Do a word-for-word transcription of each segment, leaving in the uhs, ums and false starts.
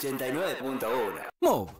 ochenta y nueve punto uno. Move.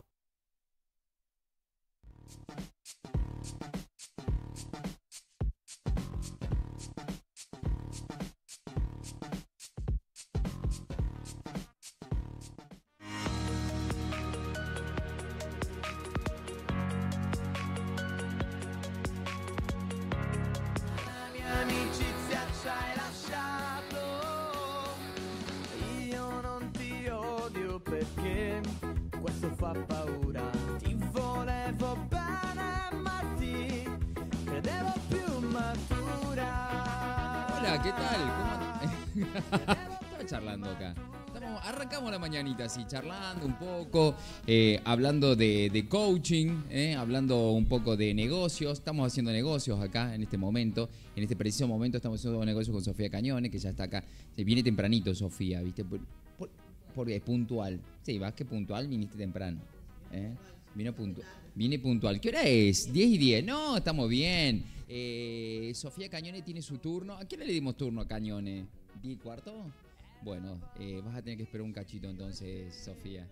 Fa paura, ti volevo bene ma ti credevo più matura. Hola, ¿qué tal? ¿Cómo Estaba charlando acá. Estamos, arrancamos la mañanita así, charlando un poco, eh, hablando de, de coaching, eh, hablando un poco de negocios. Estamos haciendo negocios acá en este momento. En este preciso momento estamos haciendo negocios con Sofía Cañone, que ya está acá. Se viene tempranito, Sofía, ¿viste? Por, por, porque es puntual. Sí, vas que puntual, viniste temprano. ¿Eh? Vino puntual. Vine puntual. ¿Qué hora es? diez y diez. No, estamos bien. Eh, Sofía Cañone tiene su turno. ¿A quién le dimos turno a Cañone? ¿diez y cuarto? Bueno, eh, vas a tener que esperar un cachito entonces, Sofía.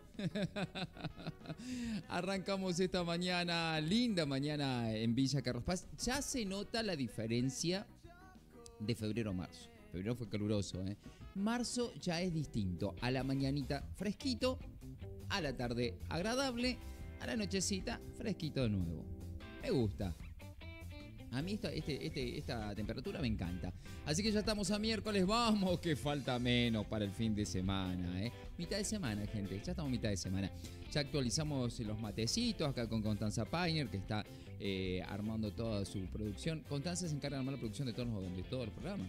Arrancamos esta mañana, linda mañana en Villa Carlos Paz. Ya se nota la diferencia de febrero a marzo. Febrero fue caluroso, ¿eh? Marzo ya es distinto. A la mañanita fresquito, a la tarde agradable, a la nochecita fresquito de nuevo. Me gusta. A mí esta, este, este, esta temperatura me encanta. Así que ya estamos a miércoles. Vamos, que falta menos para el fin de semana, ¿eh? Mitad de semana, gente. Ya estamos mitad de semana. Ya actualizamos los matecitos acá con Constanza Painer, que está eh, armando toda su producción. Constanza se encarga de armar la producción de todos los, de todos los programas.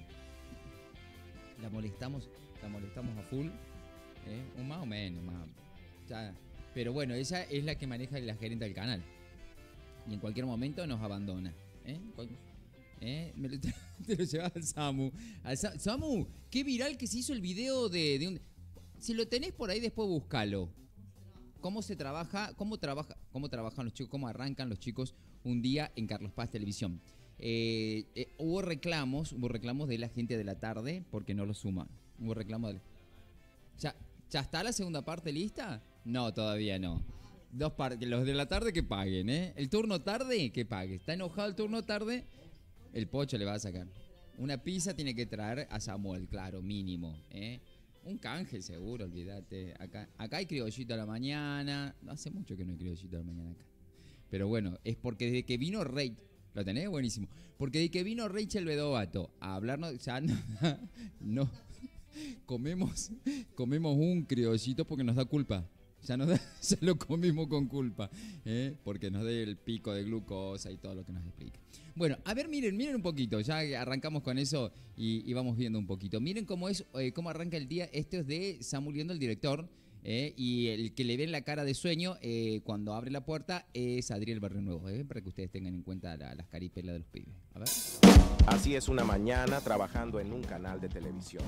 La molestamos, la molestamos a full, ¿eh? Un más o menos, más. Ya. Pero bueno, ella es la que maneja la gerente del canal. Y en cualquier momento nos abandona. ¿Eh? ¿Eh? Me lo, te lo llevas al Samu. Al Sa- Samu, qué viral que se hizo el video de, de un... Si lo tenés por ahí, después búscalo. ¿Cómo se trabaja? ¿Cómo trabaja? ¿Cómo trabajan los chicos? ¿Cómo arrancan los chicos un día en Carlos Paz Televisión? Eh, eh, hubo reclamos, hubo reclamos de la gente de la tarde porque no lo suman. Hubo reclamos de... ¿Ya, ¿Ya está la segunda parte lista? No, todavía no. Dos partes, los de la tarde que paguen, ¿eh? El turno tarde, que pague. ¿Está enojado el turno tarde? El pocho le va a sacar. Una pizza tiene que traer a Samuel, claro, mínimo, ¿eh? Un canje seguro, olvídate. Acá, acá hay criollito a la mañana. No hace mucho que no hay criollito a la mañana acá. Pero bueno, es porque desde que vino Rey... ¿Lo tenés? Buenísimo. Porque desde que vino Rachel Bedovato a hablarnos... Ya no... no comemos, comemos un criollito porque nos da culpa. Ya, nos da, ya lo comimos con culpa, ¿eh? Porque nos da el pico de glucosa y todo lo que nos explica. Bueno, a ver, miren, miren un poquito. Ya arrancamos con eso y, y vamos viendo un poquito. Miren cómo es, eh, cómo arranca el día. Este es de Samuel Liendo, el director. Eh, y el que le ve la cara de sueño eh, cuando abre la puerta es Adriel Barrionuevo, eh, para que ustedes tengan en cuenta la, las caripelas de los pibes. A ver. Así es una mañana trabajando en un canal de televisión.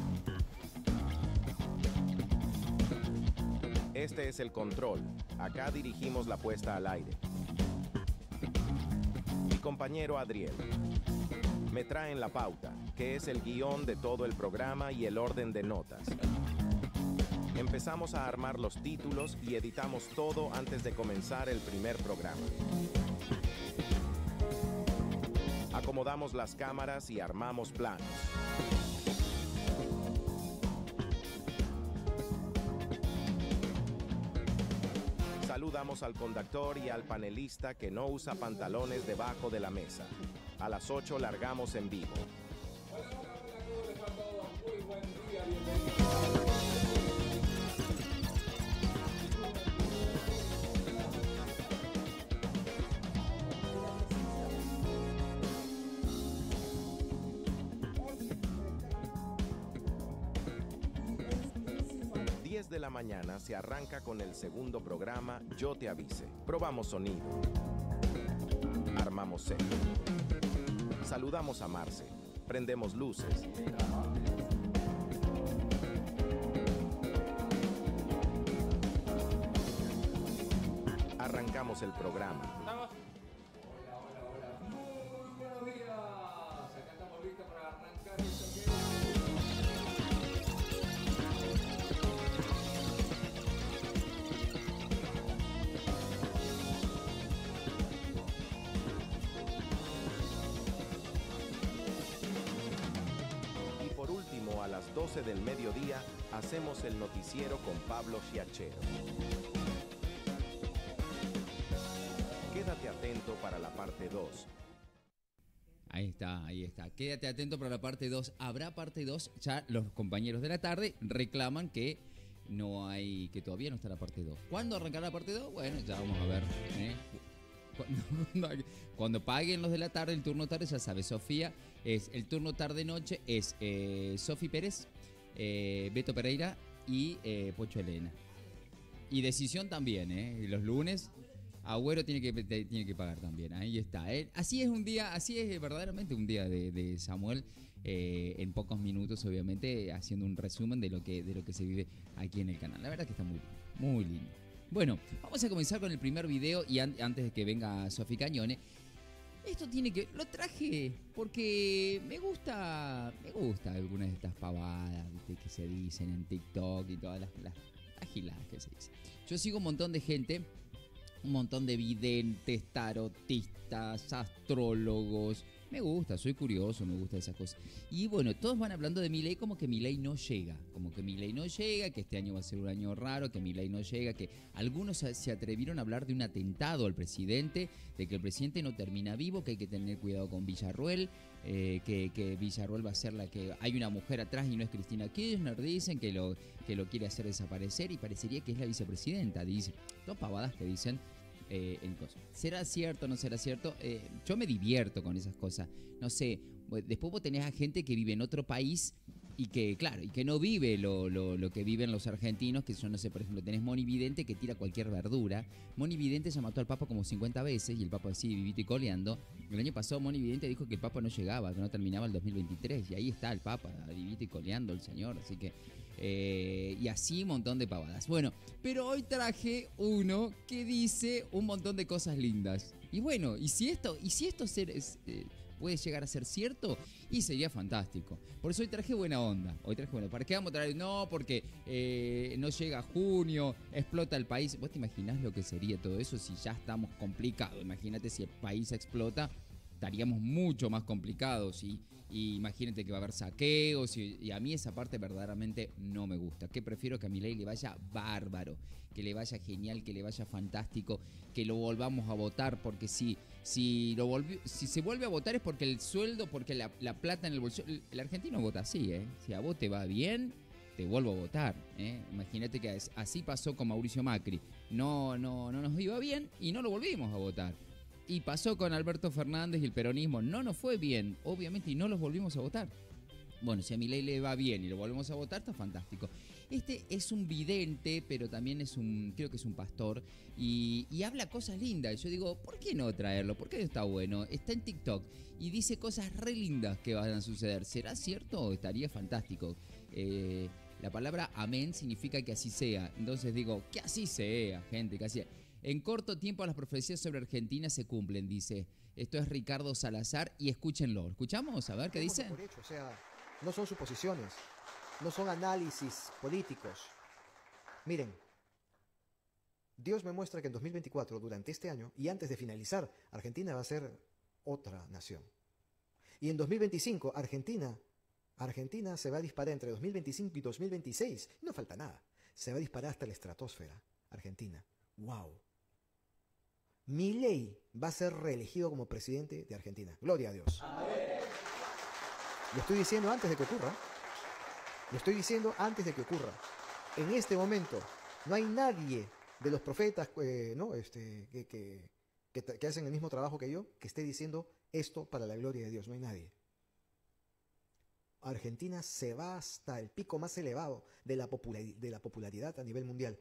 Este es el control. Acá dirigimos la puesta al aire. Mi compañero Adriel. Me traen la pauta, que es el guión de todo el programa y el orden de notas. Empezamos a armar los títulos y editamos todo antes de comenzar el primer programa. Acomodamos las cámaras y armamos planos. Saludamos al conductor y al panelista que no usa pantalones debajo de la mesa. A las ocho largamos en vivo. diez de la mañana se arranca con el segundo programa Yo Te Avise. Probamos sonido. Armamos set. Saludamos a Marce. Prendemos luces. Arrancamos el programa. doce del mediodía hacemos el noticiero con Pablo Giachero. Quédate atento para la parte dos. Ahí está, ahí está. Quédate atento para la parte dos. Habrá parte dos. Ya los compañeros de la tarde reclaman que no hay, que todavía no está la parte dos. ¿Cuándo arrancará la parte dos? Bueno, ya vamos a ver. ¿eh? Cuando, cuando paguen los de la tarde, el turno tarde, ya sabes, Sofía, es el turno tarde-noche, es eh, Sofi Pérez, eh, Beto Pereira y eh, Pocho Elena. Y decisión también, ¿eh? Los lunes, Agüero tiene que, te, tiene que pagar también, ahí está. ¿eh? Así es un día, así es verdaderamente un día de, de Samuel, eh, en pocos minutos, obviamente, haciendo un resumen de lo que, de lo que se vive aquí en el canal. La verdad que está muy lindo, muy lindo. Bueno, vamos a comenzar con el primer video y an- antes de que venga Sofi Cañone, esto tiene que... Lo traje porque me gusta, me gusta algunas de estas pavadas, ¿viste? Que se dicen en TikTok y todas las, las, las giladas que se dicen. Yo sigo un montón de gente, un montón de videntes, tarotistas, astrólogos. Me gusta, soy curioso, me gustan esas cosas. Y bueno, todos van hablando de Milei como que Milei no llega. Como que Milei no llega, que este año va a ser un año raro, que Milei no llega, que algunos se atrevieron a hablar de un atentado al presidente, de que el presidente no termina vivo, que hay que tener cuidado con Villarruel, eh, que, que Villarruel va a ser la que... Hay una mujer atrás y no es Cristina Kirchner, dicen que lo, que lo quiere hacer desaparecer y parecería que es la vicepresidenta, dicen. Dos pavadas que dicen... Eh, en cosas. ¿Será cierto o no será cierto? Eh, yo me divierto con esas cosas. No sé, después vos tenés a gente que vive en otro país y que, claro, y que no vive lo, lo, lo que viven los argentinos, que yo no sé, por ejemplo, tenés Moni Vidente que tira cualquier verdura. Moni Vidente ya mató al Papa como cincuenta veces y el Papa sigue vivito y coleando. El año pasado Moni Vidente dijo que el Papa no llegaba, que no terminaba el dos mil veintitrés y ahí está el Papa, vivito y coleando el señor, así que... Eh, y así un montón de pavadas. Bueno, pero hoy traje uno que dice un montón de cosas lindas. Y bueno, y si esto, y si esto ser, es, eh, puede llegar a ser cierto, y sería fantástico. Por eso hoy traje buena onda. Hoy traje buena. ¿Para qué vamos a traer? No, porque eh, no llega junio, explota el país. ¿Vos te imaginás lo que sería todo eso si ya estamos complicados? Imagínate si el país explota, estaríamos mucho más complicados y, y imagínate que va a haber saqueos y, y a mí esa parte verdaderamente no me gusta. Que prefiero que a Milei le vaya bárbaro, que le vaya genial, que le vaya fantástico, que lo volvamos a votar, porque si, si, lo volvió, si se vuelve a votar es porque el sueldo, porque la, la plata en el bolsillo, el, el argentino vota así, ¿eh? Si a vos te va bien, te vuelvo a votar, ¿eh? Imagínate que así pasó con Mauricio Macri, no, no, no nos iba bien y no lo volvimos a votar. Y pasó con Alberto Fernández y el peronismo. No nos fue bien, obviamente, y no los volvimos a votar. Bueno, si a Milei le va bien y lo volvemos a votar, está fantástico. Este es un vidente, pero también es un, creo que es un pastor, y, y habla cosas lindas. Yo digo, ¿por qué no traerlo? ¿Por qué no está bueno? Está en TikTok y dice cosas re lindas que van a suceder. ¿Será cierto? Estaría fantástico. Eh, la palabra amén significa que así sea. Entonces digo, que así sea, gente, que así sea. En corto tiempo las profecías sobre Argentina se cumplen, dice. Esto es Ricardo Salazar y escúchenlo. ¿Escuchamos? A ver qué dice. Por hecho, o sea, no son suposiciones, no son análisis políticos. Miren, Dios me muestra que en dos mil veinticuatro, durante este año, y antes de finalizar, Argentina va a ser otra nación. Y en dos mil veinticinco, Argentina, Argentina se va a disparar entre dos mil veinticinco y dos mil veintiséis. No falta nada. Se va a disparar hasta la estratosfera. Argentina. ¡Wow! Milei va a ser reelegido como presidente de Argentina. Gloria a Dios. Lo estoy diciendo antes de que ocurra. Lo estoy diciendo antes de que ocurra. En este momento no hay nadie de los profetas eh, ¿no? este, que, que, que, que hacen el mismo trabajo que yo que esté diciendo esto para la gloria de Dios. No hay nadie. Argentina se va hasta el pico más elevado de la, popularidad, de la popularidad a nivel mundial.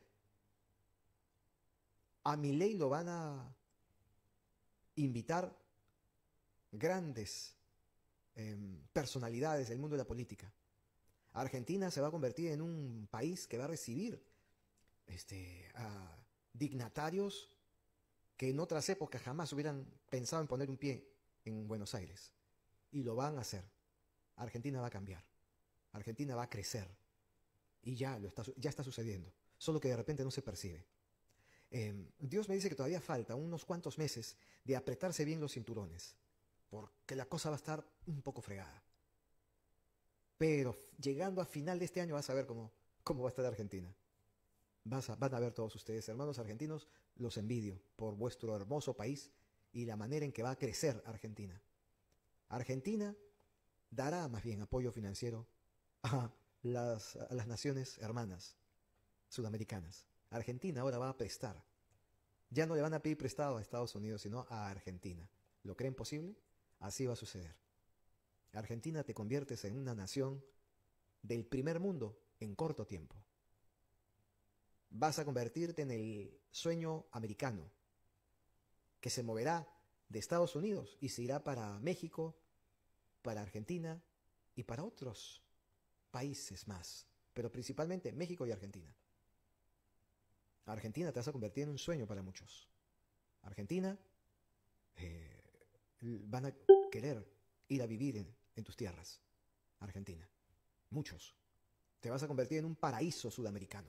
A Milei lo van a invitar grandes eh, personalidades del mundo de la política. Argentina se va a convertir en un país que va a recibir este, a dignatarios que en otras épocas jamás hubieran pensado en poner un pie en Buenos Aires. Y lo van a hacer. Argentina va a cambiar. Argentina va a crecer. Y ya, lo está, ya está sucediendo. Solo que de repente no se percibe. Eh, Dios me dice que todavía falta unos cuantos meses de apretarse bien los cinturones, porque la cosa va a estar un poco fregada. Pero llegando a final de este año vas a ver cómo, cómo va a estar Argentina. Vas a, van a ver todos ustedes, hermanos argentinos, los envidio por vuestro hermoso país y la manera en que va a crecer Argentina. Argentina dará más bien apoyo financiero a las, a las naciones hermanas sudamericanas. Argentina ahora va a prestar. Ya no le van a pedir prestado a Estados Unidos, sino a Argentina. ¿Lo creen posible? Así va a suceder. Argentina te conviertes en una nación del primer mundo en corto tiempo. Vas a convertirte en el sueño americano, que se moverá de Estados Unidos y se irá para México, para Argentina y para otros países más, pero principalmente México y Argentina. Argentina te vas a convertir en un sueño para muchos. Argentina eh, van a querer ir a vivir en, en tus tierras. Argentina. Muchos. Te vas a convertir en un paraíso sudamericano.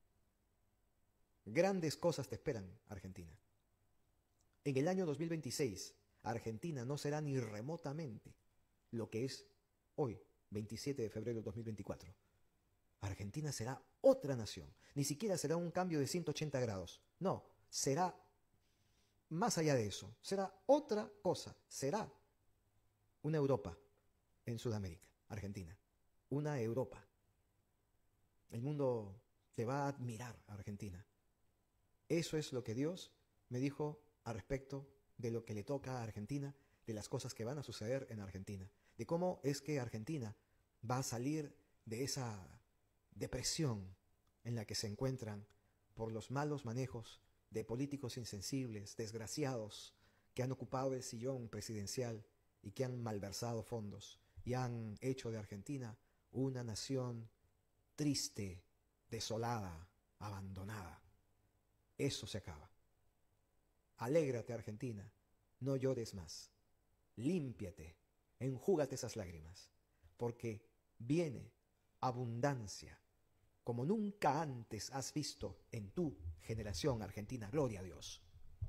Grandes cosas te esperan, Argentina. En el año dos mil veintiséis, Argentina no será ni remotamente lo que es hoy, veintisiete de febrero de dos mil veinticuatro. Argentina será otra nación. Ni siquiera será un cambio de ciento ochenta grados. No, será más allá de eso. Será otra cosa. Será una Europa en Sudamérica, Argentina. Una Europa. El mundo te va a admirar, Argentina. Eso es lo que Dios me dijo al respecto de lo que le toca a Argentina, de las cosas que van a suceder en Argentina, de cómo es que Argentina va a salir de esa depresión en la que se encuentran por los malos manejos de políticos insensibles, desgraciados, que han ocupado el sillón presidencial y que han malversado fondos y han hecho de Argentina una nación triste, desolada, abandonada. Eso se acaba. Alégrate, Argentina, no llores más. Límpiate, enjúgate esas lágrimas, porque viene abundancia, como nunca antes has visto en tu generación argentina. Gloria a Dios.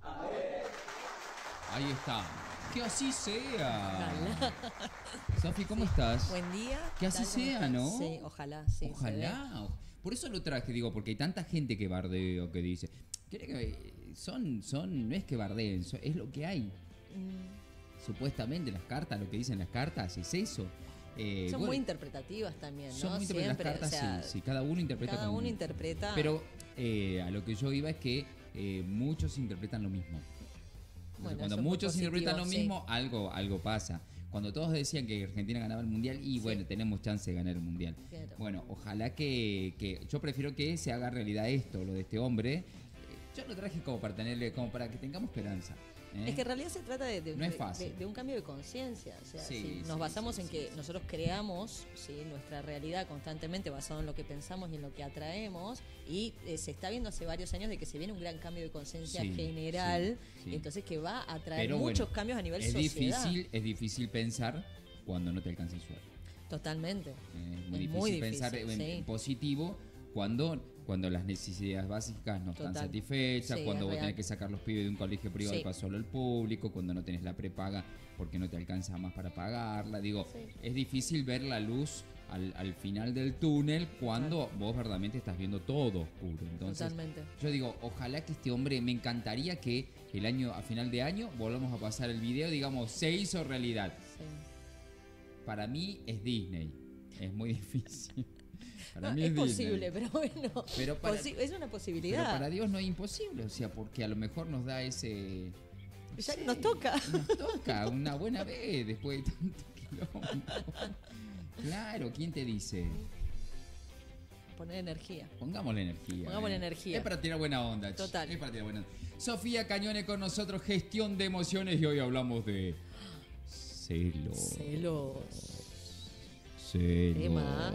Ahí está. Que así sea. Sofi, ¿cómo estás? Buen día. Que así ¿Tal? ¿Cómo sea, estás? ¿no? Sí, ojalá, sí. Ojalá. Por eso lo traje, digo, porque hay tanta gente que bardeo, que dice, ¿quiere que son, son, no es que bardeen, son- es lo que hay. Mm, Supuestamente las cartas, lo que dicen las cartas, es eso. Eh, son bueno, muy interpretativas también, ¿no? son muy interpretadas Siempre, las cartas, o sea, sí, sí, cada uno interpreta cada como- uno interpreta. Pero eh, a lo que yo iba es que eh, muchos interpretan lo mismo. Entonces, Bueno, cuando eso es muy muchos interpretan lo positivo, sí. mismo, algo, algo pasa. Cuando todos decían que Argentina ganaba el Mundial, y Sí. bueno, tenemos chance de ganar el Mundial. Claro. Bueno, ojalá que, que... Yo prefiero que se haga realidad esto, lo de este hombre. Eh, Yo lo traje como para tenerle, como para que tengamos esperanza. ¿eh? Es que en realidad se trata de, de- No es de- fácil. de- de un cambio de conciencia. O sea, Sí, si sí, nos basamos sí, en sí, que sí, nosotros creamos, ¿sí?, nuestra realidad constantemente basado en lo que pensamos y en lo que atraemos, y eh, se está viendo hace varios años de que se viene un gran cambio de conciencia Sí, general, sí, sí. y entonces que va a traer Pero muchos bueno, cambios a nivel es sociedad. difícil, es difícil pensar cuando no te alcanza el sueldo. Totalmente. Eh, es muy Es difícil muy pensar difícil, en, sí. en positivo cuando, cuando las necesidades básicas no están Total. satisfechas, Sí, cuando es vos real. tenés que sacar los pibes de un colegio privado Sí. y pasarlo al público, cuando no tenés la prepaga porque no te alcanza más para pagarla. Digo, Sí. es difícil ver la luz al, al final del túnel cuando vos verdaderamente estás viendo todo oscuro. Entonces, Totalmente. yo digo, ojalá que este hombre, me encantaría que el año, a final de año, volvamos a pasar el video, digamos, se hizo realidad. Sí. Para mí es Disney. Es muy difícil. Para No, mí es es, posible, Disney. pero bueno. Pero para- posi- es una Pero posibilidad. para Dios no es imposible, o sea, porque a lo mejor nos da ese... no Ya sé, nos toca. Nos toca una buena vez después de tanto quilombo. Claro, ¿quién te dice? Poner energía. Pongámosle energía. Pongámosle eh. energía. Es para tirar buena onda. ch. Total. Es para tirar buena onda. Sofía Cañone con nosotros, gestión de emociones, y hoy hablamos de celos. Celos. Celos. Tema.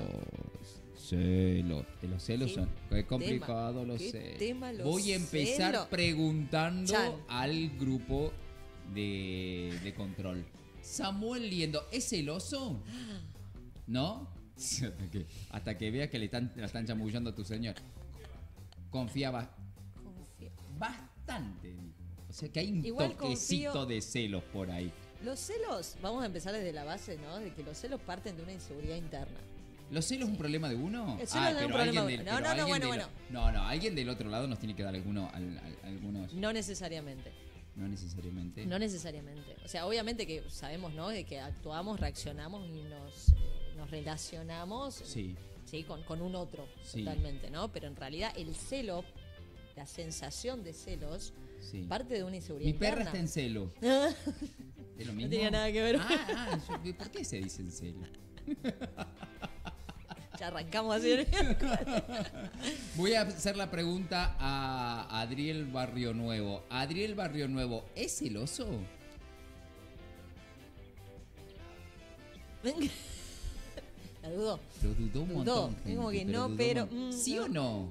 Celos. De los celos Qué son. Qué complicado tema, los qué celos. tema los Voy a empezar celos. preguntando Chan. al grupo de, de control. Samuel Liendo, ¿es celoso? ¿No? Hasta que, hasta que veas que le están, la están chamullando a tu señor. Confiaba Confía. bastante. dijo. O sea que hay un Igual toquecito confío- de celos por ahí. Los celos, vamos a empezar desde la base, ¿no? De que los celos parten de una inseguridad interna. ¿Los celos es un problema de uno? El celo es un pero problema alguien de del- uno. No, pero no, no, alguien bueno, del- bueno. No, no, alguien del otro lado nos tiene que dar alguno, al- al- algunos. No necesariamente. No necesariamente. No necesariamente. O sea, obviamente que sabemos, ¿no? De que actuamos, reaccionamos y nos, eh, nos relacionamos Sí. ¿sí? con, con un otro, Sí. totalmente, ¿no? Pero en realidad el celo, la sensación de celos, Sí. parte de una inseguridad Mi perra interna. está en celo. ¿Es lo mismo? tenía nada que ver. Ah, ah, yo- ¿por qué se dice en celo? Ya arrancamos así. Voy a hacer la pregunta a Adriel Barrio Nuevo. Adriel Barrio Nuevo, ¿es celoso? La dudó. Lo dudó un Dudó. montón. Es gente, como que no, dudó pero, un montón. mm, ¿Sí no. o no?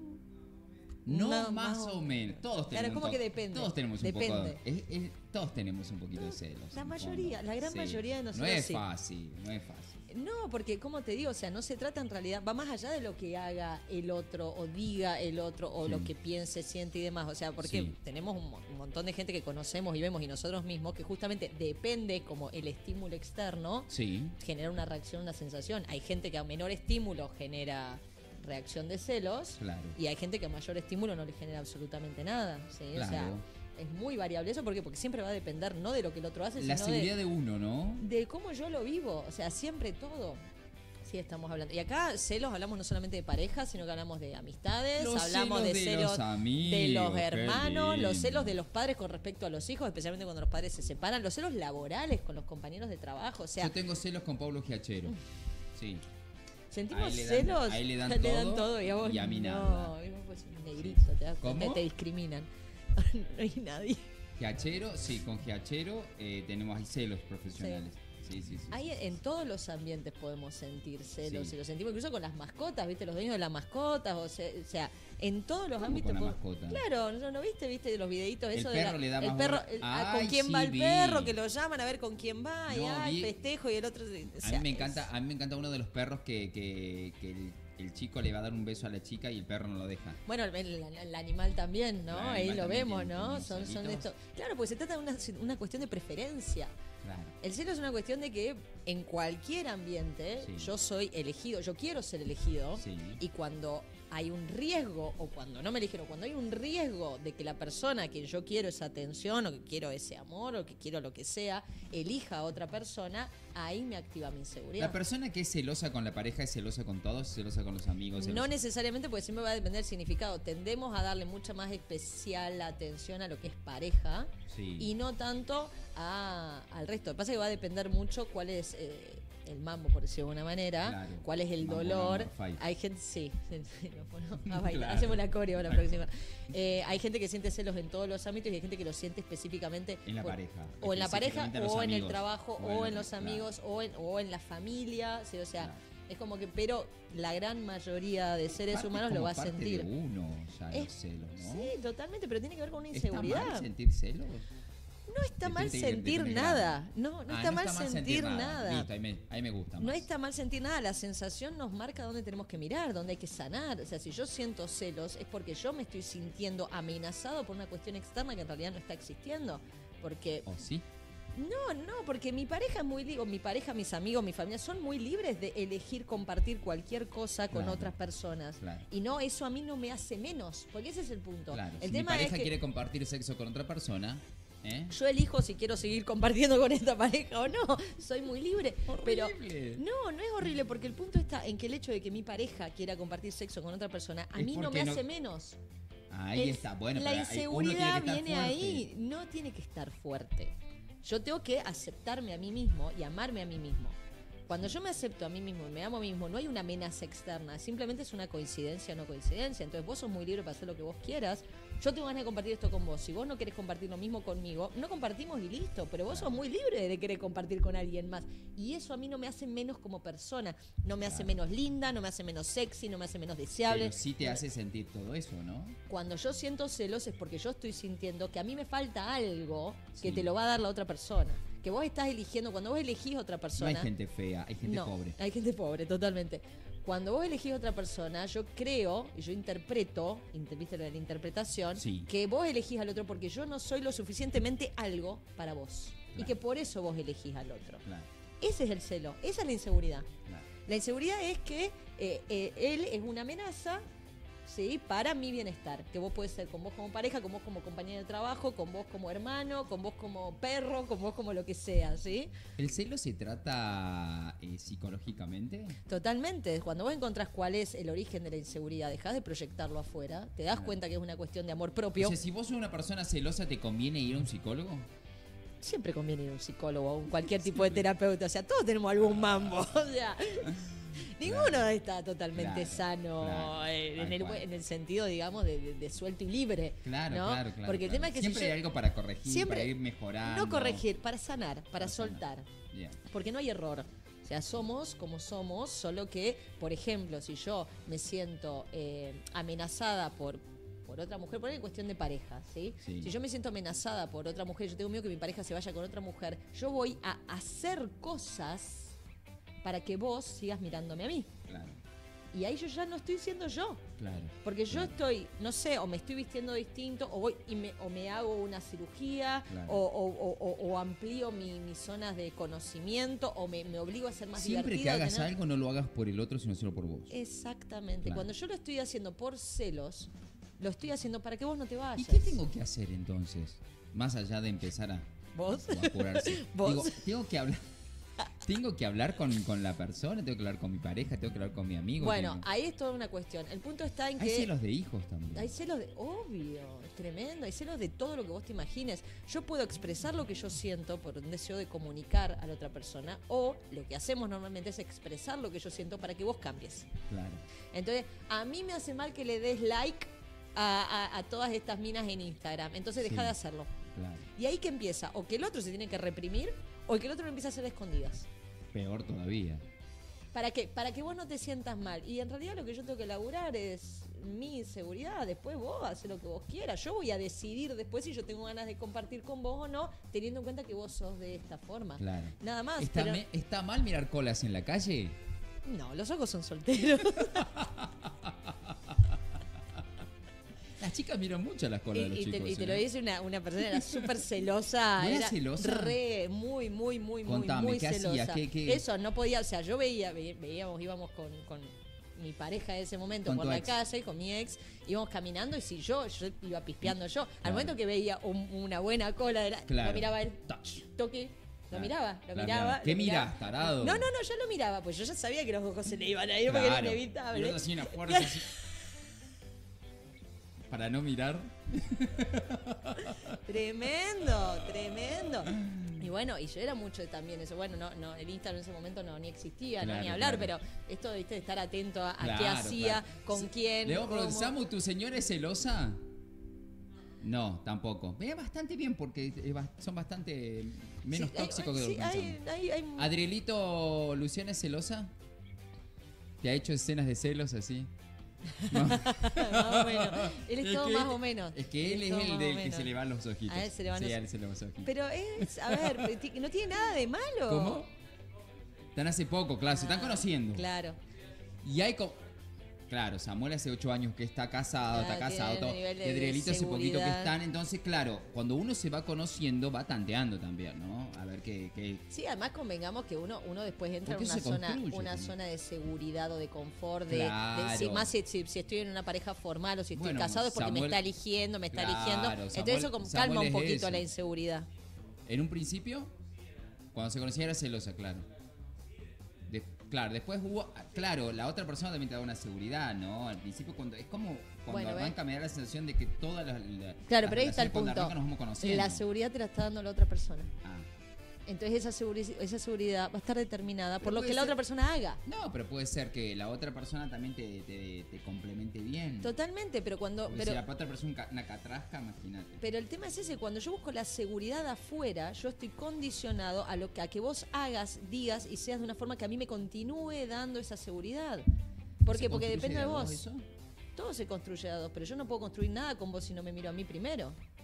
No, más o menos. Todos tenemos Claro, como un que to- depende. Todos tenemos un Depende. poco. es- es- todos tenemos un poquito de celos. La en mayoría, fondo. la gran mayoría de nosotros No es sí. fácil, no es fácil. No, porque como te digo, o sea, no se trata en realidad, va más allá de lo que haga el otro o diga el otro o Sí. lo que piense, siente y demás. O sea, porque Sí. tenemos un, mo- un montón de gente que conocemos y vemos y nosotros mismos que justamente depende como el estímulo externo Sí, genera una reacción, una sensación. Hay gente que a menor estímulo genera reacción de celos claro. y hay gente que a mayor estímulo no le genera absolutamente nada. ¿sí? O sea, Claro. es muy variable eso porque porque siempre va a depender no de lo que el otro hace, La sino seguridad de, de uno, ¿no? de cómo yo lo vivo. O sea, siempre todo. Sí, estamos hablando. Y acá celos hablamos no solamente de parejas, sino que hablamos de amistades, Los hablamos celos de de celos los amigos, de los qué hermanos, los lindo. celos de los padres con respecto a los hijos, especialmente cuando los padres se separan, los celos laborales con los compañeros de trabajo. O sea, Yo tengo celos con Pablo Giachero. Sí. sentimos a él le dan- celos. a él le dan todo todo y a vos y a mí no. nada. Y vos pues un negrito, te das cuenta, ¿Cómo? te discriminan. No hay nadie. Giachero, sí, con Giachero eh, tenemos hay celos profesionales. Sí, sí, sí. sí. Hay, en todos los ambientes podemos sentir celos Sí. y lo sentimos incluso con las mascotas, ¿viste? Los dueños de las mascotas, o sea, o sea en todos los ¿Cómo ámbitos. con la pod- mascota? Claro, ¿no, no viste? ¿Viste los videitos? El Eso perro de la- le da el más perro, bola. el- ah, Ay, ¿con quién va sí, el vi. perro? Que lo llaman a ver con quién va y No, ah, el vi- festejo y el otro. o A sea, mí me es- encanta, a mí me encanta uno de los perros que, que, que el, el chico le va a dar un beso a la chica y el perro no lo deja. Bueno, el, el- el animal también, ¿no? El animal Ahí lo también vemos, tiene ¿no? unos Son, son celitos. esto. Claro, porque se trata de una, una cuestión de preferencia. Claro. El celo es una cuestión de que en cualquier ambiente Sí. yo soy elegido, yo quiero ser elegido. Sí. Y cuando hay un riesgo, o cuando no me eligieron, cuando hay un riesgo de que la persona a quien yo quiero esa atención, o que quiero ese amor, o que quiero lo que sea, elija a otra persona, ahí me activa mi inseguridad. La persona que es celosa con la pareja es celosa con todos, celosa con los amigos. No celosa- necesariamente, porque siempre va a depender del significado. Tendemos a darle mucha más especial atención a lo que es pareja Sí. y no tanto a- al resto. Lo que pasa es que va a depender mucho cuál es eh, el mambo, por decirlo de alguna manera, Claro. cuál es el Mambo dolor. number five. Hay gente, sí, nos ponemos a bailar. Claro. Hacemos la coreo la próxima. Eh, hay gente que siente celos en todos los ámbitos y hay gente que lo siente específicamente En la por- pareja. o en la pareja, específicamente a los o en el amigos, trabajo, o, en los amigos, o, en, o en la familia. Sí, o sea, Claro. es como que, pero la gran mayoría de seres Parte humanos lo como va a parte sentir. de uno ya Es- los celos, ¿no? Sí, totalmente, pero tiene que ver con una ¿Está inseguridad. mal sentir celos? No está De mal gente que- de sentir gente nada. grande. No, no Ah, está mal sentir nada. Listo, ahí me, ahí me gusta No más. está mal sentir nada, la sensación nos marca dónde tenemos que mirar, dónde hay que sanar. O sea, si yo siento celos es porque yo me estoy sintiendo amenazado por una cuestión externa que en realidad no está existiendo. Porque, ¿O sí? no, no, porque mi pareja es muy libre, mi pareja, mis amigos, mi familia son muy libres de elegir compartir cualquier cosa con Claro. otras personas. Claro. Y no, eso a mí no me hace menos, porque ese es el punto. Claro. El si mi tema es pareja que quiere compartir sexo con otra persona, ¿eh? yo elijo si quiero seguir compartiendo con esta pareja o no. Soy muy libre. Pero Horrible. no, no es horrible porque el punto está en que el hecho de que mi pareja quiera compartir sexo con otra persona a Es mí no porque me no- hace menos. Ahí El- está. Bueno, la pero hay- uno inseguridad tiene que estar viene fuerte. ahí, no tiene que estar fuerte. Yo tengo que aceptarme a mí mismo y amarme a mí mismo. Cuando yo me acepto a mí mismo y me amo a mí mismo, no hay una amenaza externa, simplemente es una coincidencia o no coincidencia. Entonces vos sos muy libre para hacer lo que vos quieras. Yo tengo ganas de compartir esto con vos. Si vos no querés compartir lo mismo conmigo, no compartimos y listo. Pero vos sos muy libre de querer compartir con alguien más. Y eso a mí no me hace menos como persona. No me hace menos linda, no me hace menos sexy, no me hace menos deseable. Pero sí te No me- hace sentir todo eso, ¿no? Cuando yo siento celos es porque yo estoy sintiendo que a mí me falta algo que Sí. te lo va a dar la otra persona. Que vos estás eligiendo, cuando vos elegís otra No persona. hay gente fea, hay gente No, pobre. hay gente pobre, totalmente. Cuando vos elegís otra persona, yo creo y yo interpreto, inter- viste lo de la interpretación, Sí. que vos elegís al otro porque yo no soy lo suficientemente algo para vos. y que por eso vos elegís al otro. Claro, Ese es el celo, esa es la inseguridad. claro. La inseguridad es que eh, eh, él es una amenaza, ¿sí? Para mi bienestar. Que vos podés ser con vos como pareja, con vos como compañero de trabajo, con vos como hermano, con vos como perro, con vos como lo que sea, ¿sí? ¿El celo se trata eh, psicológicamente? Totalmente. Cuando vos encontrás cuál es el origen de la inseguridad, dejás de proyectarlo afuera, te das Claro. cuenta que es una cuestión de amor propio. O sea, si vos sos una persona celosa, ¿te conviene ir a un psicólogo? Siempre conviene ir a un psicólogo o a un cualquier tipo de terapeuta. O sea, todos tenemos algún mambo. O sea, ninguno está totalmente Claro, sano claro, eh, en, tal el, cual. en el sentido, digamos, de, de- de suelto y libre. Claro, ¿no? claro, claro. Porque el claro. tema es que siempre si yo- hay algo para corregir, siempre- para ir mejorando. no corregir, para sanar, para Para sanar. soltar. Bien. Porque no hay error. O sea, somos como somos, solo que, por ejemplo, si yo me siento eh, amenazada por, por otra mujer, por ahí en cuestión de pareja, ¿sí? Sí. Si yo me siento amenazada por otra mujer, yo tengo miedo que mi pareja se vaya con otra mujer, yo voy a hacer cosas para que vos sigas mirándome a mí. Claro, Y ahí yo ya no estoy siendo yo. claro. Porque yo claro. estoy, no sé, o me estoy vistiendo distinto, o voy y me, o me hago una cirugía, Claro. o, o- o- o- o amplío mi- mis zonas de conocimiento, o me, me obligo a ser más Siempre que divertida. hagas tener- algo, no lo hagas por el otro, sino solo por vos. Exactamente. Claro. Cuando yo lo estoy haciendo por celos, lo estoy haciendo para que vos no te vayas. ¿Y qué tengo que hacer entonces? Más allá de empezar a, ¿Vos? o a apurarse. ¿Vos? Digo, tengo que hablar. Tengo que hablar con, con la persona, tengo que hablar con mi pareja, tengo que hablar con mi amigo. Bueno, tengo- ahí es toda una cuestión. El punto está en hay que... celos de hijos también. Hay celos de... Obvio, es tremendo. Hay celos de todo lo que vos te imagines. Yo puedo expresar lo que yo siento por un deseo de comunicar a la otra persona, o lo que hacemos normalmente es expresar lo que yo siento para que vos cambies. Claro. Entonces, a mí me hace mal que le des like a, a- a todas estas minas en Instagram. Entonces, deja Sí. de hacerlo. Claro. Y ahí que empieza, o que el otro se tiene que reprimir, o que el otro lo empieza a hacer a escondidas. Peor todavía. ¿Para qué? Para que vos no te sientas mal. Y en realidad lo que yo tengo que laburar es mi seguridad. Después vos haces lo que vos quieras. Yo voy a decidir después si yo tengo ganas de compartir con vos o no, teniendo en cuenta que vos sos de esta forma. Claro. Nada más. ¿Está, pero- me- ¿Está mal mirar colas en la calle? No, los ojos son solteros. Las chicas miran mucho las colas y, de los y chicos. te, y te ¿eh? lo dice una, una persona que era súper celosa. ¿No era era celosa? Re, muy, muy, muy, muy, Contame, muy ¿qué celosa. hacías? ¿Qué- qué? Eso, no podía, o sea, yo veía, ve- veíamos, íbamos con, con mi pareja de ese momento Con por tu la ex. calle, con mi ex, íbamos caminando y si yo, yo iba pispeando yo. Al Claro. momento que veía un- una buena cola, era, Claro. lo miraba él, Touch. toque, lo Claro. miraba, lo La miraba. miraba. ¿Qué lo miraba. mirás, tarado? No, no, no, yo lo miraba, pues yo ya sabía que los ojos se le iban a ir porque era Claro. Y inevitable. vos así una fuerza así. Para no mirar. Tremendo, tremendo. Y bueno, y yo era mucho de también eso. Bueno, no, no, el Instagram en ese momento no ni existía, no Claro, ni hablar, claro. pero esto ¿viste? De estar atento a, a Claro, qué hacía, claro. con Sí. quién. Le digo, pero, cómo. Samu, ¿tu señora es celosa? No, tampoco. Ve bastante bien porque es ba- son bastante menos Sí, hay- tóxicos que lo sí, que hay, pensamos. hay, hay- Adrielito, ¿Luciana es celosa? ¿Te ha hecho escenas de celos así? No. más o menos. Él es, Es todo que más él- o menos. Es que él es todo el más o del que menos. se le van los ojitos. A él se le van sí, los- a él se le van los ojitos. Pero es, a ver, pero ti- no tiene nada de malo. ¿Cómo? Están hace poco, claro, se están Ah, conociendo. Claro. Y hay como... Claro, Samuel hace ocho años que está casado, Claro, está casado, tiene todo. un nivel Y de Adrielito hace poquito que seguridad. están. Entonces, claro, cuando uno se va conociendo, va tanteando también, ¿no? A ver qué... qué- Sí, además convengamos que uno, uno después entra en Porque una se zona, construye una también. zona de seguridad o de confort, de, Claro. de- si, más si, si- si estoy en una pareja formal o si estoy Bueno, casado es porque me Samuel- está eligiendo, me está Claro, eligiendo. Samuel- Entonces eso como Samuel calma un es poquito eso. la inseguridad. En un principio, cuando se conocía era celosa, claro. De- claro, después hubo... Claro, la otra persona también te da una seguridad, ¿no? Al principio cuando... Es como cuando Bueno, ¿ves? arranca me da la sensación de que todas las... la- Claro, las pero ahí está el relaciones cuando punto. arrancan nos vamos conociendo. La seguridad te la está dando la otra persona. Ah. Entonces esa, seguri- esa seguridad va a estar determinada por Pero lo puede que la ser- otra persona haga. No, pero puede ser que la otra persona también te, te, te complemente bien. Totalmente, pero cuando... Porque Pero, si la otra persona es un ca- una catrasca, imagínate. Pero el tema es ese, cuando yo busco la seguridad afuera, yo estoy condicionado a lo que a que vos hagas, digas y seas de una forma que a mí me continúe dando esa seguridad. ¿Por ¿Se qué? Porque construye depende de a dos vos. eso? Todo se construye a dos, pero yo no puedo construir nada con vos si no me miro a mí primero.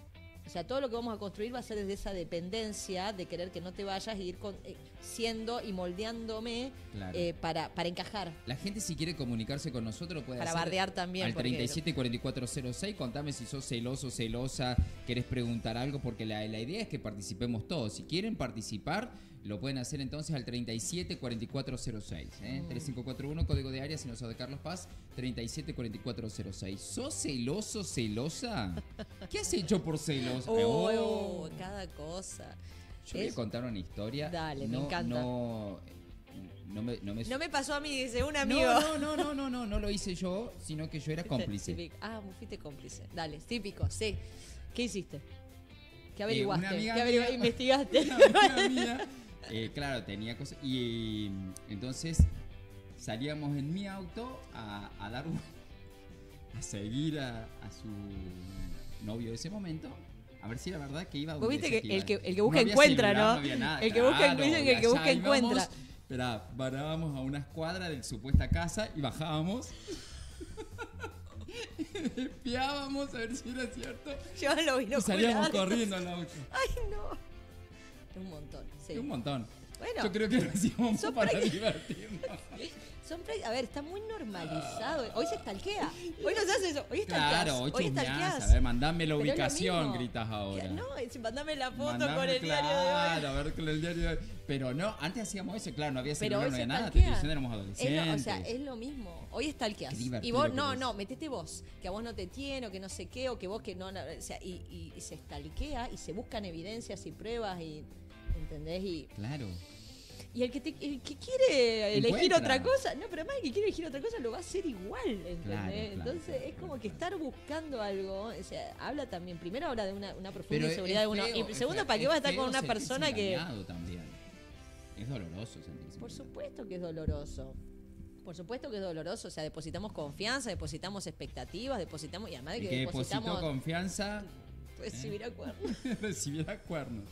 O sea, todo lo que vamos a construir va a ser desde esa dependencia de querer que no te vayas y ir con, eh, siendo y moldeándome Claro. eh, para, para encajar. La gente, si quiere comunicarse con nosotros, puede Para hacer bardear también, al porque- treinta y siete cuarenta y cuatro cero seis. Contame si sos celoso, celosa, querés preguntar algo, porque la, la idea es que participemos todos. Si quieren participar, lo pueden hacer entonces al treinta y siete cuarenta y cuatro cero seis. ¿eh? Mm. tres cinco cuatro uno, código de área, si no sos de Carlos Paz, treinta y siete cuarenta y cuatro cero seis. ¿Sos celoso, celosa? ¿Qué has hecho por celosa? Oh, Oh. cada cosa. Yo voy a Es- contar una historia. Dale, me No- encanta. No, no me, no me No me pasó a mí, dice un amigo. No, no, no, no, no, no lo hice yo, sino que yo era cómplice. Típico. Ah, fuiste cómplice. Dale, típico, sí. ¿Qué hiciste? ¿Qué Eh, averiguaste? una amiga ¿Qué averigua- mía- investigaste? Una amiga mía, eh, claro, tenía cosas. Y mm, entonces salíamos en mi auto a, a dar un- a seguir a, a su novio de ese momento. A ver si era verdad que iba Vos donde viste decía que iba. el que- el que No busca había encuentra, celular, ¿no? No había nada. El que busca- claro, dicen que el que y busca allá íbamos. encuentra. Esperá, parábamos a unas cuadras de supuesta casa y bajábamos. Espiábamos a ver si era cierto. Yo lo vi Y salíamos corriendo al auto. Ay, no. Es un montón, sí. Un montón. Bueno, Yo creo que lo hacíamos son para prácti- divertirnos. son práct- a ver, está muy normalizado. Hoy se stalkea. Hoy no se hace eso. Hoy stalkeas. Claro, hoy Hoy chusmeás. stalkeas. A ver, mandame la Pero es lo ubicación, mismo. gritas ahora. No, es- mandame la foto Mandame, con el claro, diario de hoy. a ver con el diario de hoy. Pero no, antes hacíamos eso, claro, no había Pero celular, hoy no se había nada. Te stalkea. estoy diciendo, éramos Es adolescentes. lo, o sea, es lo mismo. Hoy stalkeas. Qué Y divertido vos, que no, es. no, metete vos, que a vos no te tiene, o que no sé qué, o que vos que no. O sea, y, y- y se stalkea y se buscan evidencias y pruebas y. ¿Entendés? Y, Claro. y el que te, el que quiere elegir Encuentra. otra cosa, no, pero además el que quiere elegir otra cosa lo va a hacer igual, ¿entendés? Claro, claro, Entonces claro, es como claro, que claro. estar buscando algo, o sea, habla también, primero habla de una, una profunda Pero inseguridad de es uno. feo, Y es segundo, feo, ¿para qué es vas a estar feo con una sentirse persona que. engañado también. Es doloroso sentirse Por engañado. supuesto que es doloroso. Por supuesto que es doloroso. O sea, depositamos confianza, depositamos expectativas, depositamos. Y además de El que, que depositó depositamos. confianza Recibirá cuernos. recibirá cuernos.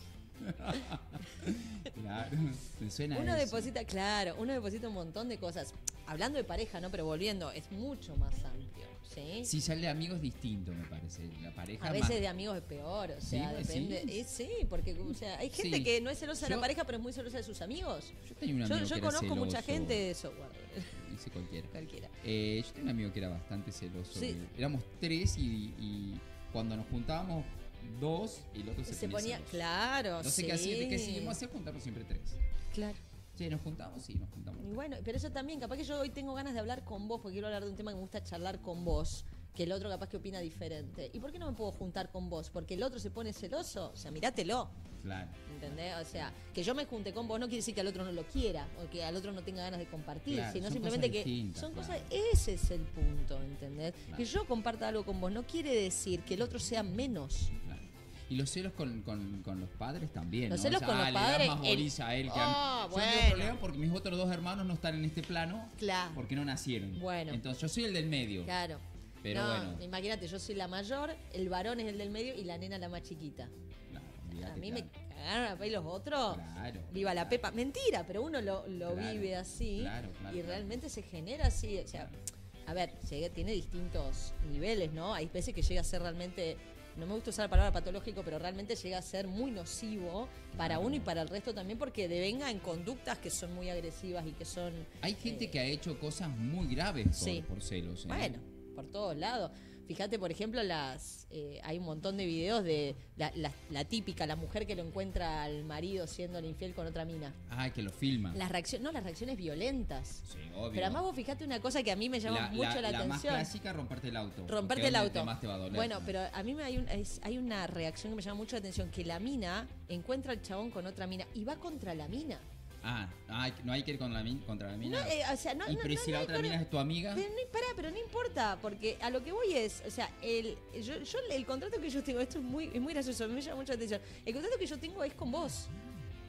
Claro, me suena Uno eso. deposita, claro, uno deposita un montón de cosas. Hablando de pareja, ¿no? Pero volviendo, es mucho más amplio. ¿Sí? Si sale de amigos es distinto, me parece. La pareja A veces más- de amigos es peor, o sea, Sí, depende. sí. Eh, Sí, porque o sea, hay gente Sí. que no es celosa de Yo- la pareja, pero es muy celosa de sus amigos. Yo tenía un Yo, amigo yo que era conozco mucha celoso. gente de eso, guarda, Dice cualquiera. cualquiera. Eh, yo tenía un amigo que era bastante celoso. Sí. de- Éramos tres y, y cuando nos juntábamos dos, el otro se, Se ponía, celoso. claro, No sé sí. qué hacía, qué seguimos haciendo, juntarnos siempre tres. Claro. Sí, nos juntamos, sí, nos juntamos. Y bueno, pero eso también, capaz que yo hoy tengo ganas de hablar con vos, porque quiero hablar de un tema que me gusta charlar con vos, que el otro capaz que opina diferente. ¿Y por qué no me puedo juntar con vos? ¿Porque el otro se pone celoso? O sea, mirátelo, Claro. ¿entendés? O sea, que yo me junte con vos no quiere decir que al otro no lo quiera, o que al otro no tenga ganas de compartir, Claro, sino son simplemente cosas que distintas, son claro. cosas, ese es el punto, ¿entendés? Claro. Que yo comparta algo con vos no quiere decir que el otro sea menos. Claro. Y los celos con, con, con los padres también. Los ¿no? celos O sea, con ah, los le das padres, más el- bolilla a él que Ah, a mí. Yo no tengo bueno. problema porque mis otros dos hermanos no están en este plano Claro. porque no nacieron. Bueno. Entonces yo soy el del medio. Claro. Pero no, bueno. imagínate, yo soy la mayor, el varón es el del medio y la nena la más chiquita. Claro, A olvídate, mí claro. me cagaron a pay los otros. Claro. Viva la claro. Pepa. Mentira, pero uno lo, lo Claro, vive así. claro, claro, y claro. realmente se genera así. O sea, a ver, llega- tiene distintos niveles, ¿no? Hay veces que llega a ser realmente. No me gusta usar la palabra patológico, pero realmente llega a ser muy nocivo para uno y para el resto también, porque devenga en conductas que son muy agresivas y que son. Hay gente eh, que ha hecho cosas muy graves por, Sí. por celos. ¿eh? Bueno, por todos lados. Fíjate, por ejemplo, las eh, hay un montón de videos de la, la- la típica, la mujer que lo encuentra al marido siendo infiel con otra mina. Ah, que lo filman. Las reacciones, no, las reacciones violentas. Sí, obvio. Pero además vos fíjate una cosa que a mí me llama la, mucho la, la, la más atención. clásica, romperte el auto. Romperte porque el es donde auto. más te va a doler, Bueno, ¿no? pero a mí me hay, un- es- hay una reacción que me llama mucho la atención, que la mina encuentra al chabón con otra mina y va contra la mina. Ah, ah, hay- no hay que ir con la min- contra la mina. No, eh, o sea, no, y no, pero no, si no la hay otra por- mina es tu amiga. Pero no, pará, pero no importa, porque a lo que voy es, o sea, el, yo, yo el contrato que yo tengo, esto es muy, es muy gracioso, me llama mucho la atención. El contrato que yo tengo es con vos.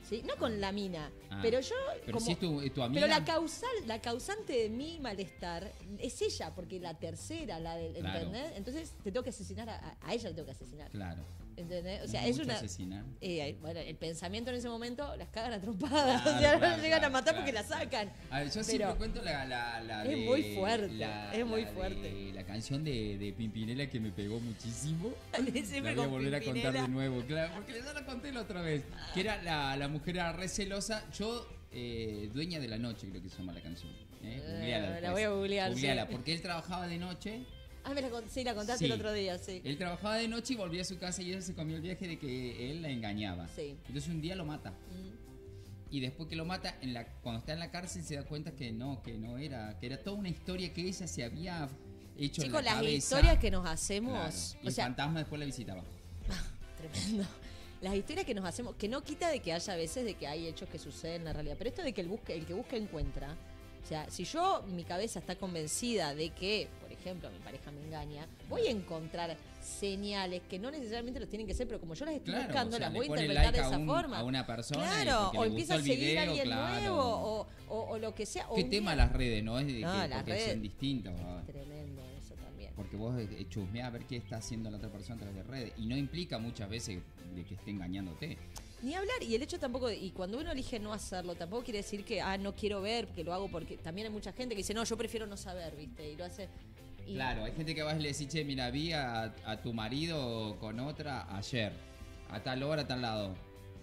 ¿sí? No con la mina, Ah, pero yo Pero como... si es tu, es tu amiga. Pero la causal, la causante de mi malestar es ella, porque la tercera, la del, Claro. ¿entendés? Entonces te tengo que asesinar a, a ella, le tengo que asesinar. Claro. ¿Entendés? O No sea, es es mucho una... asesinar. Eh, bueno, el pensamiento en ese momento las cagan a trompadas. Claro, o sea, claro, no llegan claro, a matar claro. porque la sacan. A ver, yo Pero- siempre cuento la, la, la Es de- muy fuerte, la- es muy la de fuerte. La canción de, de Pimpinela que me pegó muchísimo. Siempre La voy a con volver a contar Pimpinela. de nuevo, claro, porque ya la conté la otra vez. Que era la, la mujer era re celosa. Yo, eh, dueña de la noche, creo que se llama la canción. ¿eh? Eh, Googleala la después. voy a googlear, sí. Googleala, porque él trabajaba de noche. Ah, me la, con- sí, la contaste Sí. el otro día, sí. Él trabajaba de noche y volvía a su casa y ella se comió el viaje de que él la engañaba. Sí. Entonces un día lo mata. Mm. Y después que lo mata, en la, cuando está en la cárcel se da cuenta que no, que no era, que era toda una historia que ella se había hecho Chicos, en la las cabeza. historias que nos Claro. hacemos, Y o el sea, fantasma después la visitaba. tremendo. Las historias que nos hacemos, que no quita de que haya veces de que hay hechos que suceden en la realidad, pero esto de que el, busca, el que busca encuentra. O sea, si yo, mi cabeza está convencida de que, por ejemplo, mi pareja me engaña, voy a encontrar señales que no necesariamente los tienen que ser, pero como yo las estoy Claro, buscando, o sea, las le voy a pone interpretar like de a esa un- forma. a una persona y Claro, porque o le empieza gustó a el seguir a video, alguien claro. nuevo, o, o, o lo que sea. o ¿Qué un tema día- las redes, no? Es de que, No, las porque redes- son distintos. ¿no? Tremendo eso también. Porque vos eh, chusmeás a ver qué está haciendo la otra persona a través de redes. Y no implica muchas veces de que esté engañándote. Ni hablar, y el hecho tampoco, y cuando uno elige no hacerlo, tampoco quiere decir que, ah, no quiero ver, que lo hago porque también hay mucha gente que dice, no, yo prefiero no saber, ¿viste? Y lo hace... y- Claro, hay gente que vas y le decís, che, mira, vi a, a tu marido con otra ayer, a tal hora, a tal lado.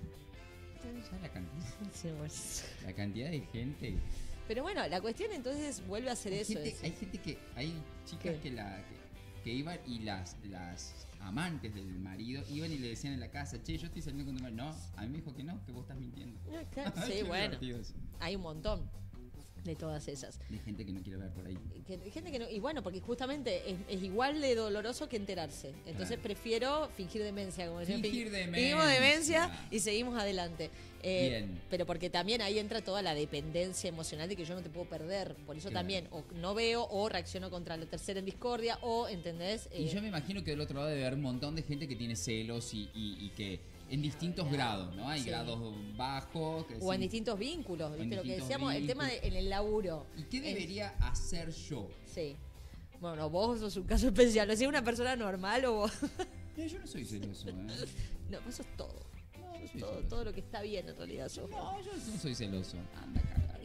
Ya la cantidad, Sí, bueno. la cantidad de gente. Pero bueno, la cuestión entonces vuelve a ser Hay eso. gente, es- hay gente que, hay chicas ¿Qué? que, la, que, que iban y las, las amantes del marido iban y le decían en la casa, che, yo estoy saliendo con tu marido. No, a mí me dijo que no, que vos estás mintiendo. Ah, claro, Qué sí, bueno, divertido eso. hay un montón de todas esas. De gente que no quiere ver por ahí. Que- gente que no, y bueno, porque justamente es, es igual de doloroso que enterarse. Entonces Claro. prefiero fingir demencia, como decían. Fingir Fin- demencia. Fingimos demencia y seguimos adelante. Eh, Bien. Pero porque también ahí entra toda la dependencia emocional de que yo no te puedo perder. Por eso Claro. también o no veo o reacciono contra la tercera en discordia o, ¿entendés? Y Eh, yo me imagino que del otro lado debe haber un montón de gente que tiene celos y, y- y que en distintos grados, ¿no? Hay Sí. grados bajos. que o en sí. distintos vínculos, en ¿viste? Lo que distintos decíamos, el tema de, vínculos. en el laburo. ¿Y qué Es- debería hacer yo? Sí. Bueno, vos sos un caso especial. ¿No es una persona normal o vos? Eh, yo no soy celoso, ¿eh? No, vos sos todo. No, no Sos soy todo, celoso. todo lo que está bien en realidad sos vos. No, yo no soy celoso. Anda a cagar.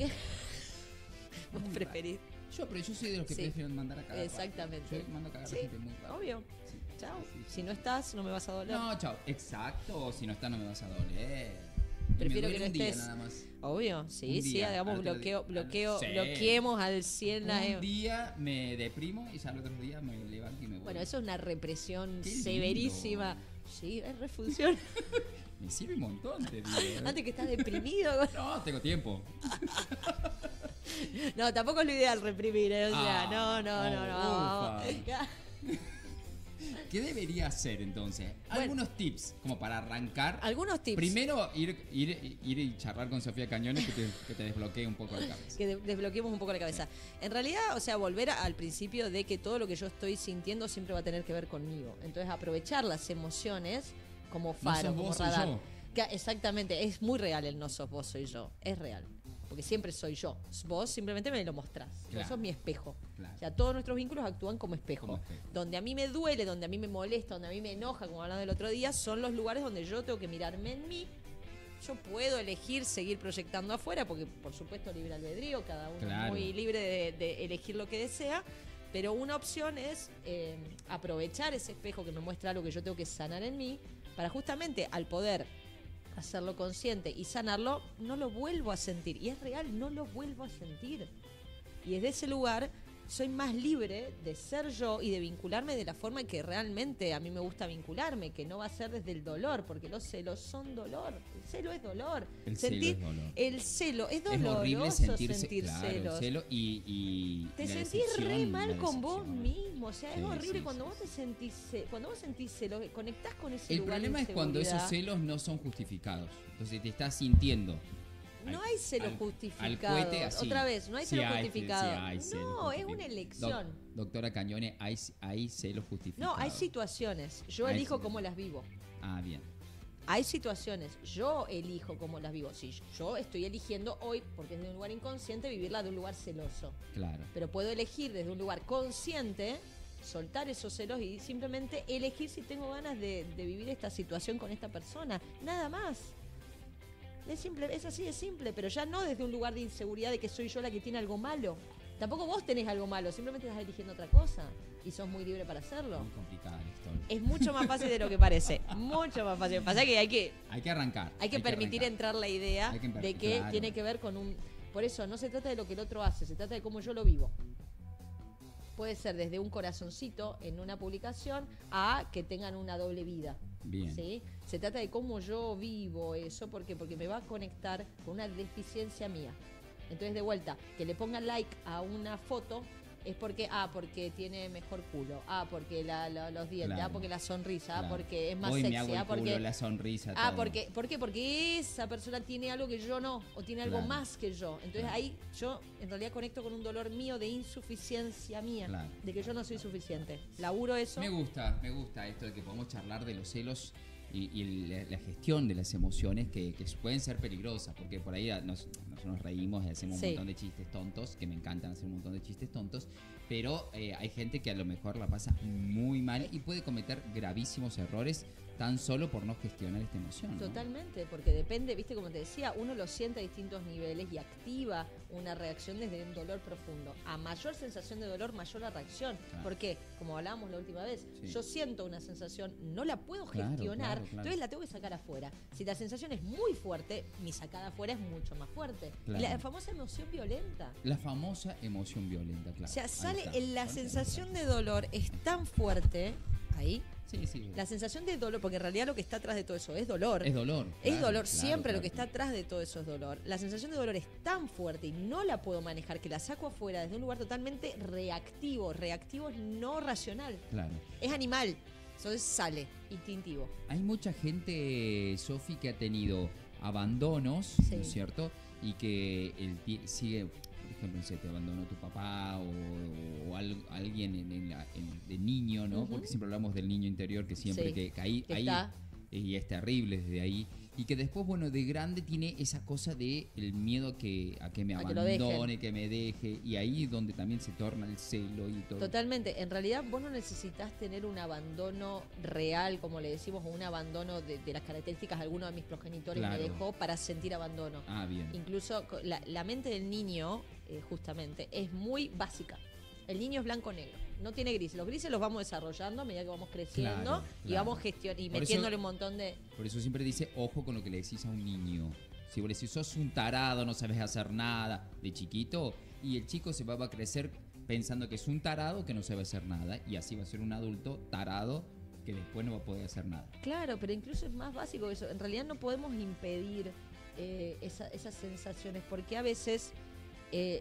Vos Muy preferís. Yo, pero yo soy de los que Sí. prefieren mandar a cagar. Exactamente. Yo mando a cagar Sí, a gente muy rápido. obvio. Sí. Chao. Sí, sí. Si no estás, no me vas a doler. No, chao. Exacto. Si no está, no me vas a doler. Prefiero Me que duele no un día estés. nada más. Obvio, sí, Un sí, día, hagamos al otro bloqueo, día. bloqueo, Sí. bloqueemos al cien la Un día me deprimo y ya al otro día me levanto y me voy. Bueno, eso es una represión Qué lindo. severísima. Sí, es refunción. Me sirve un montón, te digo. ¿eh? Antes que estás deprimido. No, tengo tiempo. No, tampoco es lo ideal reprimir, ¿eh? O sea, Ah, no, no, no, no. ufa. vamos. ¿Qué debería hacer entonces? Bueno. Algunos tips como para arrancar. Algunos tips. Primero, ir, ir, ir y charlar con Sofía Cañones que te, que te desbloquee un poco la cabeza. Que de- desbloqueemos un poco la cabeza. En realidad, o sea, volver a- al principio de que todo lo que yo estoy sintiendo siempre va a tener que ver conmigo. Entonces, aprovechar las emociones como faro, sos como vos, soy radar. yo. Que- exactamente, es muy real el no sos vos, soy yo. Es real. Porque siempre soy yo. Vos simplemente me lo mostrás. Vos Claro. sos mi espejo. Claro. O sea, todos nuestros vínculos actúan como espejo. Como espejo. Donde a mí me duele, donde a mí me molesta, donde a mí me enoja, como hablando del otro día, son los lugares donde yo tengo que mirarme en mí. Yo puedo elegir seguir proyectando afuera, porque por supuesto libre albedrío, cada uno Claro. es muy libre de, de elegir lo que desea, pero una opción es eh, aprovechar ese espejo que me muestra algo que yo tengo que sanar en mí, para justamente al poder hacerlo consciente y sanarlo, no lo vuelvo a sentir. Y es real, no lo vuelvo a sentir. Y desde ese lugar soy más libre de ser yo y de vincularme de la forma en que realmente a mí me gusta vincularme, que no va a ser desde el dolor, porque los celos son dolor. El celo es dolor. El celo Sentir- es dolor. El celo es Es doloroso horrible sentirse, sentir claro, el celos. celo y, y Te la sentís decepción, re mal la con vos decepción. mismo, o sea, es Sí, horrible sí, cuando sí, vos te sentís, ce- cuando vos sentís celos, conectás con ese El lugar de problema es cuando esos inseguridad. celos no son justificados. Entonces te estás sintiendo. No al- hay celos al- justificados. al cohete así. Otra vez, no hay Sí celos hay, sí justificados. hay celos no, es justificados. una elección. Doc- doctora Cañones, hay, hay celos justificados. No, hay situaciones. Yo Hay elijo situaciones. cómo las vivo. Ah, bien. hay situaciones, yo elijo cómo las vivo. Sí, yo estoy eligiendo hoy, porque es de un lugar inconsciente, vivirla de un lugar celoso. Claro. Pero puedo elegir desde un lugar consciente, soltar esos celos y simplemente elegir si tengo ganas de, de vivir esta situación con esta persona. Nada más. Es simple, es así de simple, pero ya no desde un lugar de inseguridad de que soy yo la que tiene algo malo. Tampoco vos tenés algo malo, simplemente estás eligiendo otra cosa y sos muy libre para hacerlo. Muy complicada la historia. Es mucho más fácil de lo que parece. Mucho más fácil. Pasa que hay que, Hay que arrancar. hay que permitir arrancar. entrar la idea Hay que empe- de que claro. tiene que ver con un... Por eso, no se trata de lo que el otro hace, se trata de cómo yo lo vivo. Puede ser desde un corazoncito en una publicación a que tengan una doble vida. Bien. ¿Sí? Se trata de cómo yo vivo eso, ¿por qué? Porque me va a conectar con una deficiencia mía. Entonces, de vuelta, que le pongan like a una foto es porque, ah, porque tiene mejor culo, ah, porque la, la- los dientes, Claro. ah, porque la sonrisa, ah, Claro. porque es más Hoy me sexy, hago el ah, porque... culo, la sonrisa, Ah, todo. porque, ¿por qué? Porque esa persona tiene algo que yo no, o tiene algo Claro. más que yo. Entonces Claro. ahí yo en realidad conecto con un dolor mío de insuficiencia mía, Claro. de que yo no soy suficiente. Laburo eso. Me gusta, me gusta esto de que podamos charlar de los celos y, y el- la, la gestión de las emociones que, que pueden ser peligrosas, porque por ahí nos, nos, nos reímos y hacemos Sí. un montón de chistes tontos, que me encantan hacer un montón de chistes tontos, pero eh, hay gente que a lo mejor la pasa muy mal y puede cometer gravísimos errores tan solo por no gestionar esta emoción, ¿no? Totalmente, porque depende, viste, como te decía, uno lo siente a distintos niveles y activa una reacción desde un dolor profundo. A mayor sensación de dolor, mayor la reacción. Claro. ¿Por qué? Como hablábamos la última vez, Sí. yo siento una sensación, no la puedo Claro, gestionar, claro, claro. entonces la tengo que sacar afuera. Si la sensación es muy fuerte, mi sacada afuera es mucho más fuerte. Claro. La famosa emoción violenta. La famosa emoción violenta, claro. O sea, Ahí sale está. en la Fuerte, sensación fuerte. de dolor es tan fuerte, ahí, Sí, sí. la sensación de dolor, porque en realidad lo que está atrás de todo eso es dolor. Es dolor. Es claro, dolor, claro, siempre claro. lo que está atrás de todo eso es dolor. La sensación de dolor es tan fuerte y no la puedo manejar que la saco afuera desde un lugar totalmente reactivo. Reactivo es no racional. Claro. Es animal. Entonces sale, instintivo. Hay mucha gente, Sofi, que ha tenido abandonos, Sí. ¿no es cierto? Y que el ti- sigue, por ejemplo, no sé, te abandonó tu papá o, o al- alguien en, en la- en- de niño, ¿no? Ujú. Porque siempre hablamos del niño interior que siempre Sí, que, que ahí, que ahí está. y es terrible desde ahí. Y que después, bueno, de grande tiene esa cosa de el miedo a que, a que me A que lo dejen. abandone, que me deje. Y ahí es donde también se torna el celo y todo. Totalmente. En realidad vos no necesitas tener un abandono real, como le decimos, o un abandono de, de las características que alguno de mis progenitores Claro. me dejó para sentir abandono. Ah, bien. Incluso co- la, la mente del niño, eh, justamente, es muy básica. El niño es blanco-negro, no tiene grises. Los grises los vamos desarrollando a medida que vamos creciendo Claro, y claro. vamos gestionando y Por eso- metiéndole un montón de... Por eso siempre dice, ojo con lo que le decís a un niño. Si vos le decís, sos un tarado, no sabes hacer nada de chiquito, y el chico se va, va a crecer pensando que es un tarado que no sabe hacer nada, y así va a ser un adulto tarado que después no va a poder hacer nada. Claro, pero incluso es más básico que eso. En realidad no podemos impedir eh, esa- esas sensaciones porque a veces... eh,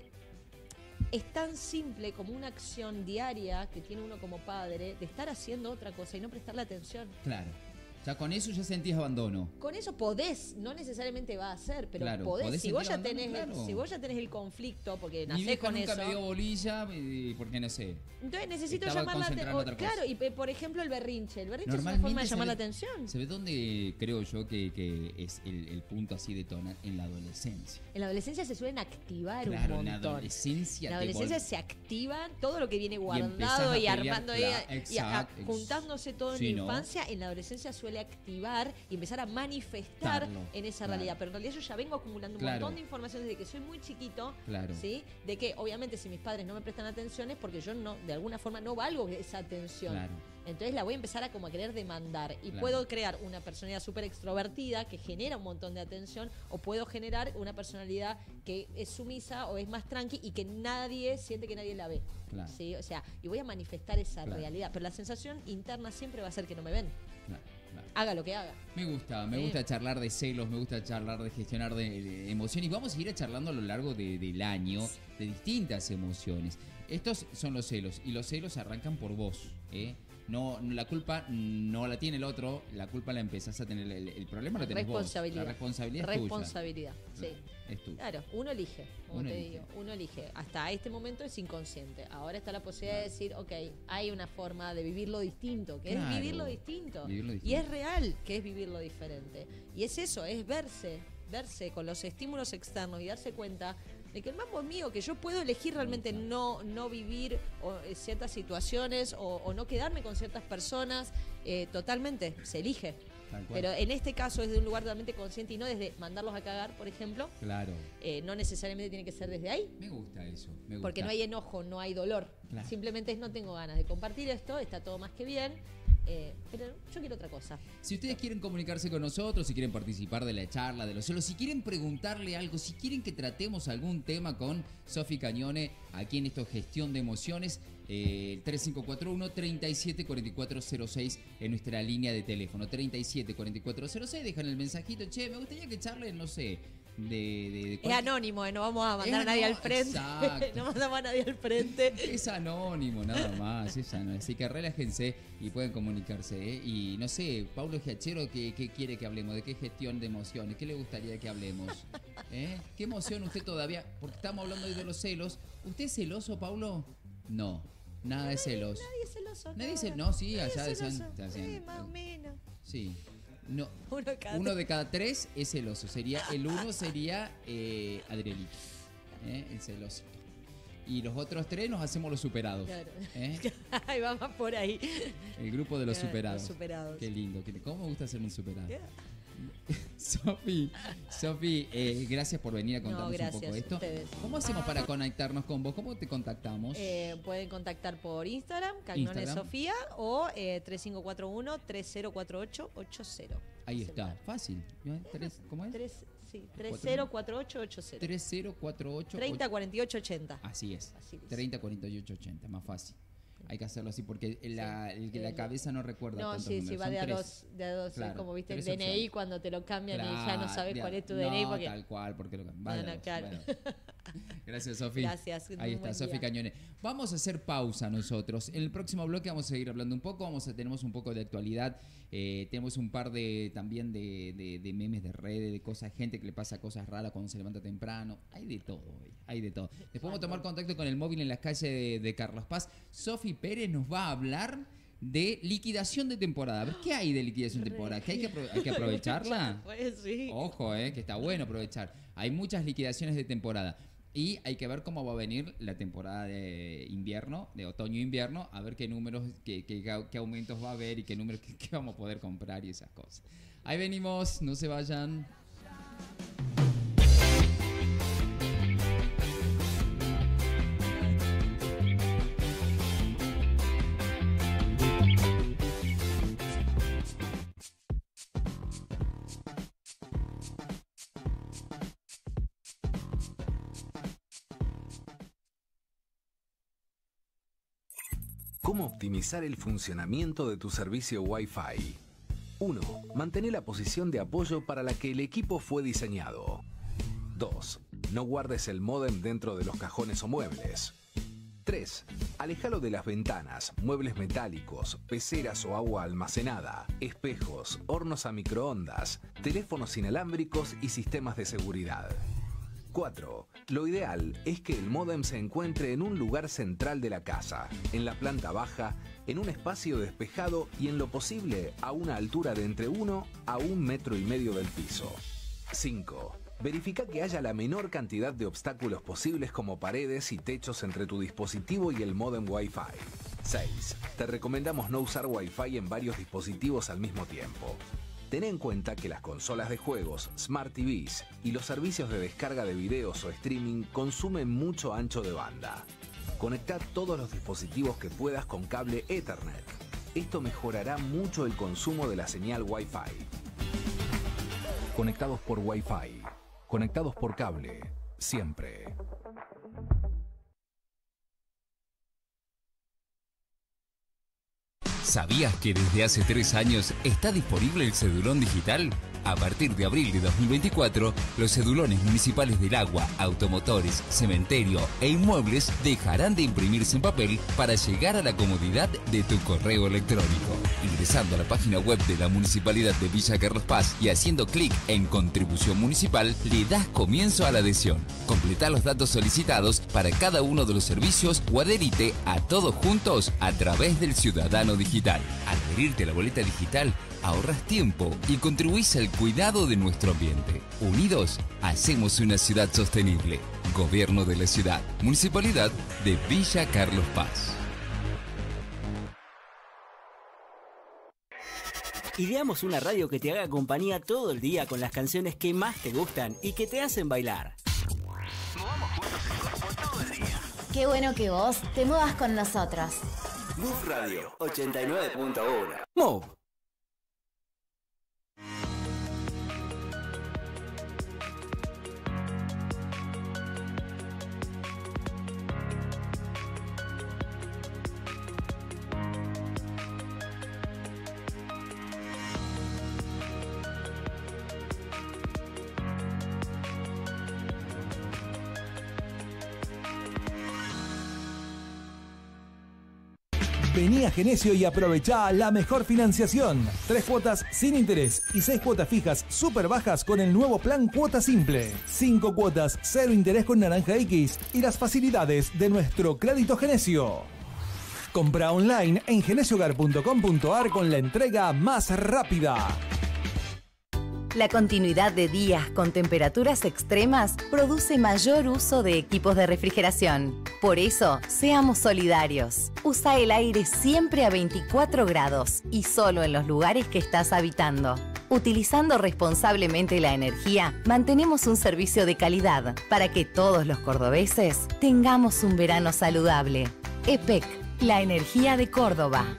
es tan simple como una acción diaria que tiene uno como padre de estar haciendo otra cosa y no prestarle atención. Claro. Ya con eso ya sentís abandono. Con eso podés, no necesariamente va a ser, pero Claro, podés. podés Si vos, ya sentir abandono, tenés, claro. si vos ya tenés el conflicto, porque Mi nacés vieja con nunca eso. me dio bolilla eh, porque no sé. Entonces necesito Estaba llamar la concentrada en atención. otra cosa. Claro, y pe- por ejemplo el berrinche. El berrinche es una Normalmente forma de llamar la sabe- atención. ¿Sabes dónde creo yo que, que es el, el punto así de tono? En la adolescencia. En la adolescencia se suelen activar Claro, un en la montón. adolescencia. En la te adolescencia vol- se activan todo lo que viene empezás guardado a y, pelear, armando ahí, claro, y a- exacto, ex- juntándose todo sí, en la ¿no? infancia. En la adolescencia suele activar y empezar a manifestar Darlo, en esa claro. realidad. Pero en realidad yo ya vengo acumulando un Claro. montón de información desde que soy muy chiquito. Claro. ¿Sí? De que obviamente si mis padres no me prestan atención es porque yo no, de alguna forma no valgo esa atención. Claro. Entonces la voy a empezar a como a querer demandar y Claro. puedo crear una personalidad súper extrovertida que genera un montón de atención o puedo generar una personalidad que es sumisa o es más tranqui y que nadie siente que nadie la ve. Claro. ¿Sí? O sea, y voy a manifestar esa Claro. realidad, pero la sensación interna siempre va a ser que no me ven. Claro, claro. Haga lo que haga. Me gusta, me Sí. gusta charlar de celos, me gusta charlar de gestionar de, de emociones. Y vamos a seguir charlando a lo largo de- del año de distintas emociones. Estos son los celos y los celos arrancan por vos, ¿eh? No, no, la culpa no la tiene el otro, la culpa la empezás a tener. El, el problema lo tenés vos. Responsabilidad. La responsabilidad es Responsabilidad, sí. Es tuya. Claro, uno elige, como Uno te elige. digo, uno elige. Hasta este momento es inconsciente. Ahora está la posibilidad de decir, ok, hay una forma de vivirlo distinto, que Claro. es vivirlo distinto. Vivirlo Y distinto. es real que es vivirlo diferente. Y es eso, es verse, verse con los estímulos externos y darse cuenta de que el mambo es mío, que yo puedo elegir realmente no, no vivir o, eh, ciertas situaciones o, o no quedarme con ciertas personas. Eh, totalmente, se elige. Tal cual. Pero en este caso es de un lugar totalmente consciente y no desde mandarlos a cagar, por ejemplo. Claro. Eh, no necesariamente tiene que ser desde ahí, Me gusta eso. Me gusta. porque no hay enojo, no hay dolor. Claro. Simplemente es no tengo ganas de compartir esto, está todo más que bien, eh, pero yo quiero otra cosa. Si ustedes quieren comunicarse con nosotros, si quieren participar de la charla, de los celos, si quieren preguntarle algo, si quieren que tratemos algún tema con Sofi Cañone aquí en esto Gestión de Emociones, eh, tres cinco cuatro uno, tres siete cuatro cuatro cero seis en nuestra línea de teléfono, treinta y siete cuarenta y cuatro cero seis, dejan el mensajito, che, me gustaría que charlen, no sé, de... de, de Es anónimo, eh, no vamos a mandar Es a nadie anó- al frente. exacto. No mandamos a nadie al frente. Es anónimo, nada más, es anónimo. Así que relájense y pueden comunicarse, ¿eh? Y no sé, Paulo Giachero, ¿qué, ¿qué quiere que hablemos? ¿De qué gestión de emociones? ¿Qué le gustaría que hablemos? ¿Eh? ¿Qué emoción usted todavía? Porque estamos hablando hoy de los celos. ¿Usted es celoso, Paulo? No, nada de celos. Nadie es celoso. Nadie no. dice, no, sí, Nadie allá es decían, celoso. decían, Sí, más o menos. sí. No, Uno cada uno de cada tres es celoso. Sería, el uno sería eh, Adrielito, ¿eh? El celoso. Y los otros tres nos hacemos los superados. Claro. ¿eh? Ahí va más por ahí. El grupo de los Claro, superados. los superados. Qué lindo. qué- ¿Cómo me gusta ser un superado? Yeah. Sofi, Sofi, eh, gracias por venir a contarnos No, gracias un poco a esto. ustedes. ¿Cómo hacemos para conectarnos con vos? ¿Cómo te contactamos? Eh, pueden contactar por Instagram, Cagnone Instagram. Sofía, o eh, tres cinco cuatro uno, tres cero cuatro ocho, ocho cero. Ahí está, fácil. ¿Eh? Tres- ¿Cómo es? Tres, sí, tres cero cuatro ocho ocho cero. tres cero cuatro ocho. treinta cuarenta y ocho ochenta. Así es. Facilísimo. treinta cuarenta y ocho ochenta, más fácil. Hay que hacerlo así porque la, el que la El- cabeza no recuerda No, cuántos sí, sí, números. va Son de a tres. dos, de a dos, es Claro, como viste el tres D N I opciones. cuando te lo cambian y ya no Claro, sabes ya. cuál es tu no, D N I porque tal cual, porque lo cambian. No, Vale, no, dos, claro. vale dos. Gracias, Sofi. Gracias, Ahí un está, buen Sofi día. Cañone. Vamos a hacer pausa nosotros. En el próximo bloque vamos a seguir hablando un poco. Vamos a tenemos un poco de actualidad. Eh, tenemos un par de también de, de, de memes de redes, de cosas, gente que le pasa cosas raras cuando se levanta temprano. Hay de todo hoy, hay de todo. Después vamos a tomar contacto con el móvil en las calles de, de Carlos Paz. Sofi Pérez nos va a hablar de liquidación de temporada. A ver, ¿qué hay de liquidación de temporada? ¿Que hay que, apro- hay que aprovecharla? Pues sí. Ojo, eh, que está bueno aprovechar. Hay muchas liquidaciones de temporada. Y hay que ver cómo va a venir la temporada de invierno, de otoño-invierno, a ver qué números, qué, qué, qué aumentos va a haber y qué números qué, qué vamos a poder comprar y esas cosas. Ahí venimos, no se vayan. ¿Cómo optimizar el funcionamiento de tu servicio Wi-Fi? uno. Mantén la posición de apoyo para la que el equipo fue diseñado. dos. No guardes el módem dentro de los cajones o muebles. tres. Aléjalo de las ventanas, muebles metálicos, peceras o agua almacenada, espejos, hornos a microondas, teléfonos inalámbricos y sistemas de seguridad. cuatro. Lo ideal es que el módem se encuentre en un lugar central de la casa, en la planta baja, en un espacio despejado y en lo posible a una altura de entre uno a un metro y medio del piso. cinco. Verifica que haya la menor cantidad de obstáculos posibles como paredes y techos entre tu dispositivo y el módem Wi-Fi. seis. Te recomendamos no usar Wi-Fi en varios dispositivos al mismo tiempo. Ten en cuenta que las consolas de juegos, Smart T Vs y los servicios de descarga de videos o streaming consumen mucho ancho de banda. Conecta todos los dispositivos que puedas con cable Ethernet. Esto mejorará mucho el consumo de la señal Wi-Fi. Conectados por Wi-Fi. Conectados por cable. Siempre. ¿Sabías que desde hace tres años está disponible el cedulón digital? A partir de abril de dos mil veinticuatro, los cedulones municipales del agua, automotores, cementerio e inmuebles dejarán de imprimirse en papel para llegar a la comodidad de tu correo electrónico. Ingresando a la página web de la Municipalidad de Villa Carlos Paz y haciendo clic en Contribución Municipal, le das comienzo a la adhesión. Completa los datos solicitados para cada uno de los servicios o adherite a todos juntos a través del Ciudadano Digital. Al adherirte a la boleta digital, ahorras tiempo y contribuís al cuidado de nuestro ambiente. Unidos, hacemos una ciudad sostenible. Gobierno de la Ciudad. Municipalidad de Villa Carlos Paz. Ideamos una radio que te haga compañía todo el día con las canciones que más te gustan y que te hacen bailar. Movamos juntos el cuerpo todo el día. Qué bueno que vos te muevas con nosotros. Move Radio ochenta y nueve punto uno. Move. Vení a Genesio y aprovechá la mejor financiación. Tres cuotas sin interés y seis cuotas fijas súper bajas con el nuevo plan Cuota Simple. Cinco cuotas, cero interés con Naranja X y las facilidades de nuestro crédito Genesio. Compra online en genesiogar punto com punto ar con la entrega más rápida. La continuidad de días con temperaturas extremas produce mayor uso de equipos de refrigeración. Por eso, seamos solidarios. Usa el aire siempre a veinticuatro grados y solo en los lugares que estás habitando. Utilizando responsablemente la energía, mantenemos un servicio de calidad para que todos los cordobeses tengamos un verano saludable. E P E C, la energía de Córdoba.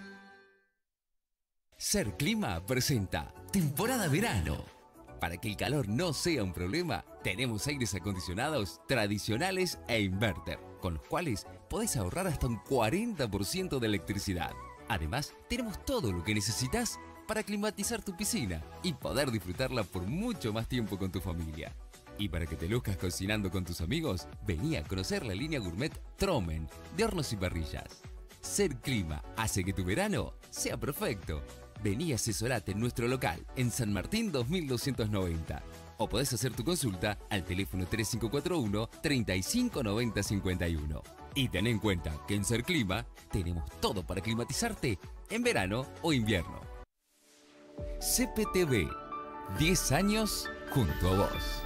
Ser Clima presenta Temporada Verano. Para que el calor no sea un problema, tenemos aires acondicionados tradicionales e inverter, con los cuales podés ahorrar hasta un cuarenta por ciento de electricidad. Además, tenemos todo lo que necesitas para climatizar tu piscina y poder disfrutarla por mucho más tiempo con tu familia. Y para que te luzcas cocinando con tus amigos, vení a conocer la línea gourmet Tromen de hornos y parrillas. Ser Clima hace que tu verano sea perfecto. Vení a asesorate en nuestro local en San Martín dos mil doscientos noventa. O podés hacer tu consulta al teléfono tres cinco cuatro uno, treinta y cinco noventa cincuenta y uno. Y ten en cuenta que en Ser Clima tenemos todo para climatizarte en verano o invierno. C P T V, diez años junto a vos.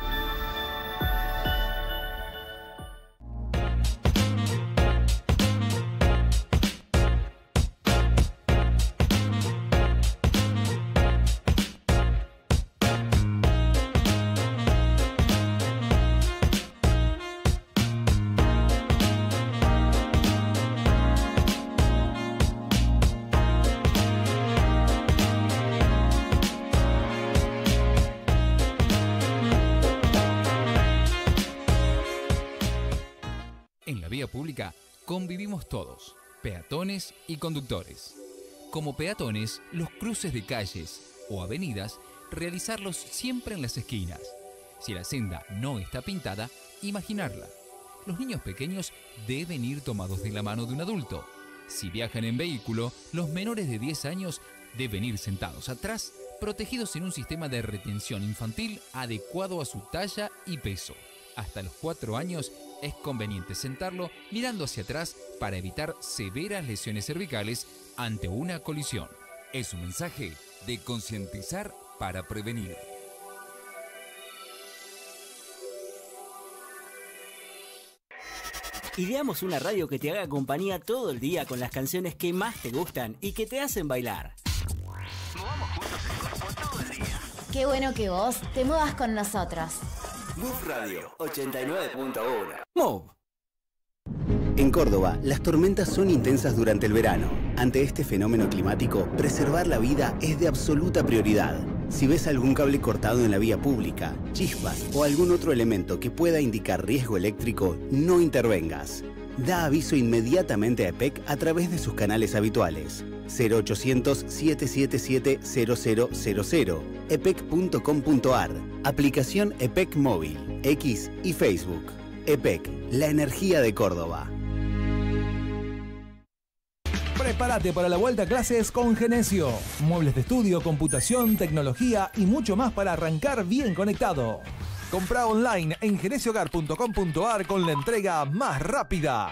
En la vía pública convivimos todos, peatones y conductores. Como peatones, los cruces de calles o avenidas, realizarlos siempre en las esquinas. Si la senda no está pintada, imaginarla. Los niños pequeños deben ir tomados de la mano de un adulto. Si viajan en vehículo, los menores de diez años deben ir sentados atrás, protegidos en un sistema de retención infantil adecuado a su talla y peso. Hasta los cuatro años es conveniente sentarlo mirando hacia atrás para evitar severas lesiones cervicales ante una colisión. Es un mensaje de concientizar para prevenir. Ideamos una radio que te haga compañía todo el día con las canciones que más te gustan y que te hacen bailar. Movamos juntos el cuerpo todo el día. Qué bueno que vos te muevas con nosotros. Move Radio ochenta y nueve punto uno. Move. En Córdoba, las tormentas son intensas durante el verano. Ante este fenómeno climático, preservar la vida es de absoluta prioridad. Si ves algún cable cortado en la vía pública, chispas o algún otro elemento que pueda indicar riesgo eléctrico, no intervengas. Da aviso inmediatamente a E P E C a través de sus canales habituales. cero ochocientos, siete siete siete, cero cero cero cero, epec punto com punto ar, aplicación EPEC Móvil, X y Facebook. EPEC, la energía de Córdoba. Prepárate para la vuelta a clases con Genesio. Muebles de estudio, computación, tecnología y mucho más para arrancar bien conectado. Comprá online en genesiohogar punto com punto ar con la entrega más rápida.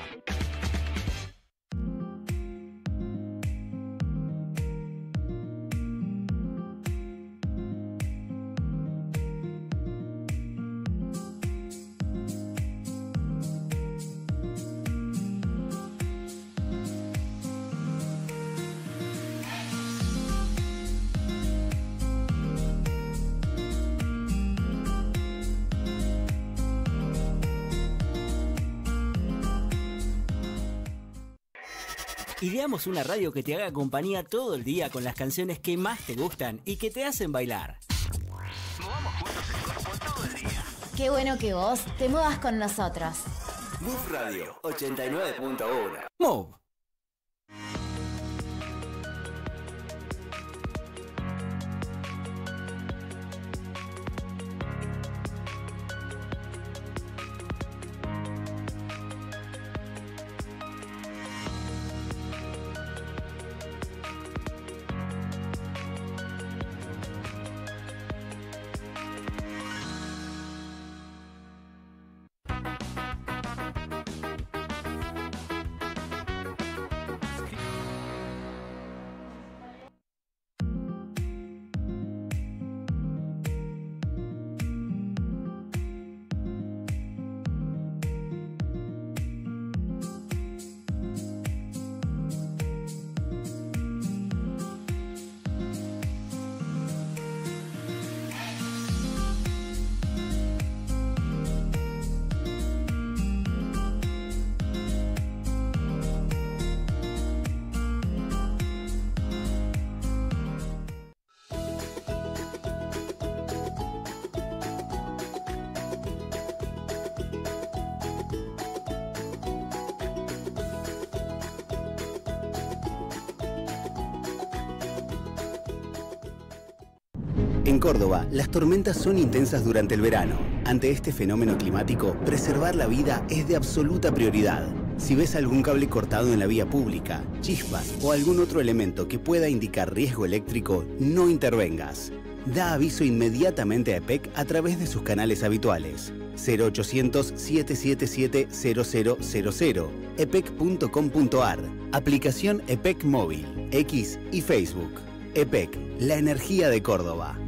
Ideamos una radio que te haga compañía todo el día con las canciones que más te gustan y que te hacen bailar. Movamos juntos el cuerpo todo el día. Qué bueno que vos te muevas con nosotros. Move Radio ochenta y nueve punto uno. Move. En Córdoba, las tormentas son intensas durante el verano. Ante este fenómeno climático, preservar la vida es de absoluta prioridad. Si ves algún cable cortado en la vía pública, chispas o algún otro elemento que pueda indicar riesgo eléctrico, no intervengas. Da aviso inmediatamente a EPEC a través de sus canales habituales. cero ochocientos, siete siete siete, cero cero cero cero, epec punto com punto ar, aplicación EPEC Móvil, X y Facebook. EPEC, la energía de Córdoba.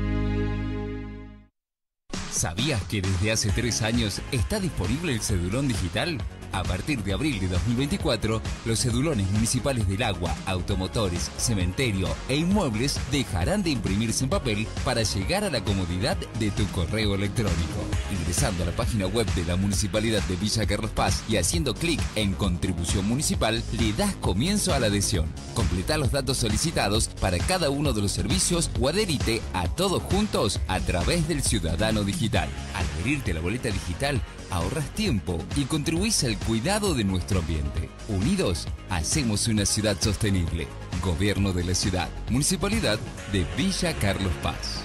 ¿Sabías que desde hace tres años está disponible el cedulón digital? A partir de abril de dos mil veinticuatro, los cedulones municipales del agua, automotores, cementerio e inmuebles dejarán de imprimirse en papel para llegar a la comodidad de tu correo electrónico. Ingresando a la página web de la Municipalidad de Villa Carlos Paz y haciendo clic en Contribución Municipal, le das comienzo a la adhesión. Completa los datos solicitados para cada uno de los servicios o adherite a todos juntos a través del Ciudadano Digital. Al adherirte a la boleta digital, ahorras tiempo y contribuís al cuidado de nuestro ambiente. Unidos, hacemos una ciudad sostenible. Gobierno de la Ciudad. Municipalidad de Villa Carlos Paz.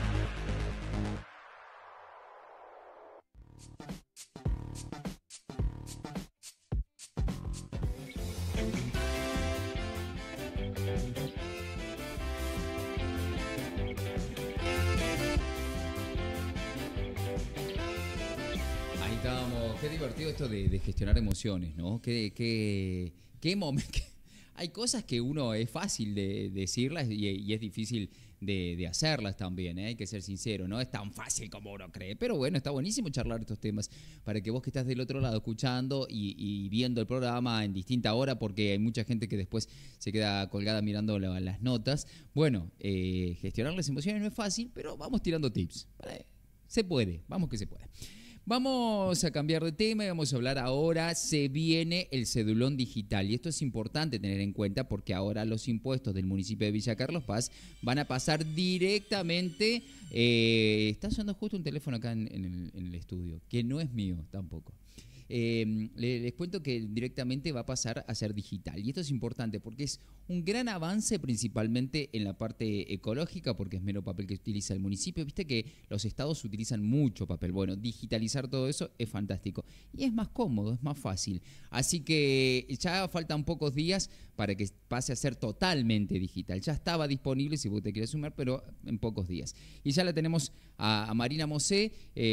Qué divertido esto de, de gestionar emociones, ¿no? Qué, qué, qué momento. Hay cosas que uno es fácil de, de decirlas y, y es difícil de, de hacerlas también, ¿eh? Hay que ser sincero, no es tan fácil como uno cree, pero bueno, está buenísimo charlar estos temas para que vos que estás del otro lado escuchando y, y viendo el programa en distinta hora, porque hay mucha gente que después se queda colgada mirando la, las notas. Bueno, eh, gestionar las emociones no es fácil, pero vamos tirando tips. ¿Vale? Se puede, vamos que se puede. Vamos a cambiar de tema y vamos a hablar ahora, se viene el cedulón digital y esto es importante tener en cuenta porque ahora los impuestos del municipio de Villa Carlos Paz van a pasar directamente, eh, está sonando justo un teléfono acá en, en, el, en el estudio, que no es mío tampoco. eh, le- les cuento que directamente va a pasar a ser digital. Y esto es importante porque es un gran avance principalmente en la parte ecológica, porque es menos papel que utiliza el municipio. Viste que los estados utilizan mucho papel. Bueno, digitalizar todo eso es fantástico. Y es más cómodo, es más fácil. Así que ya faltan pocos días para que pase a ser totalmente digital. Ya estaba disponible si vos te quieres sumar, pero en pocos días. Y ya la tenemos a, a Marina Mosé,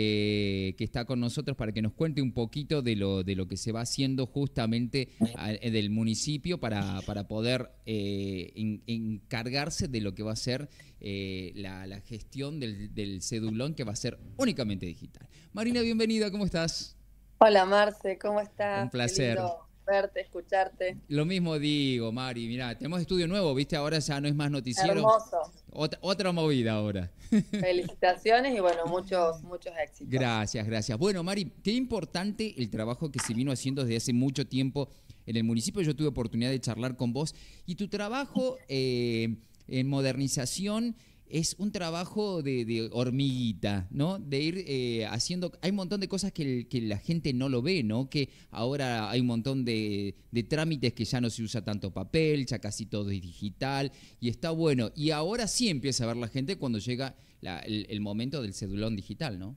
eh, que está con nosotros para que nos cuente un poquito de lo, de lo que se va haciendo justamente a, del municipio para, para poder eh, en, encargarse de lo que va a ser eh, la, la gestión del, del cedulón, que va a ser únicamente digital. Marina, bienvenida, ¿cómo estás? Hola Marce, ¿cómo estás? Un placer. Qué lindo verte, escucharte. Lo mismo digo, Mari, mirá, tenemos estudio nuevo, ¿viste? Ahora ya no es más noticiero. Hermoso. Otra, otra movida ahora. Felicitaciones y bueno, muchos, muchos éxitos. Gracias, gracias. Bueno, Mari, qué importante el trabajo que se vino haciendo desde hace mucho tiempo en el municipio. Yo tuve oportunidad de charlar con vos y tu trabajo eh, en modernización es un trabajo de, de hormiguita, ¿no? De ir eh, haciendo... Hay un montón de cosas que, el- que la gente no lo ve, ¿no? Que ahora hay un montón de, de trámites que ya no se usa tanto papel, ya casi todo es digital, y está bueno. Y ahora sí empieza a ver la gente cuando llega la- el, el momento del cedulón digital, ¿no?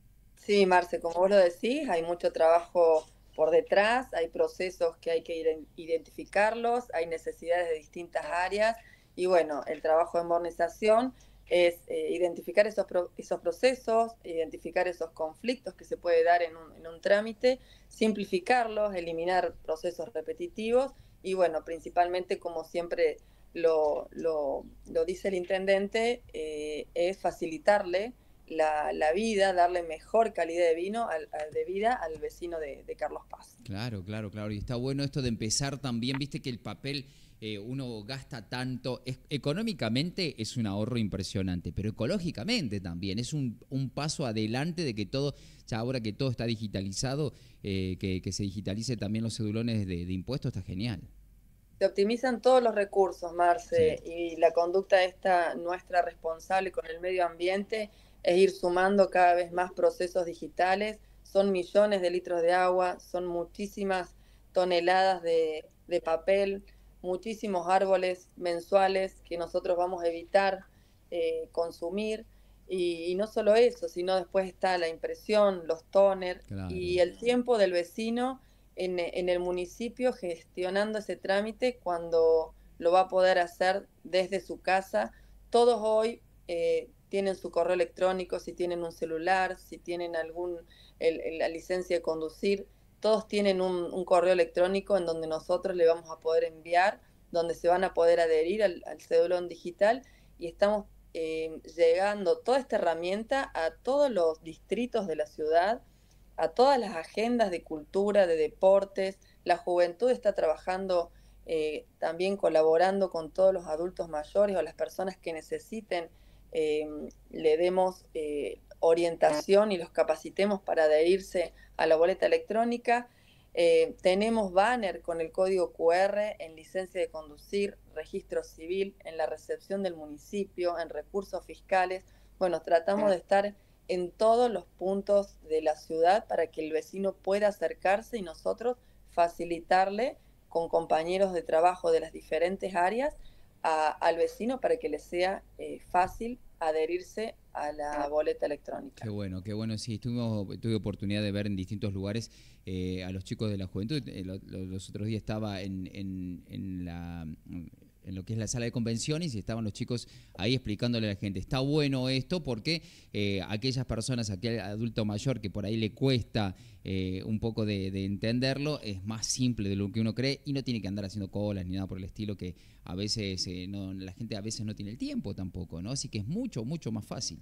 Sí, Marce, como vos lo decís, hay mucho trabajo por detrás, hay procesos que hay que iden- identificarlos, hay necesidades de distintas áreas y bueno, el trabajo de modernización es eh, identificar esos, pro- esos procesos, identificar esos conflictos que se puede dar en un, en un trámite, simplificarlos, eliminar procesos repetitivos y bueno, principalmente como siempre lo, lo, lo dice el intendente, eh, es facilitarle la, la vida, darle mejor calidad de vino al, al- de vida al vecino de, de Carlos Paz. Claro, claro, claro. Y está bueno esto de empezar también, viste que el papel eh, uno gasta tanto. Es- económicamente es un ahorro impresionante, pero ecológicamente también. Es un, un paso adelante de que todo, ya ahora que todo está digitalizado, eh, que, que se digitalice también los cedulones de, de impuestos, está genial. Se optimizan todos los recursos, Marce, y la conducta esta nuestra responsable con el medio ambiente es ir sumando cada vez más procesos digitales. Son millones de litros de agua, son muchísimas toneladas de, de papel, muchísimos árboles mensuales que nosotros vamos a evitar eh, consumir. Y, y no solo eso, sino después está la impresión, los toners Claro. y el tiempo del vecino en, en el municipio gestionando ese trámite cuando lo va a poder hacer desde su casa. Todos hoy eh, tienen su correo electrónico, si tienen un celular, si tienen algún el- el- la licencia de conducir, todos tienen un, un correo electrónico en donde nosotros le vamos a poder enviar, donde se van a poder adherir al, al cedulón digital y estamos eh, llegando toda esta herramienta a todos los distritos de la ciudad, a todas las agendas de cultura, de deportes. La juventud está trabajando eh, también colaborando con todos los adultos mayores o las personas que necesiten, eh, le demos eh, orientación y los capacitemos para adherirse a la boleta electrónica. Eh, tenemos banner con el código Q R en licencia de conducir, registro civil, en la recepción del municipio, en recursos fiscales. Bueno, tratamos de estar en todos los puntos de la ciudad para que el vecino pueda acercarse y nosotros facilitarle con compañeros de trabajo de las diferentes áreas a- al vecino para que le sea eh, fácil adherirse a la boleta electrónica. Qué bueno, qué bueno. Sí, tuvimos, tuve oportunidad de ver en distintos lugares eh, a los chicos de la juventud. Eh, lo- lo- los otros días estaba en, en, en la, en lo que es la sala de convenciones y estaban los chicos ahí explicándole a la gente. Está bueno esto porque eh, aquellas personas, aquel adulto mayor que por ahí le cuesta eh, un poco de, de entenderlo, es más simple de lo que uno cree y no tiene que andar haciendo colas ni nada por el estilo, que a veces eh, no, la gente a veces no tiene el tiempo tampoco, ¿no? Así que es mucho, mucho más fácil.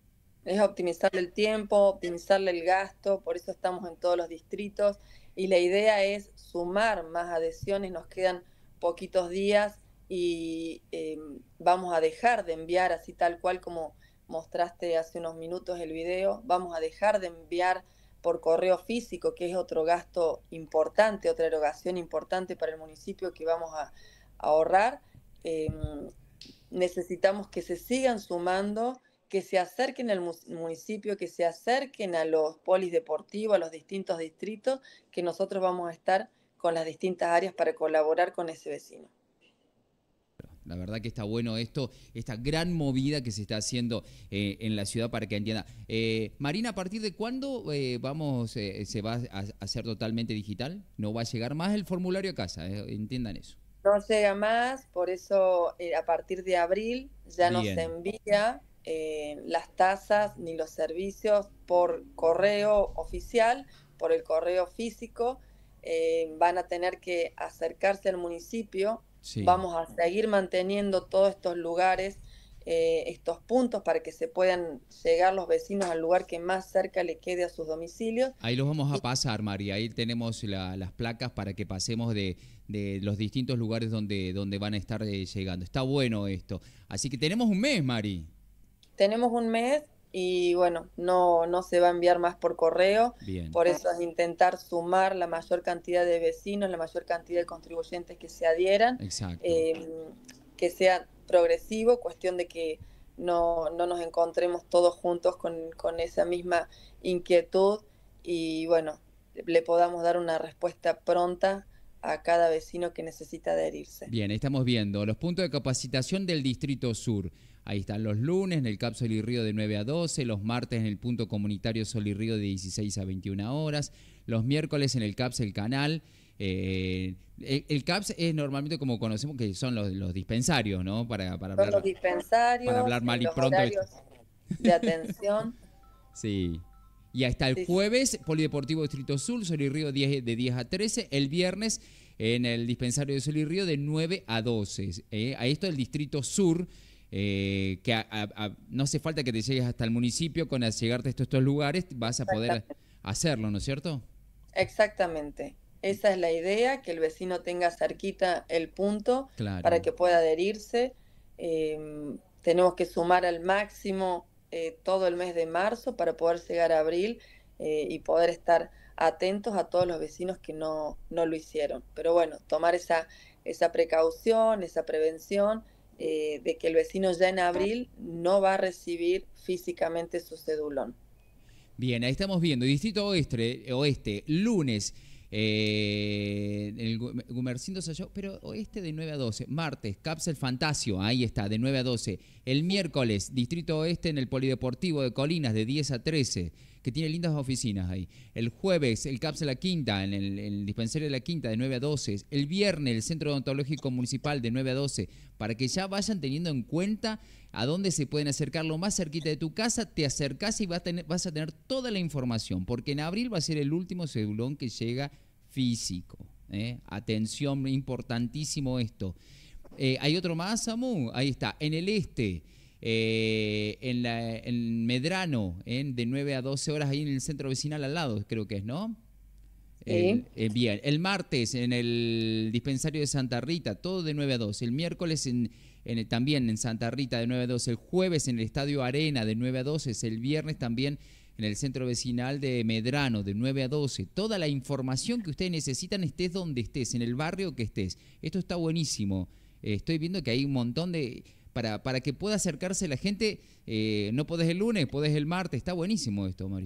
Es optimizarle el tiempo, optimizarle el gasto, por eso estamos en todos los distritos y la idea es sumar más adhesiones, nos quedan poquitos días y eh, vamos a dejar de enviar así tal cual como mostraste hace unos minutos el video, vamos a dejar de enviar por correo físico, que es otro gasto importante, otra erogación importante para el municipio que vamos a, a ahorrar. Eh, necesitamos que se sigan sumando, que se acerquen al municipio, que se acerquen a los polideportivos, a los distintos distritos, que nosotros vamos a estar con las distintas áreas para colaborar con ese vecino. La verdad que está bueno esto, esta gran movida que se está haciendo eh, en la ciudad para que entienda. Eh, Marina, ¿a partir de cuándo eh, vamos, eh, se va a hacer totalmente digital? ¿No va a llegar más el formulario a casa? Eh, entiendan eso. No llega más, por eso eh, a partir de abril ya no se envía eh, las tasas ni los servicios por correo oficial, por el correo físico. Eh, van a tener que acercarse al municipio. Sí. Vamos a seguir manteniendo todos estos lugares, eh, estos puntos para que se puedan llegar los vecinos al lugar que más cerca le quede a sus domicilios. Ahí los vamos a pasar, María. Ahí tenemos la, las placas para que pasemos de, de los distintos lugares donde, donde van a estar eh, llegando. Está bueno esto. Así que tenemos un mes, Mari. Tenemos un mes y bueno, no, no se va a enviar más por correo. Bien. Por eso es intentar sumar la mayor cantidad de vecinos, la mayor cantidad de contribuyentes que se adhieran. Exacto. Eh, que sea progresivo, cuestión de que no, no nos encontremos todos juntos con, con esa misma inquietud y bueno, le podamos dar una respuesta pronta a cada vecino que necesita adherirse. Bien, ahí estamos viendo los puntos de capacitación del Distrito Sur. Ahí están los lunes en el C A P Sol y Río de nueve a doce, los martes en el punto comunitario Sol y Río de dieciséis a veintiuna horas, los miércoles en el C A P S El Canal. Eh, el, el C A P S es normalmente como conocemos que son los, los dispensarios, ¿no? Para, para hablar, son los dispensarios, para hablar mal y los pronto. horarios de atención. Sí. Y hasta el jueves, Polideportivo Distrito Sur, Sol y Río diez, de diez a trece. El viernes en el dispensario de Sol y Río de nueve a doce. Eh, a esto el Distrito Sur. Eh, que a, a, a, no hace falta que te llegues hasta el municipio, con al llegarte a estos, estos lugares vas a poder hacerlo, ¿no es cierto? Exactamente. Esa es la idea, que el vecino tenga cerquita el punto claro. para que pueda adherirse. Eh, tenemos que sumar al máximo eh, todo el mes de marzo para poder llegar a abril eh, y poder estar atentos a todos los vecinos que no, no lo hicieron. Pero bueno, tomar esa, esa precaución, esa prevención, Eh, de que el vecino ya en abril no va a recibir físicamente su cedulón. Bien, ahí estamos viendo Distrito Oeste, oeste lunes, eh, el Gumercindo Sayó, pero oeste de nueve a doce, martes, C A P S El Fantasio, ahí está, de nueve a doce, el miércoles, Distrito Oeste en el Polideportivo de Colinas, de diez a trece, que tiene lindas oficinas ahí. El jueves, el C A P S La Quinta, en el, en el dispensario de La Quinta, de nueve a doce. El viernes, el Centro Odontológico Municipal, de nueve a doce. Para que ya vayan teniendo en cuenta a dónde se pueden acercar lo más cerquita de tu casa. Te acercás y vas a tener, vas a tener toda la información. Porque en abril va a ser el último cedulón que llega físico. ¿eh? Atención, importantísimo esto. Eh, ¿Hay otro más, Samu? Ahí está. En el este... Eh, en, la, en Medrano, ¿eh? de nueve a doce horas, ahí en el centro vecinal al lado, creo que es, ¿no? Sí. El, eh, bien, el martes en el dispensario de Santa Rita, todo de nueve a doce. El miércoles en, en el, también en Santa Rita de nueve a doce. El jueves en el Estadio Arena de nueve a doce. El viernes también en el centro vecinal de Medrano de nueve a doce. Toda la información que ustedes necesitan, estés donde estés, en el barrio que estés. Esto está buenísimo. Eh, estoy viendo que hay un montón de... Para, para que pueda acercarse la gente, eh, no podés el lunes, podés el martes. Está buenísimo esto, Mari.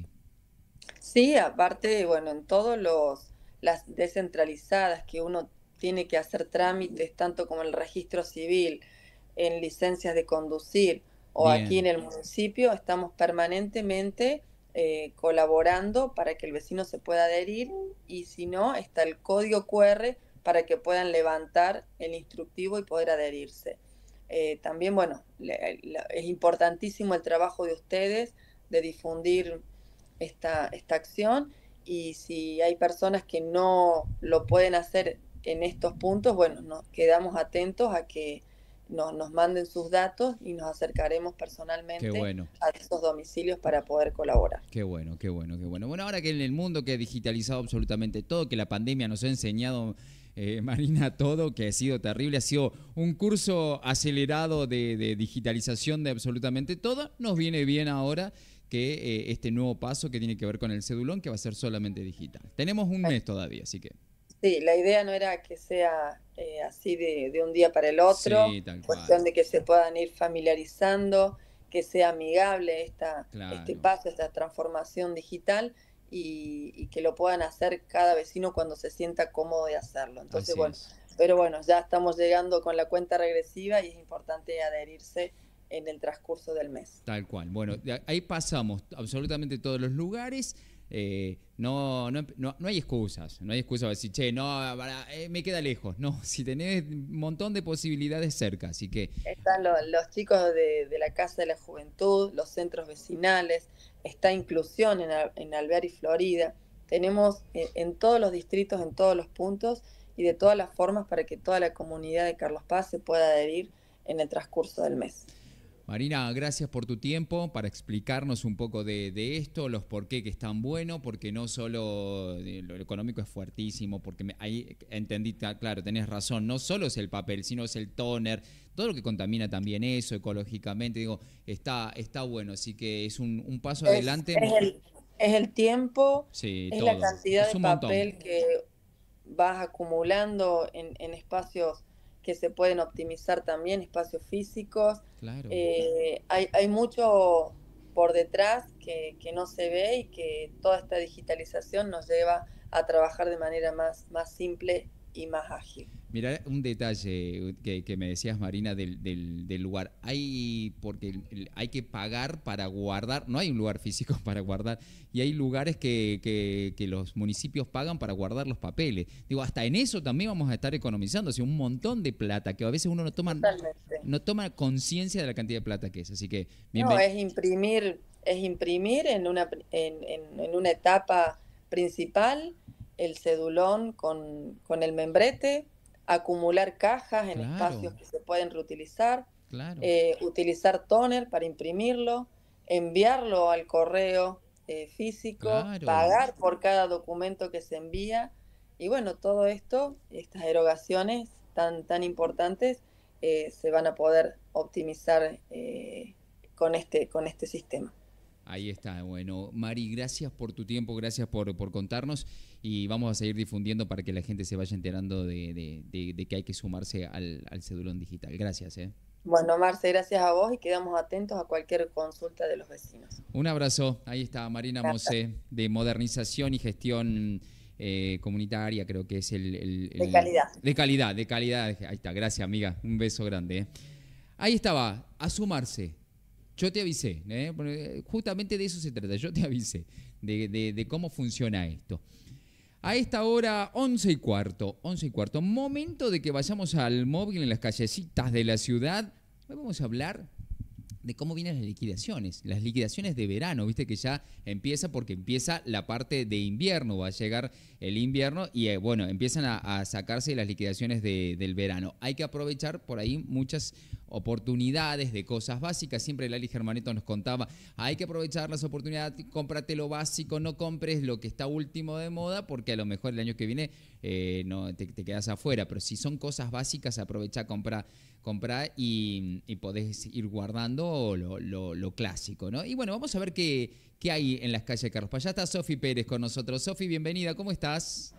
Sí, aparte, bueno, en todos los las descentralizadas que uno tiene que hacer trámites, tanto como el registro civil, en licencias de conducir o Bien. Aquí en el municipio, estamos permanentemente eh, colaborando para que el vecino se pueda adherir y si no, está el código cu erre para que puedan levantar el instructivo y poder adherirse. Eh, también, bueno, le, le, es importantísimo el trabajo de ustedes de difundir esta, esta acción y si hay personas que no lo pueden hacer en estos puntos, bueno, nos quedamos atentos a que nos, nos manden sus datos y nos acercaremos personalmente bueno. a esos domicilios para poder colaborar. Qué bueno, qué bueno, qué bueno. Bueno, ahora que en el mundo que ha digitalizado absolutamente todo, que la pandemia nos ha enseñado... Eh, Marina, todo, que ha sido terrible, ha sido un curso acelerado de, de digitalización de absolutamente todo. Nos viene bien ahora que eh, este nuevo paso que tiene que ver con el cedulón, que va a ser solamente digital. Tenemos un mes todavía, así que... Sí, la idea no era que sea eh, así de, de un día para el otro, sí, tal cuestión cual. de que se puedan ir familiarizando, que que sea amigable esta, Claro. este paso, esta transformación digital y, y que lo puedan hacer cada vecino cuando se sienta cómodo de hacerlo. Entonces, Así bueno, es. pero bueno, ya estamos llegando con la cuenta regresiva y es importante adherirse en el transcurso del mes. Tal cual. Bueno, de ahí pasamos absolutamente todos los lugares. Eh, no, no, no, no hay excusas. No hay excusas para decir, che, no, para- eh, me queda lejos. No, si tenés un montón de posibilidades cerca. Así que Están lo- los chicos de, de la Casa de la Juventud, los centros vecinales, está inclusión en, Al- en Alvear y Florida. Tenemos eh, en todos los distritos, en todos los puntos y de todas las formas para que toda la comunidad de Carlos Paz se pueda adherir en el transcurso del mes. Marina, gracias por tu tiempo para explicarnos un poco de, de esto, los por qué que es tan bueno, porque no solo eh, lo económico es fuertísimo, porque me- ahí entendí, ta- claro, tenés razón, no solo es el papel, sino es el tóner, todo lo que contamina también eso ecológicamente, digo, está, está bueno, así que es un, un paso Es, adelante. es el, es el tiempo, Sí, es todo. la cantidad Es de un montón. papel que vas acumulando en, en espacios que se pueden optimizar también, espacios físicos. Claro. Eh, hay, hay mucho por detrás que, que no se ve y que toda esta digitalización nos lleva a trabajar de manera más, más simple y más ágil. Mirá un detalle que, que me decías, Marina, del, del, del lugar. Hay, porque el- el- hay que pagar para guardar, no hay un lugar físico para guardar, y hay lugares que, que, que los municipios pagan para guardar los papeles. Digo, hasta en eso también vamos a estar economizando, o sea, un montón de plata, que a veces uno no toma, Totalmente. no toma conciencia de la cantidad de plata que es. Así que, No, bienven- es imprimir, es imprimir en una, en, en- en una etapa principal el cedulón con, con el membrete, acumular cajas en Claro. espacios que se pueden reutilizar, Claro. eh, utilizar tóner para imprimirlo, enviarlo al correo eh, físico, Claro. pagar por cada documento que se envía y bueno, todo esto, estas erogaciones tan, tan importantes eh, se van a poder optimizar eh, con este, con este sistema. Ahí está, bueno. Mari, gracias por tu tiempo, gracias por, por contarnos y vamos a seguir difundiendo para que la gente se vaya enterando de, de- de- de que hay que sumarse al, al cedulón digital. Gracias, ¿eh? Bueno, Marce, gracias a vos y quedamos atentos a cualquier consulta de los vecinos. Un abrazo. Ahí está Marina Gracias. Mosé, de Modernización y Gestión eh, Comunitaria, creo que es el, el- De el- calidad. De calidad, de calidad. Ahí está, gracias amiga. Un beso grande. ¿eh? Ahí estaba, a sumarse. Yo te avisé, ¿eh? Porque justamente de eso se trata, yo te avisé, de, de- de cómo funciona esto. A esta hora, once y cuarto, once y cuarto, momento de que vayamos al móvil en las callecitas de la ciudad. Hoy vamos a hablar de cómo vienen las liquidaciones, las liquidaciones de verano, viste que ya empieza porque empieza la parte de invierno, va a llegar el invierno y eh, bueno, empiezan a, a sacarse las liquidaciones de- del verano. Hay que aprovechar por ahí muchas oportunidades de cosas básicas, siempre Lali Germaneto nos contaba, hay que aprovechar las oportunidades, cómprate lo básico, no compres lo que está último de moda porque a lo mejor el año que viene eh, no te, te quedas afuera, pero si son cosas básicas, aprovecha, compra comprar y, y podés ir guardando lo, lo- lo clásico, ¿no? Y bueno, vamos a ver qué, qué hay en las calles de Carlos Paz. Ya está Sofi Pérez con nosotros. Sofi, bienvenida, ¿cómo estás?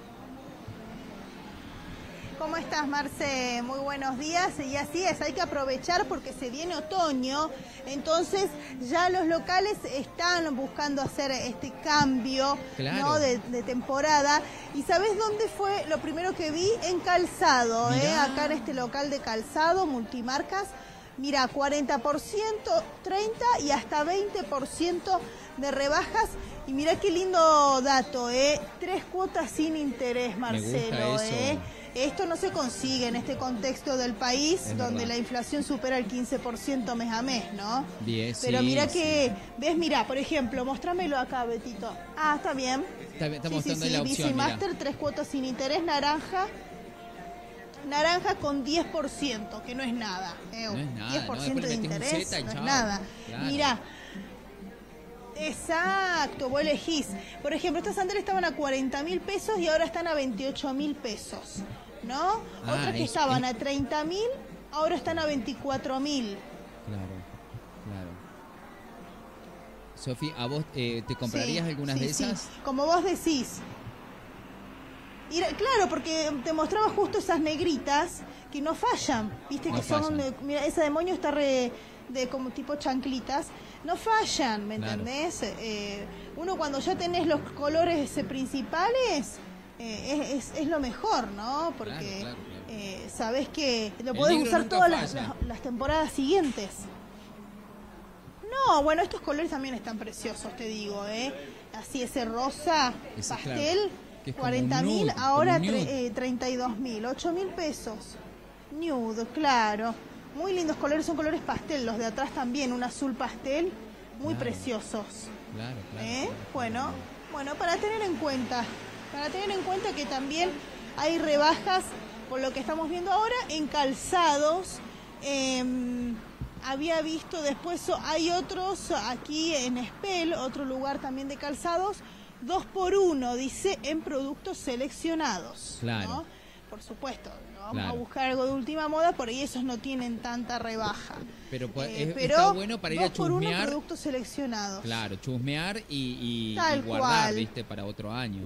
¿Cómo estás, Marce? Muy buenos días. Y así es, hay que aprovechar porque se viene otoño, entonces ya los locales están buscando hacer este cambio, Claro. ¿no? de, de temporada. ¿Y sabés dónde fue lo primero que vi? En Calzado, ¿eh? Mirá. Acá en este local de Calzado, multimarcas. Mira, cuarenta por ciento, treinta por ciento y hasta veinte por ciento de rebajas. Y mira qué lindo dato, ¿eh? Tres cuotas sin interés, Marcelo, gusta eso. ¿eh? Esto no se consigue en este contexto del país, Es donde verdad. la inflación supera el quince por ciento mes a mes, ¿no? Bien, Pero sí, mira sí. que, ves, mira, por ejemplo, mostrámelo acá, Betito. Ah, está bien. Está, está Sí, sí, mostrando sí, la opción, Visa mira. Master, tres cuotas sin interés, naranja. Naranja con diez por ciento, que no es nada. ¿eh? No es nada, diez por ¿no? ciento Después de le metés un interés, Z y no es chao. nada. Claro. Mira, exacto, vos elegís. Por ejemplo, estas sandalias estaban a cuarenta mil pesos y ahora están a veintiocho mil pesos, ¿no? Ah, Otras que es- estaban es- a treinta mil, ahora están a veinticuatro mil. Claro, claro. Sofi, ¿a vos eh, te comprarías Sí, algunas sí, de sí. esas? Como vos decís. Y era- claro, porque te mostraba justo esas negritas que no fallan, viste No que son, fallan. eh, mira, esa de moño está re, de como tipo chanclitas, no fallan, ¿me Claro. entendés? Eh, uno cuando ya tenés los colores eh, principales, eh, es, es, es lo mejor, ¿no? Porque Claro, claro, claro. eh, sabés que lo El podés negro usar nunca todas las, falla. las- las temporadas siguientes. No, bueno, estos colores también están preciosos, te digo, ¿eh? Así ese rosa Ese, pastel, claro, que es como cuarenta un mil, nude, ahora como un nude. tre- eh, treinta y dos mil, ocho mil pesos. Nude, claro. Muy lindos colores, son colores pastel, los de atrás también, un azul pastel, muy Claro. preciosos. Claro, claro. ¿Eh? claro. Bueno, bueno, para tener en cuenta, para tener en cuenta que también hay rebajas, por lo que estamos viendo ahora, en calzados. em, había visto después, o- hay otros aquí en Espel, otro lugar también de calzados, dos por uno, dice, en productos seleccionados. Claro. ¿no? Por supuesto, ¿no? Vamos Claro. a buscar algo de última moda, por ahí esos no tienen tanta rebaja. Pero, pues, Eh, es- pero está bueno para ir a dos por uno chusmear. productos seleccionados. Claro, chusmear y, y- Tal y guardar, cual. viste, para otro año.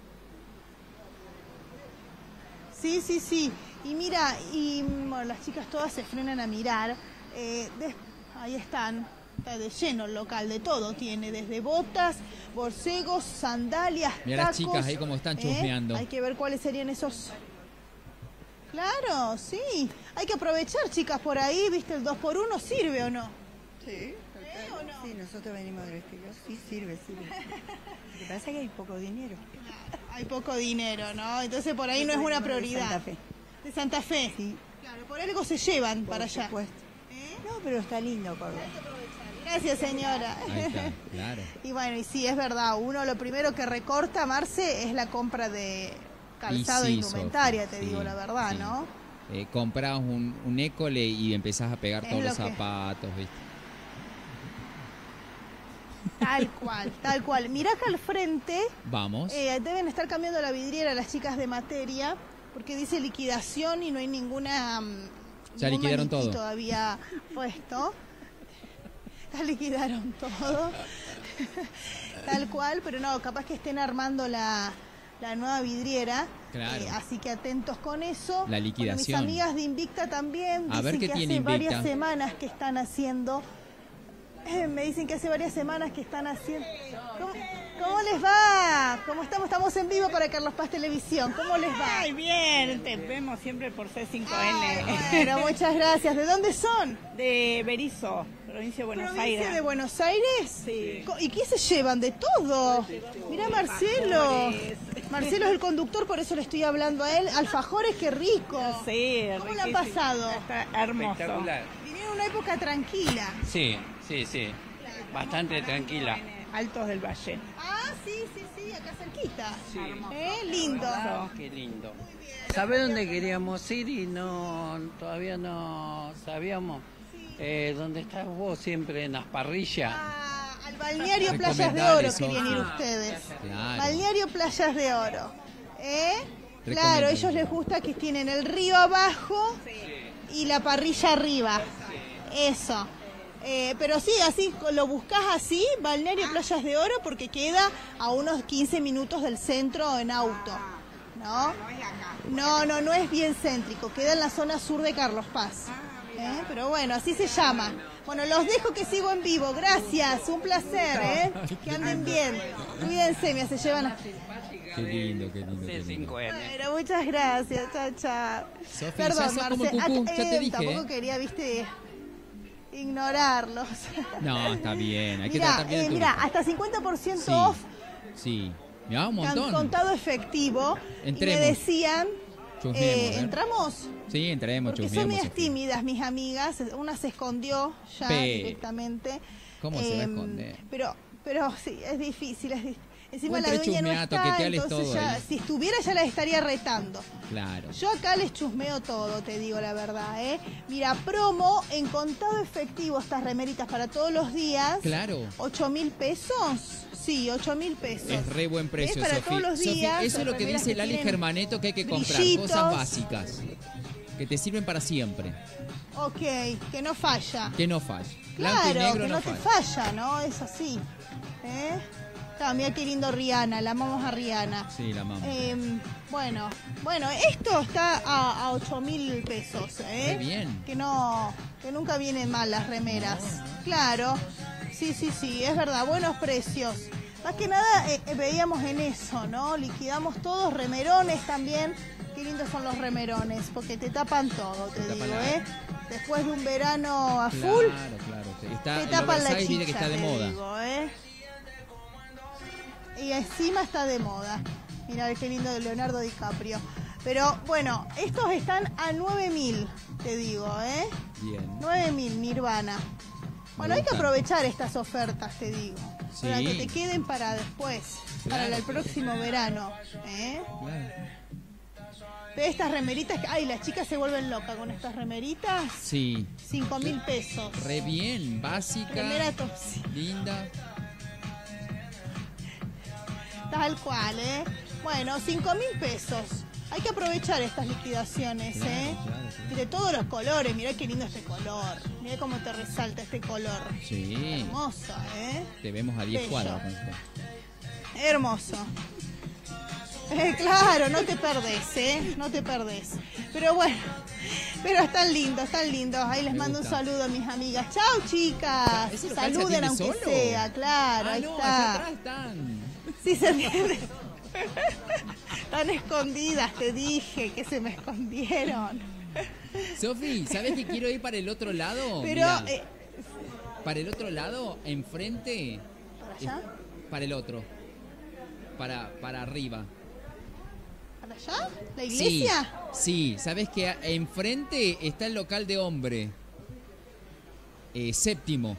Sí, sí, sí. Y mira, y bueno, las chicas todas se frenan a mirar. Eh, des- ahí están, está de lleno el local, de todo tiene, desde botas, borcegos, sandalias, Mirá las tacos, chicas ahí como están ¿eh? chusmeando. Hay que ver cuáles serían esos. Claro, sí. Hay que aprovechar, chicas, por ahí, ¿viste? El dos por uno sirve o no. Sí, sí, nosotros venimos del exterior, sí sirve, sirve. Lo que pasa es que hay poco dinero. Hay poco dinero, ¿no? Entonces por ahí no es Nosotros una venimos de prioridad. Santa Fe. De Santa Fe. Sí. Claro, por algo se llevan para allá. Supuesto. No, pero está lindo Córdoba. Gracias, señora. Ahí está, claro. Y bueno, y sí, es verdad, uno lo primero que recorta, Marce, es la compra de calzado e Y sí, indumentaria, Sofi, te sí, digo la verdad, sí. ¿no? Eh, comprás un, un école y empezás a pegar Es todos lo los que- zapatos, viste. Tal cual, tal cual. Mirá acá al frente, Vamos. eh, deben estar cambiando la vidriera las chicas de materia, porque dice liquidación y no hay ninguna... mm, Ya ningún liquidaron maniquí todo. todavía puesto. Ya liquidaron todo. Tal cual, pero no, capaz que estén armando la, la nueva vidriera. Claro. Eh, así que atentos con eso. La liquidación. Bueno, mis amigas de Invicta también A dicen ver qué que tiene hace Invicta. varias semanas que están haciendo. eh, me dicen que hace varias semanas que están haciendo. ¿Cómo, cómo les va? ¿Cómo estamos? Estamos en vivo para Carlos Paz Televisión. ¿Cómo les va? Ay, bien, te vemos siempre por C cinco N. Bueno, muchas gracias. ¿De dónde son? De Berizo, provincia de Buenos ¿Provincia Aires. de Buenos Aires? Sí. Co- ¿Y qué se llevan? De todo. Mira Marcelo. Marcelo es el conductor, por eso le estoy hablando a él. Alfajores, qué rico. Sí, ¿Cómo la han riquísimo. pasado? Está hermoso. Espectacular. Vinieron en una época tranquila. Sí, sí, sí. Bastante tranquila. Altos del Valle. Ah, sí, sí, sí, acá cerquita. Sí. ¿Eh? Lindo. Qué lindo. ¿Sabés dónde queríamos ir y no todavía no sabíamos? Eh, ¿Dónde estás vos siempre en las parrillas? Al balneario Playas de Recomendale, Oro Sofi. querían ir ustedes. Claro. Balneario Playas de Oro. ¿Eh? Claro, Recomendale. a ellos les gusta que tienen el río abajo y la parrilla arriba. Eso. Eh, pero sí, así lo buscas así, Balneario Playas de Oro, porque queda a unos quince minutos del centro en auto. ¿No? No, no, no es bien céntrico, queda en la zona sur de Carlos Paz. ¿Eh? Pero bueno, así se llama. Bueno, los dejo que sigo en vivo. Gracias, un placer, ¿eh? Que anden bien. Cuídense, me se llevan a... Qué lindo, qué lindo. Qué lindo. Bueno, muchas gracias, chao, chao. Sofi, ya Perdón, sos como Marce, cucú, ah, ya te eh, dije, tampoco ¿eh? quería, viste, ignorarlos. No, está bien, hay que Mira, tratar bien eh, el mira, turista. hasta cincuenta por ciento Sí. off, Sí. Mirá, un can- montón. contado efectivo. Entremos. Y me decían, Chusmemos, eh, a ver. ¿entramos? Sí, entremos, Porque son chusmeemos. medias Sofi. tímidas mis amigas, una se escondió ya Pe. directamente. ¿Cómo se va a Em, esconder? Pero, pero sí, es difícil, es difícil. Encima Vos la entré dueña no chusmeá, está, toqueteales entonces todo ya, ahí. si estuviera ya la estaría retando. Claro. Yo acá les chusmeo todo, te digo la verdad, ¿eh? Mira, promo en contado efectivo, estas remeritas para todos los días. Claro. ¿Ocho mil pesos? Sí, ocho mil pesos. Es re buen precio, Es para Sofi. todos los Sofi, días, eso es lo que remeras dice que Lali tienen Germaneto, que hay que comprar. brillitos. Cosas básicas. Que te sirven para siempre. Ok, que no falla. Que no falle. Blanco y Claro, negro que no, no te falla. falla, ¿no? Es así. ¿Eh? Claro, mira qué lindo Rihanna, la amamos a Rihanna. Sí, la amamos. Eh, bueno, bueno, esto está a, a ocho mil pesos, ¿eh? Qué bien. Que no, que nunca vienen mal las remeras. Claro, sí, sí, sí, es verdad, buenos precios. Más que nada eh, eh, veíamos en eso, ¿no? Liquidamos todos, remerones también. Qué lindos son los remerones, porque te tapan todo, te, Te digo, tapan la- ¿eh? Después de un verano a Claro, full, claro. Está, te el tapan la oversize, chicha, viste que está de te moda. digo, ¿eh? Y encima está de moda. Mira qué lindo de Leonardo DiCaprio. Pero bueno, estos están a nueve mil, te digo, ¿eh? Bien. nueve mil, Nirvana. Bueno, hay que gusta. aprovechar estas ofertas, te digo. Sí. Para que te queden para después, para Claro. el próximo verano. ¿eh? Ve estas remeritas, que- ay, las chicas se vuelven locas con estas remeritas. Sí. cinco mil pesos. Re bien, básica, Remera top- linda. Tal cual, ¿eh? Bueno, cinco mil pesos. Hay que aprovechar estas liquidaciones, Claro, ¿eh? claro, claro. Y de todos los colores, mirá qué lindo este color. Mirá cómo te resalta este color. Sí. Hermoso, ¿eh? Te vemos a diez Bello. cuadras con esto. Hermoso. Eh, claro, no te perdés, ¿eh? No te perdés. Pero bueno, pero están lindos, están lindos. Ahí les Me mando gusta. un saludo a mis amigas. ¡Chao, chicas! ¿Ese local se Saluden atiende aunque solo? sea, claro, Ah, ahí no, está. allá atrás están. Sí, se entiende. Están escondidas, te dije que se me escondieron. Sofi, ¿sabes que quiero ir para el otro lado? Pero, Mirá, eh, para el otro lado, enfrente. ¿para allá? Para el otro. Para, para arriba. ¿Para allá? ¿La iglesia? Sí, sí, sabes que enfrente está el local de hombre. Eh, séptimo.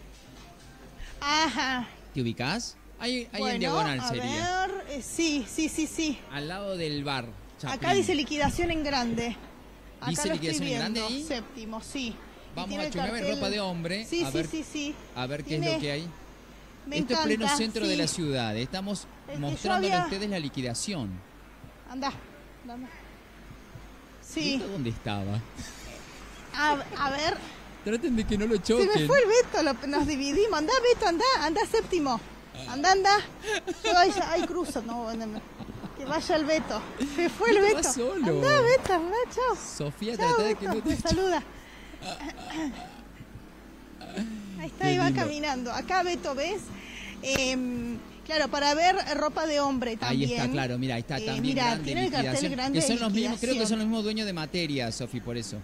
Ajá. ¿Te ubicás? Ahí, ahí Bueno, en diagonal a sería. ver, eh, sí, sí, sí, sí. Al lado del bar. Acá Chaplin. dice liquidación en grande. Acá ¿Dice lo liquidación estoy en grande viendo. ahí? Séptimo, sí. Y Vamos tiene a el chusmear cartel. ropa de hombre. Sí, a sí, ver, sí, sí. A ver qué Tiene- es lo que hay. Me Esto es encanta, pleno centro de sí. la ciudad. Estamos Es que mostrándole yo había- a ustedes la liquidación. Anda, anda. Sí. ¿Esto dónde estaba? A, a ver, Traten de que no lo se choquen. me fue el Beto, lo- nos dividimos. Anda, Beto, anda, anda séptimo. Anda, anda. Que vaya, ay, cruzo, no, bueno, que vaya el Beto. Se fue el Beto va Beto. solo. Anda, Beto, anda, chao. Sofía, Chao, trata de que Beto, no te me saluda. Ahí está, Qué ahí va lindo. caminando. Acá, Beto, ¿ves? Em, claro, para ver ropa de hombre Ahí también. está, claro, mira, ahí está Eh, también mira, grande tiene el cartel liquidación. grande que son de los mismos, creo que liquidación. son los mismos dueños de materia, Sofi, por eso.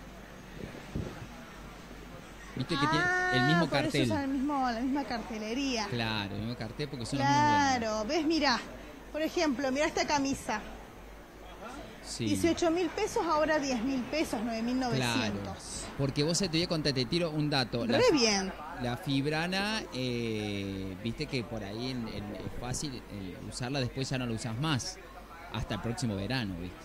Viste que tiene el mismo Ah, por eso cartel. usan el mismo, la misma cartelería. Claro, el mismo cartel porque son los mismos dueños. Claro, ves, mira, por ejemplo, mira esta camisa. Sí. dieciocho mil pesos, ahora diez mil pesos, nueve mil novecientos. Claro. Porque vos te voy a contar, te tiro un dato. La, Re bien. la fibrana, eh, viste que por ahí en- en- es fácil eh, usarla, después ya no la usas más. Hasta el próximo verano, ¿viste?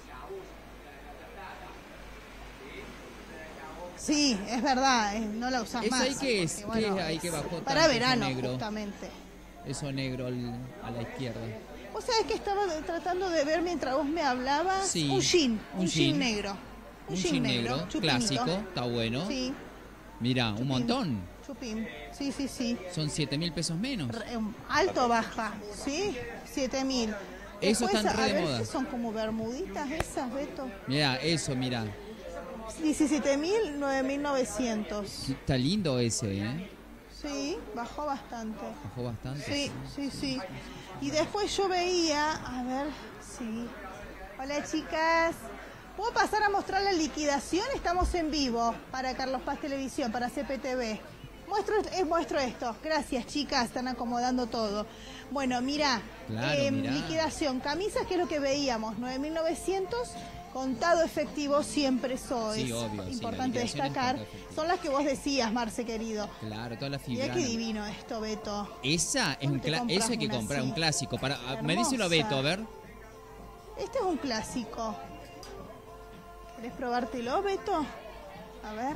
Sí, es verdad, eh, no la usás ¿Esa más. ahí qué es? porque, ¿Qué bueno, es ahí que es bajó para tanto, verano, eso negro? justamente. Eso negro al- a la izquierda. Vos sabés que estaba de- tratando de ver mientras vos me hablabas. Sí, Un jean, un, un jean, jean. negro. Un, Un jean, jean negro, negro, chupinito. clásico, está bueno. Sí, Mira, un Chupín. montón. chupín. Sí, sí, sí. Son siete mil pesos menos. Re- um, Alto o baja, ¿sí? siete mil. Eso Después, están re a de ver moda. si son como bermuditas esas, Beto. Mira, eso, mira. diecisiete mil, nueve mil novecientos. Está lindo ese, ¿eh? Sí, bajó bastante. Bajó bastante. Sí, sí, sí. Y después yo veía, a ver, sí. Hola chicas. ¿Puedo pasar a mostrar la liquidación? Estamos en vivo para Carlos Paz Televisión, para C P T V. Muestro, eh, muestro esto. Gracias chicas, están acomodando todo. Bueno, mira, Claro, mirá. liquidación, camisas, que es lo que veíamos, nueve mil novecientos. Contado efectivo siempre eso Sí, es obvio, sí, la importante liquidación es destacar. contado efectivo. Son las que vos decías, Marce querido. Claro, toda la Mirá fibrana. qué divino esto, Beto. Esa es un ¿Dónde te cla- compras eso hay que una comprar, así? un clásico. Para, Hermosa. me dice lo Beto, a ver. Este es un clásico. ¿Querés probártelo, Beto? A ver.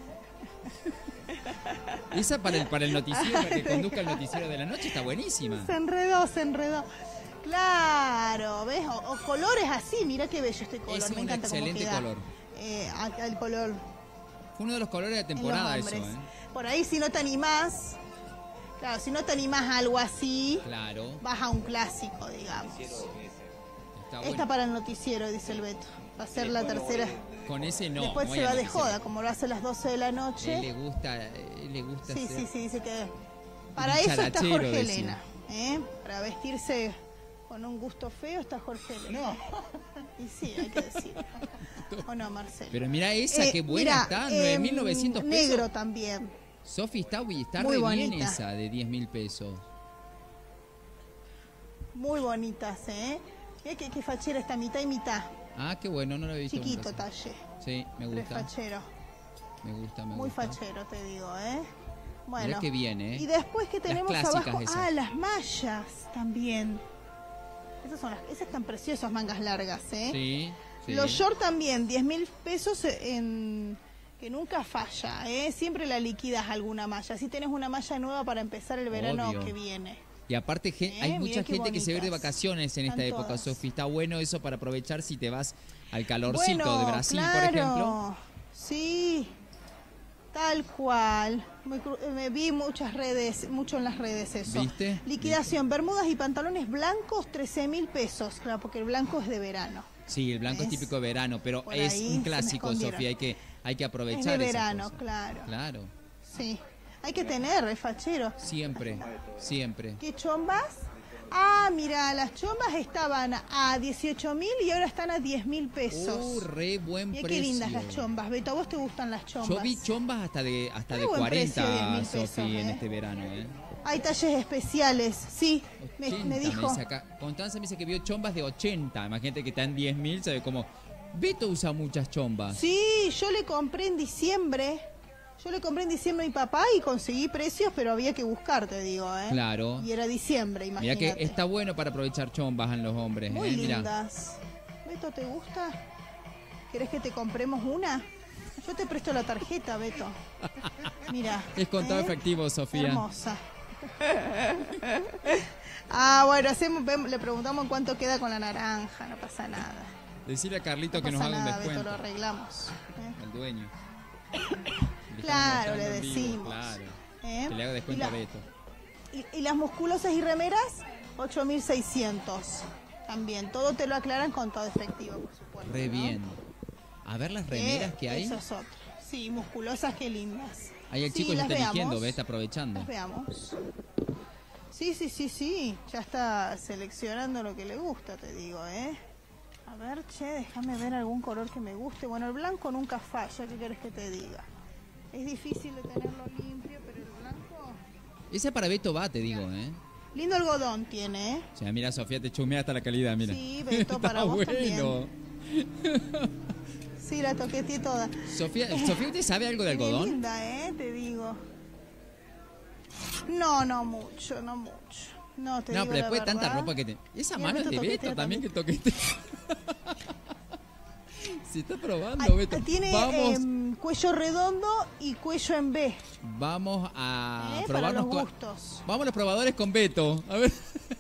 Esa para el, para el noticiero, para que conduzca el noticiero de la noche, está buenísima. Se enredó, se enredó. Claro, ¿ves? O, o colores así, mira qué bello este color. Es Me un encanta cómo excelente queda. color. Eh, acá el color Fue uno de los colores de en los temporada eso, hombres. ¿eh? Por ahí si no te animás, Claro, si no te animás a algo así, Claro. vas a un clásico, digamos. Está Esta bueno. para el noticiero, dice el Beto. Va a ser la tercera. Con ese no. Después no se voy va al de noticiero. joda, como lo hace a las doce de la noche. Él le gusta, él le gusta Sí, hacer- sí, sí, dice que para eso está dicharachero, Jorge decía. Elena. ¿eh? Para vestirse con un gusto feo está Jorge Elena. Y sí, hay que decirlo. ¿O no, Marcelo? Pero mira esa, Eh, qué buena mira, está, em, nueve mil novecientos pesos. Negro también. Sofi, está, está Muy re bien bonita. esa de diez mil pesos. Muy bonitas, ¿eh? Mira qué, qué fachera está, mitad y mitad. Ah, qué bueno, no lo he visto. Chiquito nunca. talle. Sí, me Pero es gusta. fachero. Me gusta, me Muy gusta. fachero, te digo, ¿eh? Bueno. Mirá qué bien, ¿eh? Y después que Las tenemos clásicas abajo, esas. ah, las mallas también. Esas son las, esas están preciosas, mangas largas, ¿eh? Sí, sí. Los short también, diez mil pesos en que nunca falla, ¿eh? Siempre la liquidas alguna malla. Si tenés una malla nueva para empezar el verano Obvio. que viene. Y aparte gen- Eh, hay mirá mucha qué gente que se va a ir de bonitas. vacaciones en esta Están época, todas. Sofi. Está bueno eso para aprovechar si te vas al calorcito Bueno, de Brasil, claro. por ejemplo. Sí, tal cual. Me, cru- eh, me vi muchas redes, mucho en las redes eso. ¿Viste? Liquidación, bermudas y pantalones blancos, trece mil pesos. Claro, porque el blanco es de verano. Sí, el blanco es, ¿Ves? típico de verano, pero Por es ahí se un me clásico, escondieron. Sofía. Hay que, hay que Es aprovechar de esa verano, cosa. claro. Claro, Sí. Hay que tener, es fachero. siempre, siempre. ¿Qué chombas? Ah, mira, las chombas estaban a dieciocho mil y ahora están a diez mil pesos. Uh, re buen Mira precio. qué lindas las chombas. Beto, ¿a vos te gustan las chombas? Yo vi chombas hasta de hasta Muy de buen precio, diez cuarenta, mil pesos, Sofi, en eh. este verano. ¿eh? Hay talles especiales, sí, me, ochenta, me dijo. dice acá. Constanza me dice que vio chombas de ochenta. Imagínate que está en diez mil, sabe como... Beto usa muchas chombas. Sí, yo le compré en diciembre. Yo le compré en diciembre a mi papá y conseguí precios, pero había que buscar, te digo, ¿eh? Claro. Y era diciembre, Mira imagínate. que está bueno para aprovechar chombas en los hombres. Muy ¿eh? Mirá. lindas. Beto, ¿te gusta? ¿Querés que te compremos una? Yo te presto la tarjeta, Beto. Mira. Es contado ¿eh? efectivo, Sofía. Hermosa. Ah, bueno, hacemos, vemos- le preguntamos en cuánto queda con la naranja, no pasa nada. Decirle a Carlito No que nos pasa haga un nada, Beto, descuento. lo arreglamos. ¿eh? Al dueño. Le Claro, estamos le mostrando en vivo, decimos. Claro. ¿eh? Que le haga Y descuento la- a Beto. Y, y las musculosas y remeras, ocho mil seiscientos. También, todo te lo aclaran con todo efectivo, por supuesto. Re ¿no? bien. A ver las remeras Eh, que hay. Eso es otro. Sí, musculosas, qué lindas. Ahí el Sí, chico ya las está eligiendo, veamos. ¿ves? Está aprovechando. Las veamos. Sí, sí, sí, sí. Ya está seleccionando lo que le gusta, te digo, ¿eh? A ver, che, déjame ver algún color que me guste. Bueno, el blanco nunca falla, ¿qué querés que te diga? Es difícil de tenerlo limpio, pero el blanco... Esa para Beto va, te digo, ¿eh? Lindo algodón tiene, ¿eh? O sea, mira, Sofía, te chumea hasta la calidad, mira. Sí, Beto, para Está vos bueno. Sí, la toqueteé toda. Sofía, Sofía, ¿usted sabe algo de Qué algodón? linda, ¿eh? Te digo. No, no mucho, no mucho. No, te No, digo pero la después de tanta verdad. ropa que te... Esa Y mano es Beto de toquetea Beto también que toquete. Se está probando, Ay, Beto. tiene Vamos, em, cuello redondo y cuello en B. vamos a ¿eh? Para probarnos los con... gustos. Vamos a los probadores con Beto. A ver.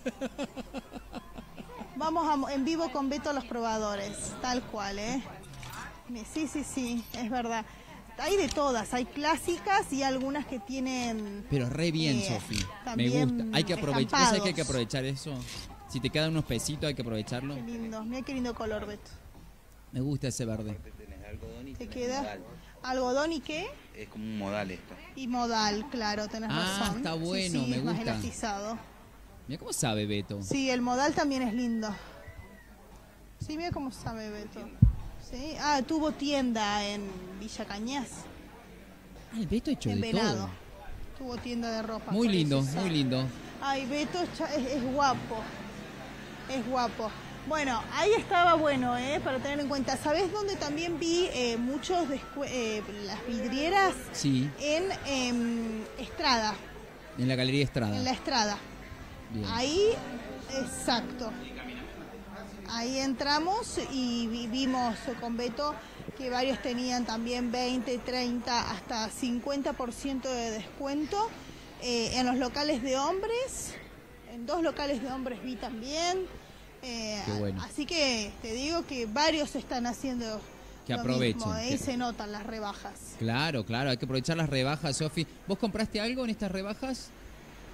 Vamos a mo- en vivo con Beto a los probadores, tal cual, ¿eh? Me- Sí, sí, sí, es verdad. Hay de todas, hay clásicas y algunas que tienen... Pero re bien, eh, Sofi. Me también gusta. Hay que aprovechar. ¿Sabes que hay que estampados. aprovechar eso? Si te quedan unos pesitos, hay que aprovecharlo. Qué lindo, mira qué lindo color, Beto. Me gusta ese verde. ¿Te queda? ¿Algodón y qué? Es como un modal esto. Y modal, claro, tenés Ah, razón. está Sí, bueno, sí, me es más gusta. elastizado. Mira cómo sabe Beto. Sí, el modal también es lindo. Sí, mira cómo sabe Beto. Sí. Ah, tuvo tienda en Villa Cañas, Ah, el Beto hecho en de Venado. todo. Tuvo tienda de ropa. Muy por lindo, eso sabe. muy lindo. Ay, Beto es, cha- es- es guapo. Es guapo. Bueno, ahí estaba bueno, ¿eh? Para tener en cuenta. ¿Sabés dónde también vi eh, muchos descue- eh, las vidrieras? Sí, En em, Estrada, en la Galería Estrada. en la Estrada. Bien. Ahí, exacto. Ahí entramos y vi- vimos eh, con Beto que varios tenían también veinte, treinta, hasta cincuenta por ciento de descuento. Eh, en los locales de hombres, en dos locales de hombres vi también. Eh, Qué bueno. Así que te digo que varios están haciendo Que lo aprovechen, mismo, ¿eh? que- Y se notan las rebajas. Claro, claro, hay que aprovechar las rebajas, Sofi. ¿Vos compraste algo en estas rebajas?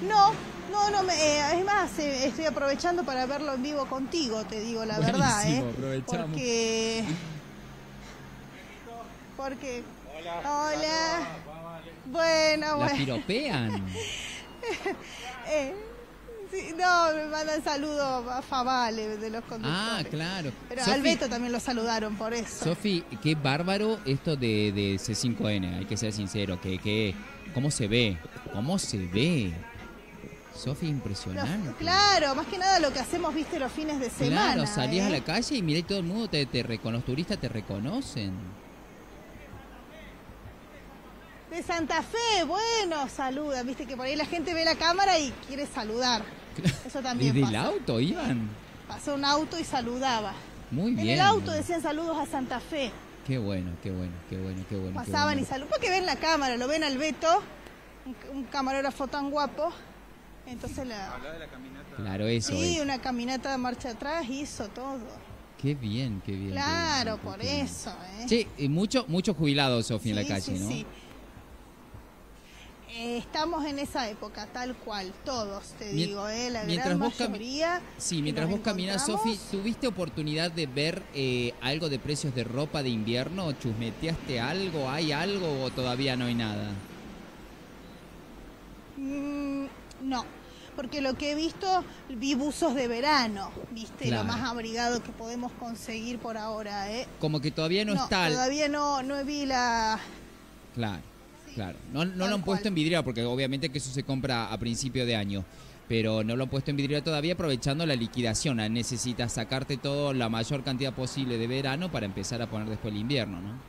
No, no, no, me, eh, es más, eh, estoy aprovechando para verlo en vivo contigo, te digo la verdad, ¿eh? Aprovechamos. Porque... Porque... Hola. Bueno, La bueno. piropean. eh, sí, no, me mandan saludos a Favale de los conductores. Ah, claro. Pero Sofi, al Beto también lo saludaron por eso. Sofi, qué bárbaro esto de, de C cinco N, hay que ser sincero, que, que cómo se ve, cómo se ve. Sofi, impresionante. Los- claro, más que nada lo que hacemos, viste, los fines de semana. Claro, salías ¿eh? a la calle y mirá y todo el mundo te, te reconoce, los turistas te reconocen. De Santa Fe, bueno, saluda, viste que por ahí la gente ve la cámara y quiere saludar. Eso también Desde el pasa. auto iban. Pasó un auto y saludaba. Muy En bien. el auto decían saludos a Santa Fe. Qué bueno, qué bueno, qué bueno, qué bueno. qué Pasaban bueno. y saludaban. Porque ven la cámara, lo ven al Beto, un, un camarógrafo tan guapo. Entonces la... Claro, eso Sí, es. una caminata de marcha atrás hizo todo. Qué bien, qué bien. Claro, qué bien, por qué bien. eso, ¿eh? Sí, y mucho, muchos jubilados, Sofi, en la Sí, calle, sí, ¿no? sí. Eh, estamos en esa época, tal cual, todos, te Mien- digo, ¿eh? La mientras gran vos cami- mayoría. Sí, mientras nos vos caminás, encontramos. Sofi, ¿tuviste oportunidad de ver eh, algo de precios de ropa de invierno? ¿Chusmeteaste algo? ¿Hay algo o todavía no hay nada? Mm, no, porque lo que he visto, vi buzos de verano, viste, Claro. lo más abrigado que podemos conseguir por ahora, ¿eh? Como que todavía no, está... al- todavía no, no vi la... Claro, claro. No, no tal lo han puesto cual. en vidriera porque obviamente que eso se compra a principio de año. Pero no lo han puesto en vidriera todavía aprovechando la liquidación. Ah, necesitas sacarte todo la mayor cantidad posible de verano para empezar a poner después el invierno, ¿no?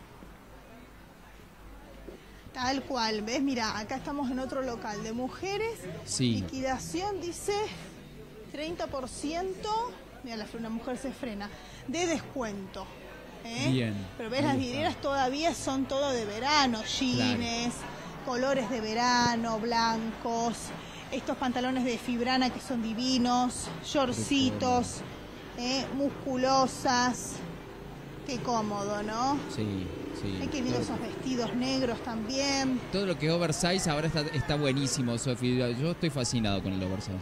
Tal cual, ¿ves? Mira, acá estamos en otro local de mujeres. Sí. Liquidación dice treinta por ciento. Mira, la, una mujer se frena. De descuento. ¿eh? Bien. Pero ves, Ahí las está. vidrieras todavía son todo de verano. Jeans, colores de verano, blancos. Estos pantalones de fibrana que son divinos. Shortcitos, ¿eh? musculosas. Qué cómodo, ¿no? Sí, sí. Hay que ver esos vestidos negros también. Todo lo que es oversize ahora está, está buenísimo, Sofi. Yo estoy fascinado con el oversize.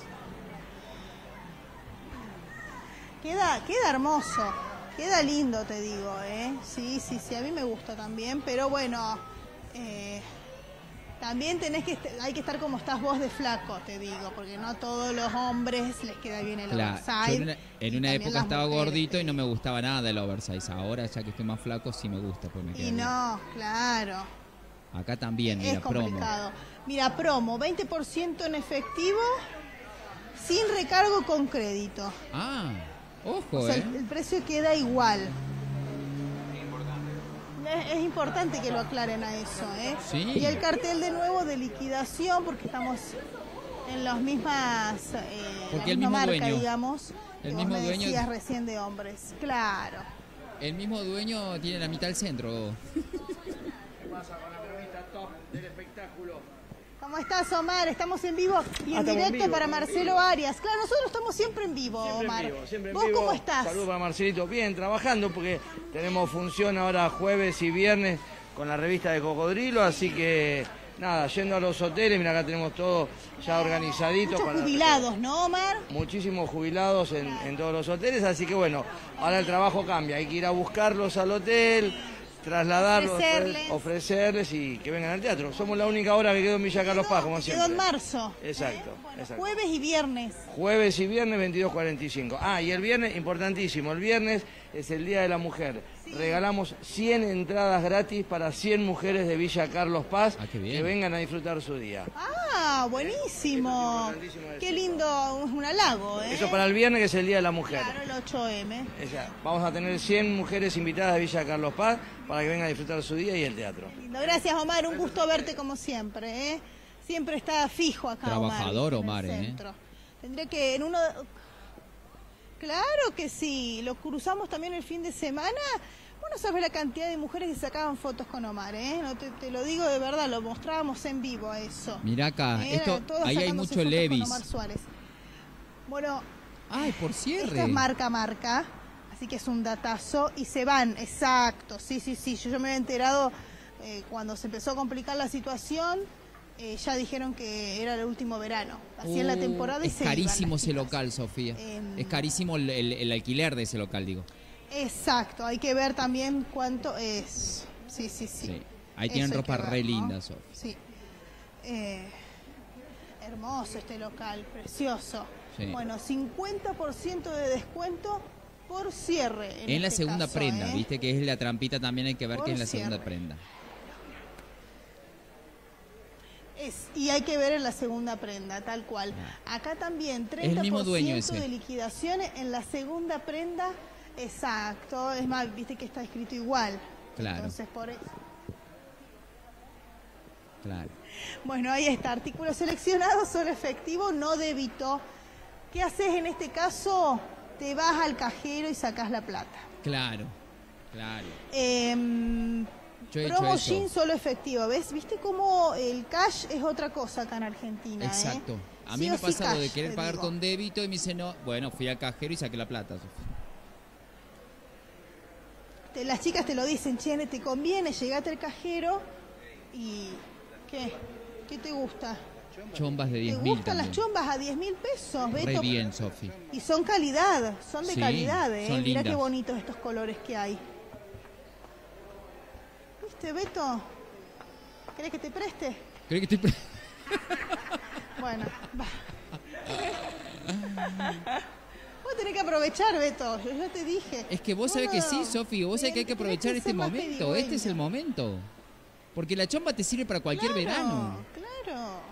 Queda, queda hermoso, queda lindo, te digo, ¿eh? Sí, sí, sí, a mí me gusta también, pero bueno, eh, también tenés que, est- hay que estar como estás vos de flaco, te digo, porque no a todos los hombres les queda bien el Claro, yo oversize. en una, en y una también época las estaba mujeres, gordito te y no me gustaba nada el oversize. Ahora, ya que estoy más flaco, sí me gusta. Pues me queda Y bien. no, claro, Acá también, es mira, promo. complicado. Mira, promo, veinte por ciento en efectivo, sin recargo con crédito. Ah, ojo, O sea, ¿eh? el, el precio queda igual. Es, es importante que lo aclaren a eso, ¿eh? Sí. Y el cartel de nuevo de liquidación, porque estamos en las mismas, eh, Porque la el misma mismo marca, dueño. digamos, El que mismo vos me dueño- decías recién de hombres. Claro. El mismo dueño tiene la mitad del centro. ¿Qué pasa con la periodista top del espectáculo? ¿Cómo estás, Omar? Estamos en vivo y Ah, en estamos en directo vivo, para estamos en Marcelo vivo. Arias. Claro, nosotros estamos siempre en vivo, Siempre Omar. en vivo, siempre en ¿Vos vivo. cómo estás? Saludos para Marcelito. Bien, trabajando porque tenemos función ahora jueves y viernes con la revista de Cocodrilo, así que nada, yendo a los hoteles, mira acá tenemos todo ya organizadito. Muchos para jubilados, ¿no, Omar? Muchísimos jubilados en, en todos los hoteles, así que bueno, ahora el trabajo cambia, hay que ir a buscarlos al hotel, trasladarlos, Ofrecerles. después, ofrecerles y que vengan al teatro. Somos la única hora que quedó en Villa Carlos Paz, como Quedó siempre. en marzo. Exacto, exacto. Jueves y viernes. Jueves y viernes veintidós cuarenta y cinco. Ah, y el viernes, importantísimo, el viernes es el Día de la Mujer. Regalamos cien entradas gratis para cien mujeres de Villa Carlos Paz que vengan a disfrutar su día. Ah, buenísimo. Qué lindo, es un halago, ¿eh? Eso para el viernes que es el Día de la Mujer. Claro, el ocho eme. Esa, vamos a tener cien mujeres invitadas de Villa Carlos Paz para que vengan a disfrutar su día y el teatro. Lindo. Gracias, Omar. Un gusto verte como siempre, ¿eh? Siempre está fijo acá, Trabajador, Omar. ¿viste? En el Omar, ¿eh? centro. Tendría que en uno... Claro que sí. Lo cruzamos también el fin de semana. Vos no sabés la cantidad de mujeres que sacaban fotos con Omar, ¿eh? No te, te lo digo de verdad, lo mostrábamos en vivo a eso. Mirá acá, Eh, esto, todas ahí hay sacándose mucho fotos con Levis. Omar Suárez. Bueno, Ay, por cierre. esto es marca a marca, así que es un datazo y se van, exacto, sí, sí, sí, yo, yo me había enterado eh, cuando se empezó a complicar la situación, eh, ya dijeron que era el último verano. Hacían la Uh, temporada y es se iban carísimo las ese chicas. local, Sofía. Em, es carísimo el, el- el alquiler de ese local, digo. Exacto, hay que ver también cuánto es. Sí, sí, sí. Sí. Ahí tienen Eso hay ropa que ver, re ¿no? linda, Sofía. Sí. Eh, hermoso este local, precioso. Sí. Bueno, cincuenta por ciento de descuento por cierre. En, En la este segunda caso, prenda, ¿eh? viste que es la trampita también, hay que ver Por que es la cierre. segunda prenda. Es, y hay que ver en la segunda prenda, tal cual. Acá también, Es el mismo dueño treinta por ciento ese. de liquidaciones en la segunda prenda. Exacto, es más, viste que está escrito igual. Claro. Entonces, por eso. Claro. Bueno, ahí está, artículos seleccionados, solo efectivo, no débito. ¿Qué haces en este caso? Te vas al cajero y sacás la plata. Claro, claro. Em, Yo he hecho promo eso. Gin solo efectivo, ¿ves? ¿Viste cómo el cash es otra cosa acá en Argentina? Exacto. ¿eh? A mí Sí me o ha sí pasado de cash, querer te pagar digo. con débito y me dice no. Bueno, fui al cajero y saqué la plata, Sofía. Te- las chicas te lo dicen, che, te conviene, llegate al cajero y... ¿Qué? ¿Qué te gusta? Chombas de ¿Te diez mil gustan las también. chombas a diez mil pesos, Re Beto? bien, Sofía. Y son calidad, son de Sí, calidad, ¿eh? son Mirá qué lindas. bonitos estos colores que hay. ¿Viste, Beto? ¿Querés que te preste? ¿Crees que estoy... Bueno, va. Vos tenés que aprovechar, Beto, yo ya te dije. Es que vos sabés que sí, Sofía, vos sabés que hay que aprovechar este momento, este es el momento. Porque la chomba te sirve para cualquier Claro, verano. Claro.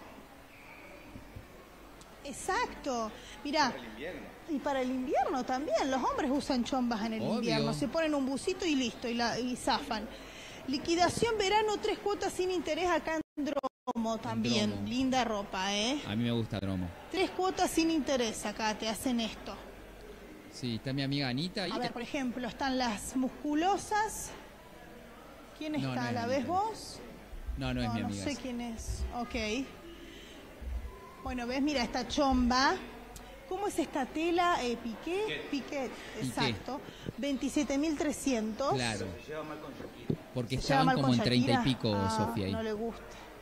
Exacto. Mirá. Y para el invierno también. Los hombres usan chombas en el Obvio. invierno. Se ponen un busito y listo, y, la, y zafan. Liquidación verano, tres cuotas sin interés acá en Dromo también. Dromo. Linda ropa, ¿eh? A mí me gusta Dromo. Tres cuotas sin interés acá, te hacen esto. Sí, está mi amiga Anita ahí. A ver, por ejemplo, están las musculosas. ¿Quién No, está? no es ¿La mi ves amiga. vos? No, no es mi No amiga. sé esa. quién es. Ok. Bueno, ves, mira, esta chomba. ¿Cómo es esta tela? Eh, piqué. Piqué, exacto. veintisiete mil trescientos. Claro. Porque ¿Se lleva estaban mal como con en treinta y Shakira? pico, Ah, Sofía. ahí. No le gusta.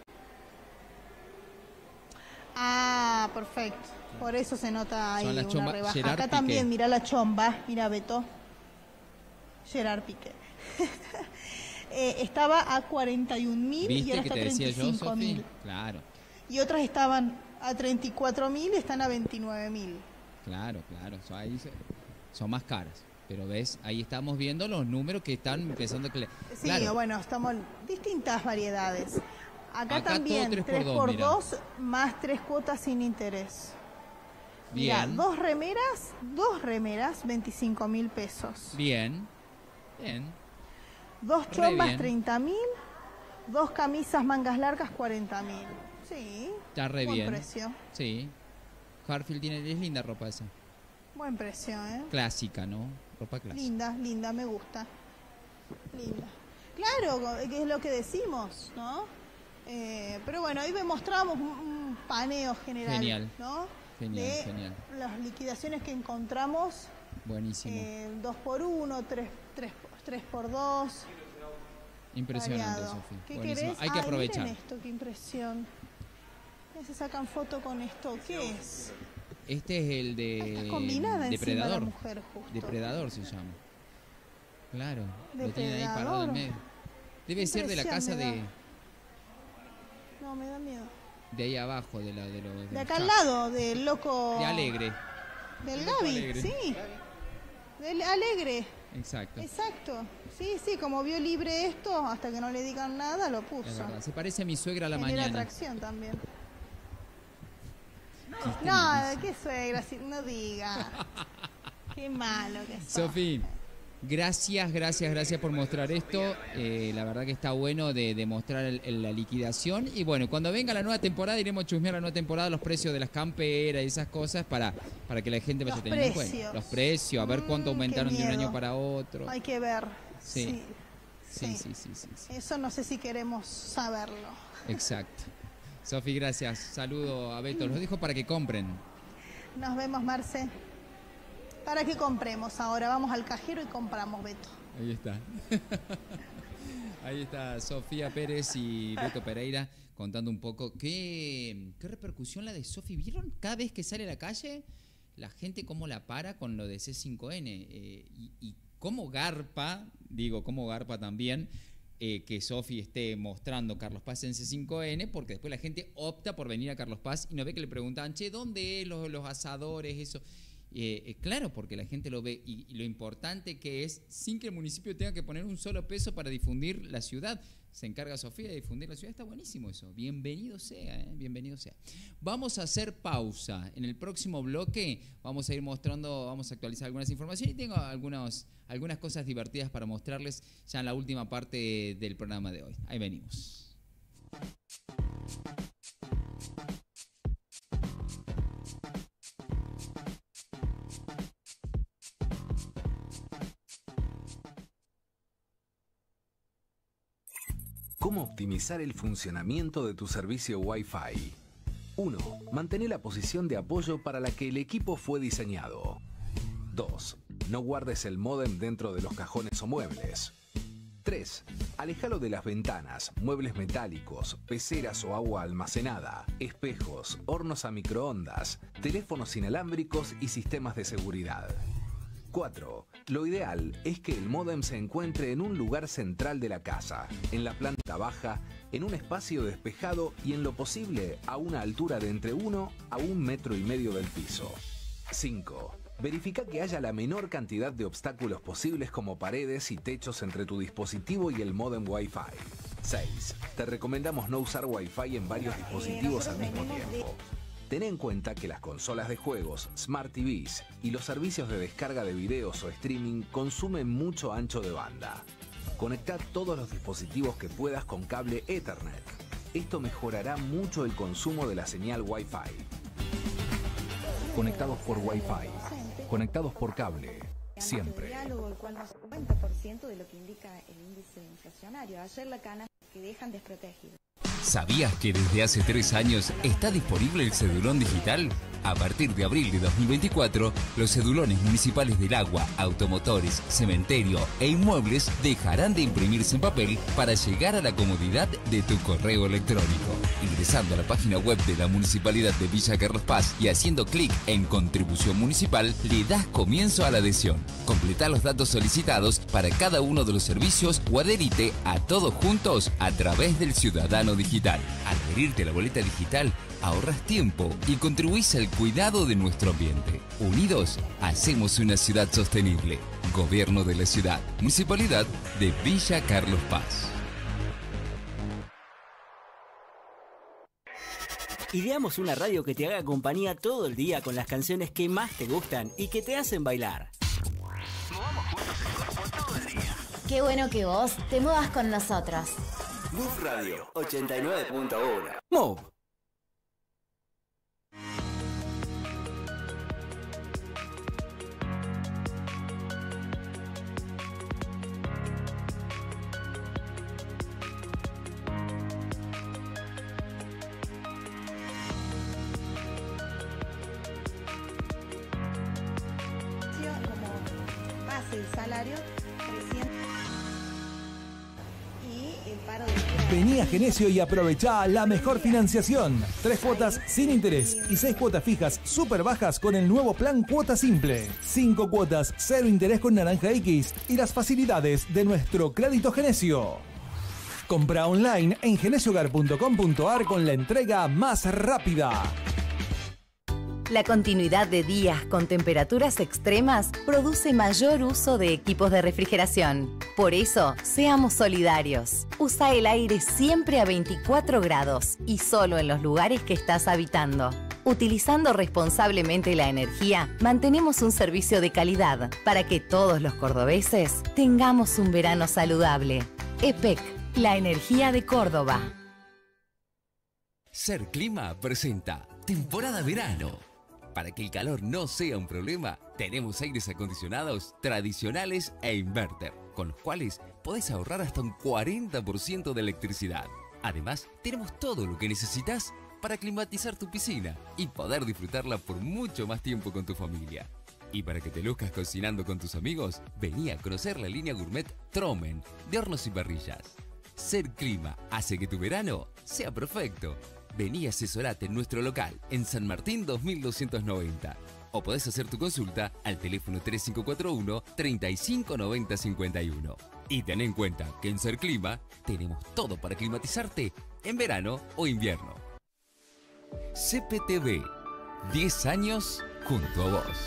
Ah, perfecto. Por eso se nota ahí Son las una chombas rebaja. Gerard Acá Piqué. también, mira la chomba. Mira, Beto. Gerard Piqué. Eh, estaba a cuarenta y un mil y ¿Viste ahora que está te a decía treinta y yo, cinco Sofía? mil. Claro, Y otras estaban a treinta y cuatro mil y están a veintinueve mil. claro, claro. Son, ahí se- son más caras. Pero ves, ahí estamos viendo los números que están empezando a... cle- Sí, Claro, bueno, estamos en distintas variedades. Acá, Acá todo también tres por tres dos, por mira. dos más tres cuotas sin interés. Mira, bien, dos remeras, dos remeras, veinticinco mil pesos. bien, bien. Dos Re chombas, bien. treinta mil. Dos camisas mangas largas, cuarenta mil. Sí, Está re buen bien. precio. Sí. Harfield tiene, es linda ropa esa. Buen precio, ¿eh? Clásica, ¿no? Ropa clásica. Linda, linda, me gusta. Linda. Claro, que es lo que decimos, ¿no? Eh, pero bueno, ahí mostramos un, un paneo general, Genial. ¿no? Genial, de genial. las liquidaciones que encontramos, Buenísimo. eh, dos por uno, tres, tres, tres por dos. Impresionante, variado. Sofía. ¿Qué Buenísimo. querés? Hay que Ay, aprovechar. miren esto, qué impresión. Se sacan foto con esto, ¿qué es? Este es el de Está combinada encima Depredador. la mujer, justo. Depredador se llama. Claro, lo tienen ahí parado en Depredador. medio. Debe Qué ser de la casa impresión me de, da. No, me da miedo. de ahí abajo, de la de los De del acá al chat. lado, del loco... De Alegre. Del Loco Gaby, Alegre. sí. Del Alegre, Exacto. exacto. Sí, sí, como vio libre esto, hasta que no le digan nada, lo Es puso. verdad. Se parece a mi suegra a la Genera mañana. atracción también. Chiste No, malísimo. qué suegra, si- no diga. Qué malo que sos. Sofi, gracias, gracias, gracias por mostrar esto. Eh, la verdad que está bueno de, de mostrar el- el- la liquidación. Y bueno, cuando venga la nueva temporada, iremos a chusmear la nueva temporada, los precios de las camperas y esas cosas para, para que la gente vaya Los teniendo en precios. cuenta. Los precios, a ver cuánto Mm, aumentaron qué de un año miedo. para otro. Hay que ver. Sí. Sí, Sí, sí, sí, sí, sí. Eso no sé si queremos saberlo. Exacto. Sofi, gracias. Saludo a Beto. Los dejo para que compren. Nos vemos, Marce. Para que compremos ahora. Vamos al cajero y compramos, Beto. Ahí está. Ahí está Sofía Pérez y Beto Pereira contando un poco qué, qué repercusión la de Sofi. ¿Vieron? Cada vez que sale a la calle, la gente cómo la para con lo de C cinco N. Eh, y, y cómo garpa, digo, cómo garpa también, eh, que Sofi esté mostrando Carlos Paz en C cinco N, porque después la gente opta por venir a Carlos Paz y no ve que le preguntan, che, ¿dónde es los, los asadores, eso? Eh, eh, claro, porque la gente lo ve y, y lo importante que es, sin que el municipio tenga que poner un solo peso para difundir la ciudad. Se encarga Sofía de difundir la ciudad. Está buenísimo eso. Bienvenido sea, ¿eh? Bienvenido sea. Vamos a hacer pausa. En el próximo bloque vamos a ir mostrando, vamos a actualizar algunas informaciones y tengo algunos, algunas cosas divertidas para mostrarles ya en la última parte del programa de hoy. Ahí venimos. ¿Cómo optimizar el funcionamiento de tu servicio Wi-Fi? uno. Mantén la posición de apoyo para la que el equipo fue diseñado. dos. No guardes el módem dentro de los cajones o muebles. tres. Aléjalo de las ventanas, muebles metálicos, peceras o agua almacenada, espejos, hornos a microondas, teléfonos inalámbricos y sistemas de seguridad. cuatro. Lo ideal es que el módem se encuentre en un lugar central de la casa, en la planta baja, en un espacio despejado y en lo posible a una altura de entre uno a un metro y medio del piso. cinco. Verifica que haya la menor cantidad de obstáculos posibles como paredes y techos entre tu dispositivo y el módem Wi-Fi. seis. Te recomendamos no usar Wi-Fi en varios dispositivos al mismo tiempo. Ten en cuenta que las consolas de juegos, Smart T Vs y los servicios de descarga de videos o streaming consumen mucho ancho de banda. Conecta todos los dispositivos que puedas con cable Ethernet. Esto mejorará mucho el consumo de la señal Wi-Fi. Conectados por Wi-Fi. Conectados por cable. Siempre. Diálogo, el cual nos cincuenta por ciento de lo que indica el índice inflacionario. Ayer la cana que dejan desprotegidos. ¿Sabías que desde hace tres años está disponible el cedulón digital? A partir de abril de dos mil veinticuatro, los cedulones municipales del agua, automotores, cementerio e inmuebles dejarán de imprimirse en papel para llegar a la comodidad de tu correo electrónico. Ingresando a la página web de la Municipalidad de Villa Carlos Paz y haciendo clic en Contribución Municipal, le das comienzo a la adhesión. Completa los datos solicitados para cada uno de los servicios o adherite a todos juntos a través del Ciudadano Digital. Al adherirte a la boleta digital, ahorras tiempo y contribuís al cuidado de nuestro ambiente. Unidos, hacemos una ciudad sostenible. Gobierno de la Ciudad. Municipalidad de Villa Carlos Paz. Ideamos una radio que te haga compañía todo el día con las canciones que más te gustan y que te hacen bailar. Movamos juntos el cuerpo todo el día. Qué bueno que vos te muevas con nosotros. Move Radio ochenta y nueve punto uno. Move. Como base el salario creciente y el paro de Vení a Genesio y aprovechá la mejor financiación. Tres cuotas sin interés y seis cuotas fijas súper bajas con el nuevo plan Cuota Simple. Cinco cuotas, cero interés con Naranja X y las facilidades de nuestro crédito Genesio. Compra online en genesiogar punto com punto ar con la entrega más rápida. La continuidad de días con temperaturas extremas produce mayor uso de equipos de refrigeración. Por eso, seamos solidarios. Usa el aire siempre a veinticuatro grados y solo en los lugares que estás habitando. Utilizando responsablemente la energía, mantenemos un servicio de calidad para que todos los cordobeses tengamos un verano saludable. E P E C, la energía de Córdoba. Ser Clima presenta Temporada Verano. Para que el calor no sea un problema, tenemos aires acondicionados tradicionales e inverter, con los cuales podés ahorrar hasta un cuarenta por ciento de electricidad. Además, tenemos todo lo que necesitas para climatizar tu piscina y poder disfrutarla por mucho más tiempo con tu familia. Y para que te luzcas cocinando con tus amigos, vení a conocer la línea gourmet Tromen de hornos y parrillas. Ser Clima hace que tu verano sea perfecto. Vení y asesorate en nuestro local en San Martín dos mil doscientos noventa. O podés hacer tu consulta al teléfono tres cinco cuatro uno, treinta y cinco noventa cincuenta y uno. Y ten en cuenta que en Ser Clima tenemos todo para climatizarte en verano o invierno. C P T V, diez años junto a vos.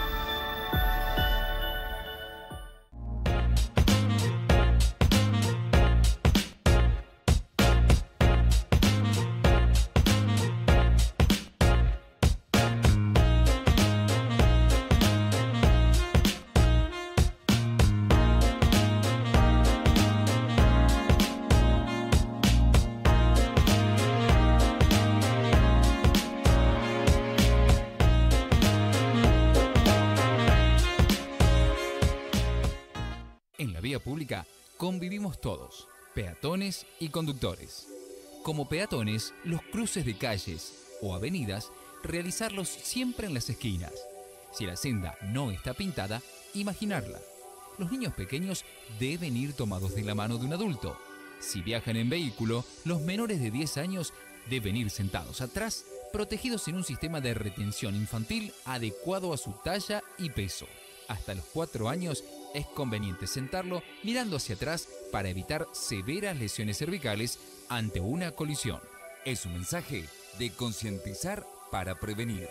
Pública convivimos todos, peatones y conductores. Como peatones, los cruces de calles o avenidas, realizarlos siempre en las esquinas. Si la senda no está pintada, imaginarla. Los niños pequeños deben ir tomados de la mano de un adulto. Si viajan en vehículo, los menores de diez años deben ir sentados atrás, protegidos en un sistema de retención infantil adecuado a su talla y peso. Hasta los cuatro años es conveniente sentarlo mirando hacia atrás para evitar severas lesiones cervicales ante una colisión. Es un mensaje de concientizar para prevenir.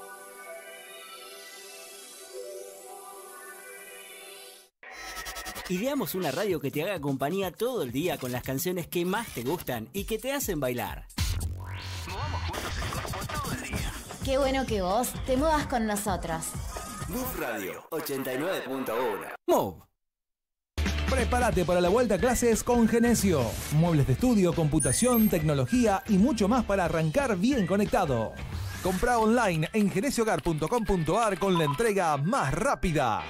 Ideamos una radio que te haga compañía todo el día con las canciones que más te gustan y que te hacen bailar. Movamos juntos el cuerpo todo el día. Qué bueno que vos te muevas con nosotros. Move Radio ochenta y nueve punto uno. Move. Prepárate para la vuelta a clases con Genesio. Muebles de estudio, computación, tecnología y mucho más para arrancar bien conectado. Comprá online en genesio hogar punto com punto ar con la entrega más rápida.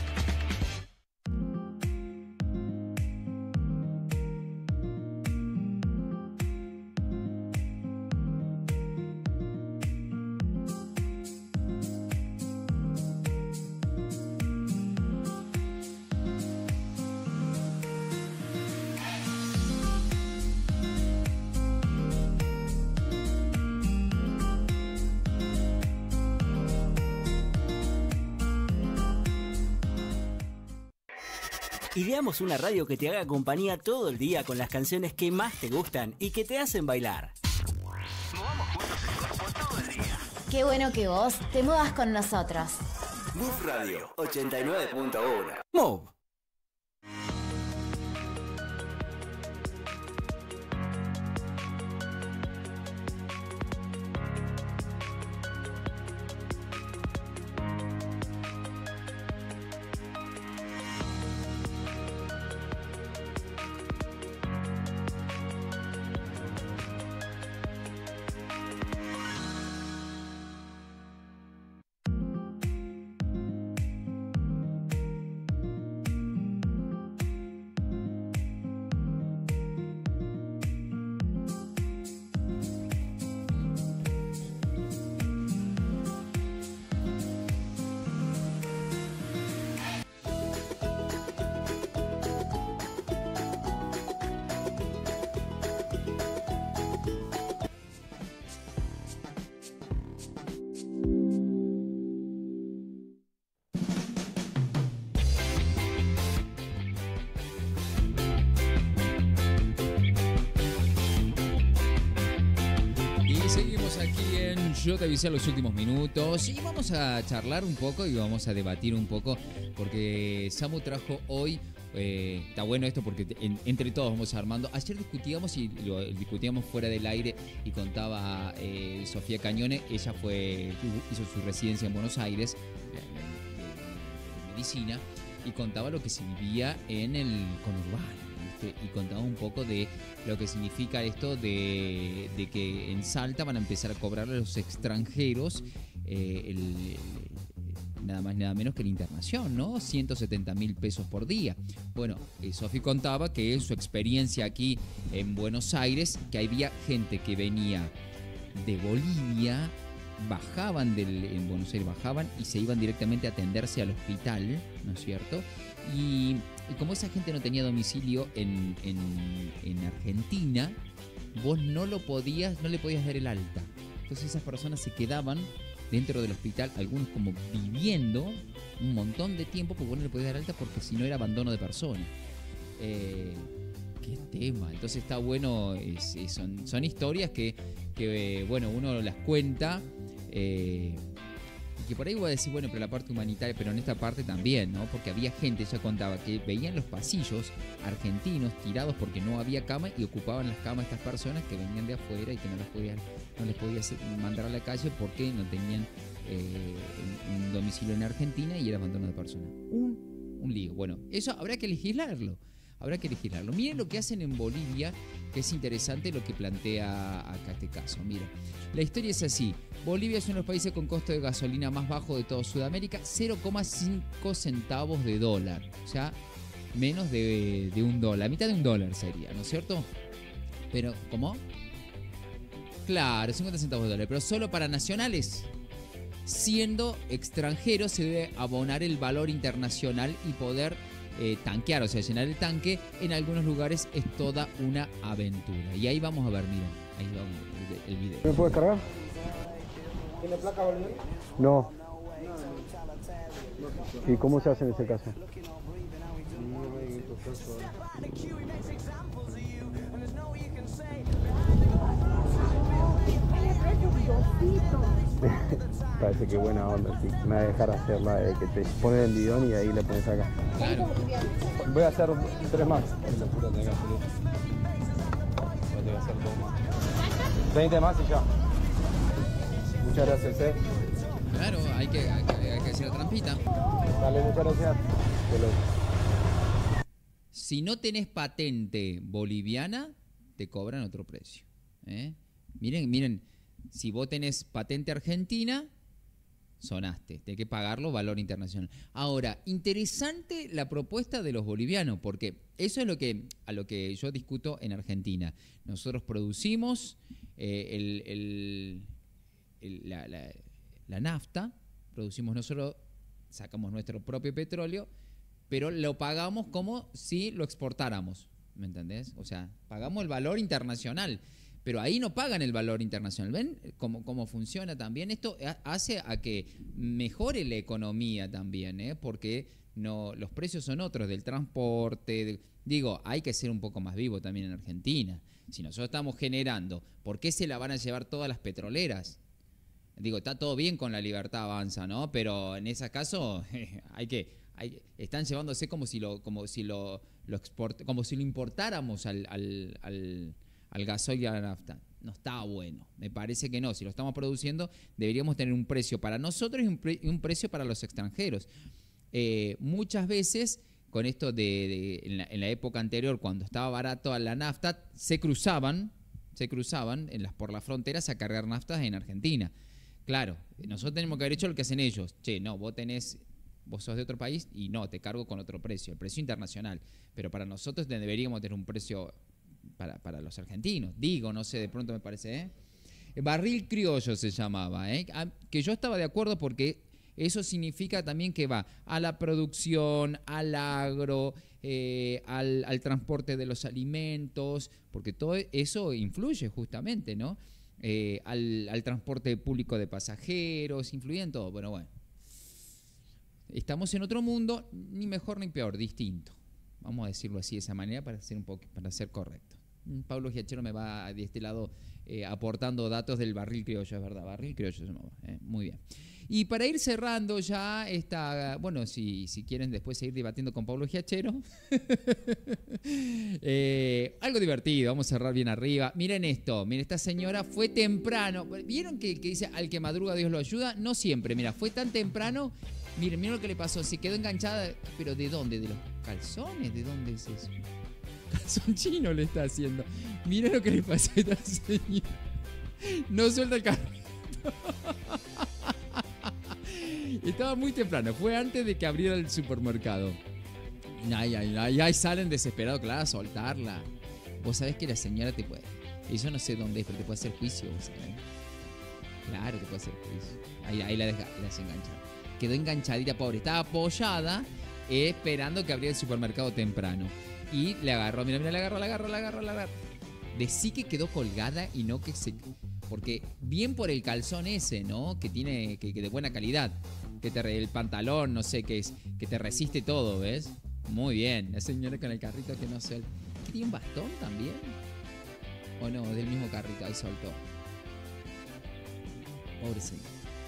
Ideamos una radio que te haga compañía todo el día con las canciones que más te gustan y que te hacen bailar. Movamos juntos el cuerpo todo el día. Qué bueno que vos te muevas con nosotros. Move Radio ochenta y nueve punto uno. Move. Aquí en Yo Te Avisé los últimos minutos y vamos a charlar un poco y vamos a debatir un poco porque Samu trajo hoy, eh, está bueno esto porque en, entre todos vamos armando. Ayer discutíamos y lo discutíamos fuera del aire y contaba eh, Sofía Cañone, ella fue hizo su residencia en Buenos Aires de, de, de medicina y contaba lo que se vivía en el conurbano. Y contaba un poco de lo que significa esto de, de que en Salta van a empezar a cobrar a los extranjeros eh, el, el, nada más nada menos que la internación, ¿no? ciento setenta mil pesos por día. Bueno, eh, Sofi contaba que en su experiencia aquí en Buenos Aires, que había gente que venía de Bolivia bajaban del, en Buenos Aires, bajaban y se iban directamente a atenderse al hospital, ¿no es cierto? Y, y como esa gente no tenía domicilio en, en, en Argentina, vos no lo podías, no le podías dar el alta. Entonces esas personas se quedaban dentro del hospital, algunos como viviendo un montón de tiempo, porque vos no le podías dar alta porque si no era abandono de persona. Eh, qué tema. Entonces está bueno, es, es, son, son historias que, que, bueno, uno las cuenta, eh, y que por ahí voy a decir, bueno, pero la parte humanitaria, pero en esta parte también, ¿no? Porque había gente, ella contaba, que veían los pasillos argentinos tirados porque no había cama y ocupaban las camas estas personas que venían de afuera y que no las podían, no les podía hacer, mandar a la calle porque no tenían eh, un, un domicilio en Argentina y era abandono de personas. Un, un lío. Bueno, eso habrá que legislarlo. Habrá que legislarlo. Miren lo que hacen en Bolivia, que es interesante lo que plantea acá este caso. Mira, la historia es así. Bolivia es uno de los países con costo de gasolina más bajo de toda Sudamérica, cero coma cinco centavos de dólar. O sea, menos de, de un dólar. La mitad de un dólar sería, ¿no es cierto? Pero, ¿cómo? Claro, cincuenta centavos de dólar. Pero solo para nacionales. Siendo extranjeros se debe abonar el valor internacional y poder Eh, tanquear, o sea, llenar el tanque en algunos lugares es toda una aventura. Y ahí vamos a ver, miren, ahí vamos el, el video. ¿Me puedes cargar? ¿Tiene placa boliviana? No. ¿Y cómo se hace en ese caso? Parece que buena onda, sí. Me va a dejar hacerla de que te pones el bidón y ahí le pones acá. Claro. Voy a hacer tres más. Voy a hacer dos más. veinte más y ya. Muchas gracias, eh. Claro, hay que, hay, que- hay que hacer la trampita. Dale, muchas gracias. Si no tenés patente boliviana, te cobran otro precio. ¿eh? Miren, miren, si vos tenés patente argentina, sonaste, tenés que pagarlo valor internacional. Ahora, interesante la propuesta de los bolivianos, porque eso es lo que, a lo que yo discuto en Argentina. Nosotros producimos eh, el, el- el- la, la- la nafta, producimos nosotros, sacamos nuestro propio petróleo, pero lo pagamos como si lo exportáramos, ¿me entendés? O sea, pagamos el valor internacional, pero ahí no pagan el valor internacional. ¿Ven cómo, cómo funciona también? Esto ha- hace a que mejore la economía también, ¿eh? Porque no, los precios son otros del transporte. de- digo, hay que ser un poco más vivo también en Argentina. Si nosotros estamos generando, ¿por qué se la van a llevar todas las petroleras? Digo, está todo bien con la libertad avanza, ¿no? Pero en ese caso hay que hay- están llevándose como si lo como si lo, lo export, como si lo importáramos al, al, al, al gasoil y a la nafta. No está bueno, me parece que no. Si lo estamos produciendo, deberíamos tener un precio para nosotros y un, pre- y un precio para los extranjeros. Eh, muchas veces, con esto de, de- en, la, en la época anterior, cuando estaba barato la nafta, se cruzaban, se cruzaban en las, por las fronteras a cargar naftas en Argentina. Claro, nosotros tenemos que haber hecho lo que hacen ellos. Che, no, vos tenés, vos sos de otro país y no, te cargo con otro precio, el precio internacional. Pero para nosotros deberíamos tener un precio para, para los argentinos. Digo, no sé, de pronto me parece, ¿eh? Barril criollo se llamaba, ¿eh? Ah, que yo estaba de acuerdo porque eso significa también que va a la producción, al agro, eh, al, al transporte de los alimentos, porque todo eso influye justamente, ¿no? Eh, al, al transporte público de pasajeros, influye en todo. Bueno, bueno. Estamos en otro mundo, ni mejor ni peor, distinto. Vamos a decirlo así de esa manera para ser un poco, para ser correcto. Mm, Pablo Giachero me va de este lado eh, aportando datos del barril criollo, es verdad, barril criollo se llama, eh, muy bien. Y para ir cerrando ya esta, bueno, si, si quieren después seguir debatiendo con Pablo Giachero, eh, algo divertido, vamos a cerrar bien arriba. Miren esto, miren, esta señora fue temprano, ¿vieron que, que dice al que madruga Dios lo ayuda? No siempre, mira, fue tan temprano, miren, miren lo que le pasó, se quedó enganchada, pero ¿de dónde? ¿De los calzones? ¿De dónde es eso? Calzón chino le está haciendo. Miren lo que le pasó a esta señora. No suelta el carrito. Estaba muy temprano, fue antes de que abriera el supermercado. Ay, ay, ay, ay, salen desesperados, claro, a soltarla. Vos sabés que la señora te puede. Eso no sé dónde es, pero te puede hacer juicio, vos sabés. Claro que puede ser por eso. Ahí, ahí la, deja, la desengancha. Quedó enganchadita, pobre. Estaba apoyada eh, esperando que abriera el supermercado temprano. Y le agarró, mira, mira, le agarró, le agarró, le agarró, le agarró. Decí que quedó colgada y no que se... Porque bien por el calzón ese, ¿no? Que tiene, que, que de buena calidad. Que te el pantalón, no sé qué es, que te resiste todo, ¿ves? Muy bien. La señora con el carrito que no sé. ¿Que tiene un bastón también? ¿O no? Del mismo carrito, ahí soltó. Pobre señor.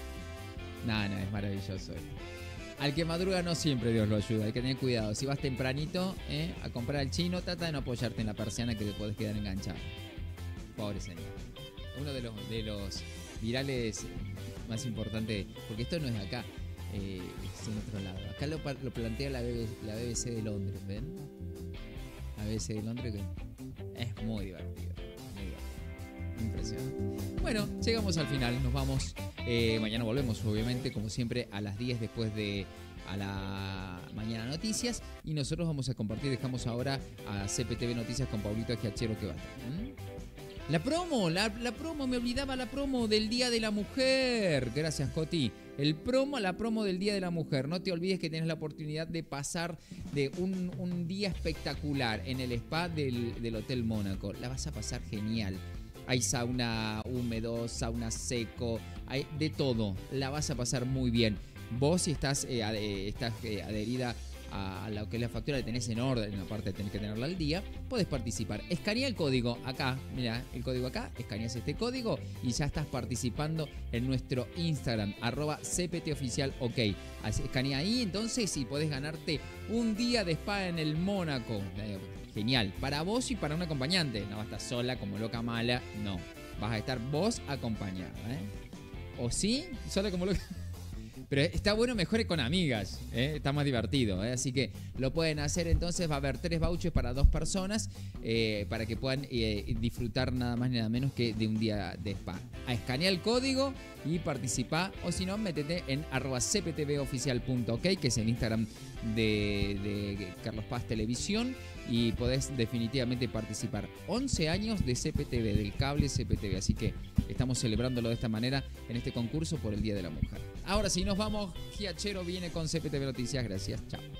Nada, nada, es maravilloso. Al que madruga no siempre Dios lo ayuda, hay que tener cuidado. Si vas tempranito eh, a comprar al chino, trata de no apoyarte en la persiana que te podés quedar enganchado. Pobre señor. Uno de los, de los virales más importantes, porque esto no es acá, eh, es en otro lado. Acá lo, lo plantea la B B, la B B C de Londres, ¿ven? La B B C de Londres que es muy divertido. Muy divertido. Impresionante. Bueno, llegamos al final, nos vamos. Eh, mañana volvemos, obviamente, como siempre, a las diez después de a la mañana noticias. Y nosotros vamos a compartir, dejamos ahora a C P T V Noticias con Paulito Giachero que va a estar. ¿Mm? La promo, la, la promo, me olvidaba la promo del Día de la Mujer. Gracias, Coti. El promo, la promo del Día de la Mujer. No te olvides que tienes la oportunidad de pasar de un, un día espectacular en el spa del, del Hotel Mónaco. La vas a pasar genial. Hay sauna húmedo, sauna seco, hay de todo. La vas a pasar muy bien. Vos, si estás, eh, ad, eh, estás eh, adherida a lo que es la factura, la tenés en orden, aparte de tener que tenerla al día, podés participar. Escanea el código acá, mira, el código acá, escaneas este código y ya estás participando en nuestro Instagram, arroba C P T oficial, ok. Escanea ahí entonces y podés ganarte un día de spa en el Mónaco. Genial, para vos y para un acompañante. No vas a estar sola como loca mala, no. Vas a estar vos acompañada, ¿eh? O sí, sola como loca. Pero está bueno, mejor con amigas, ¿eh? Está más divertido, ¿eh? Así que lo pueden hacer. Entonces va a haber tres vouchers para dos personas eh, para que puedan eh, disfrutar nada más ni nada menos que de un día de spa. A escanear el código y participá, o si no, métete en arroba c p t v oficial punto ok, que es el Instagram de, de Carlos Paz Televisión, y podés definitivamente participar. once años de C P T V, del cable C P T V, así que estamos celebrándolo de esta manera en este concurso por el Día de la Mujer. Ahora sí, nos vamos. Giachero viene con C P T V Noticias. Gracias, chao.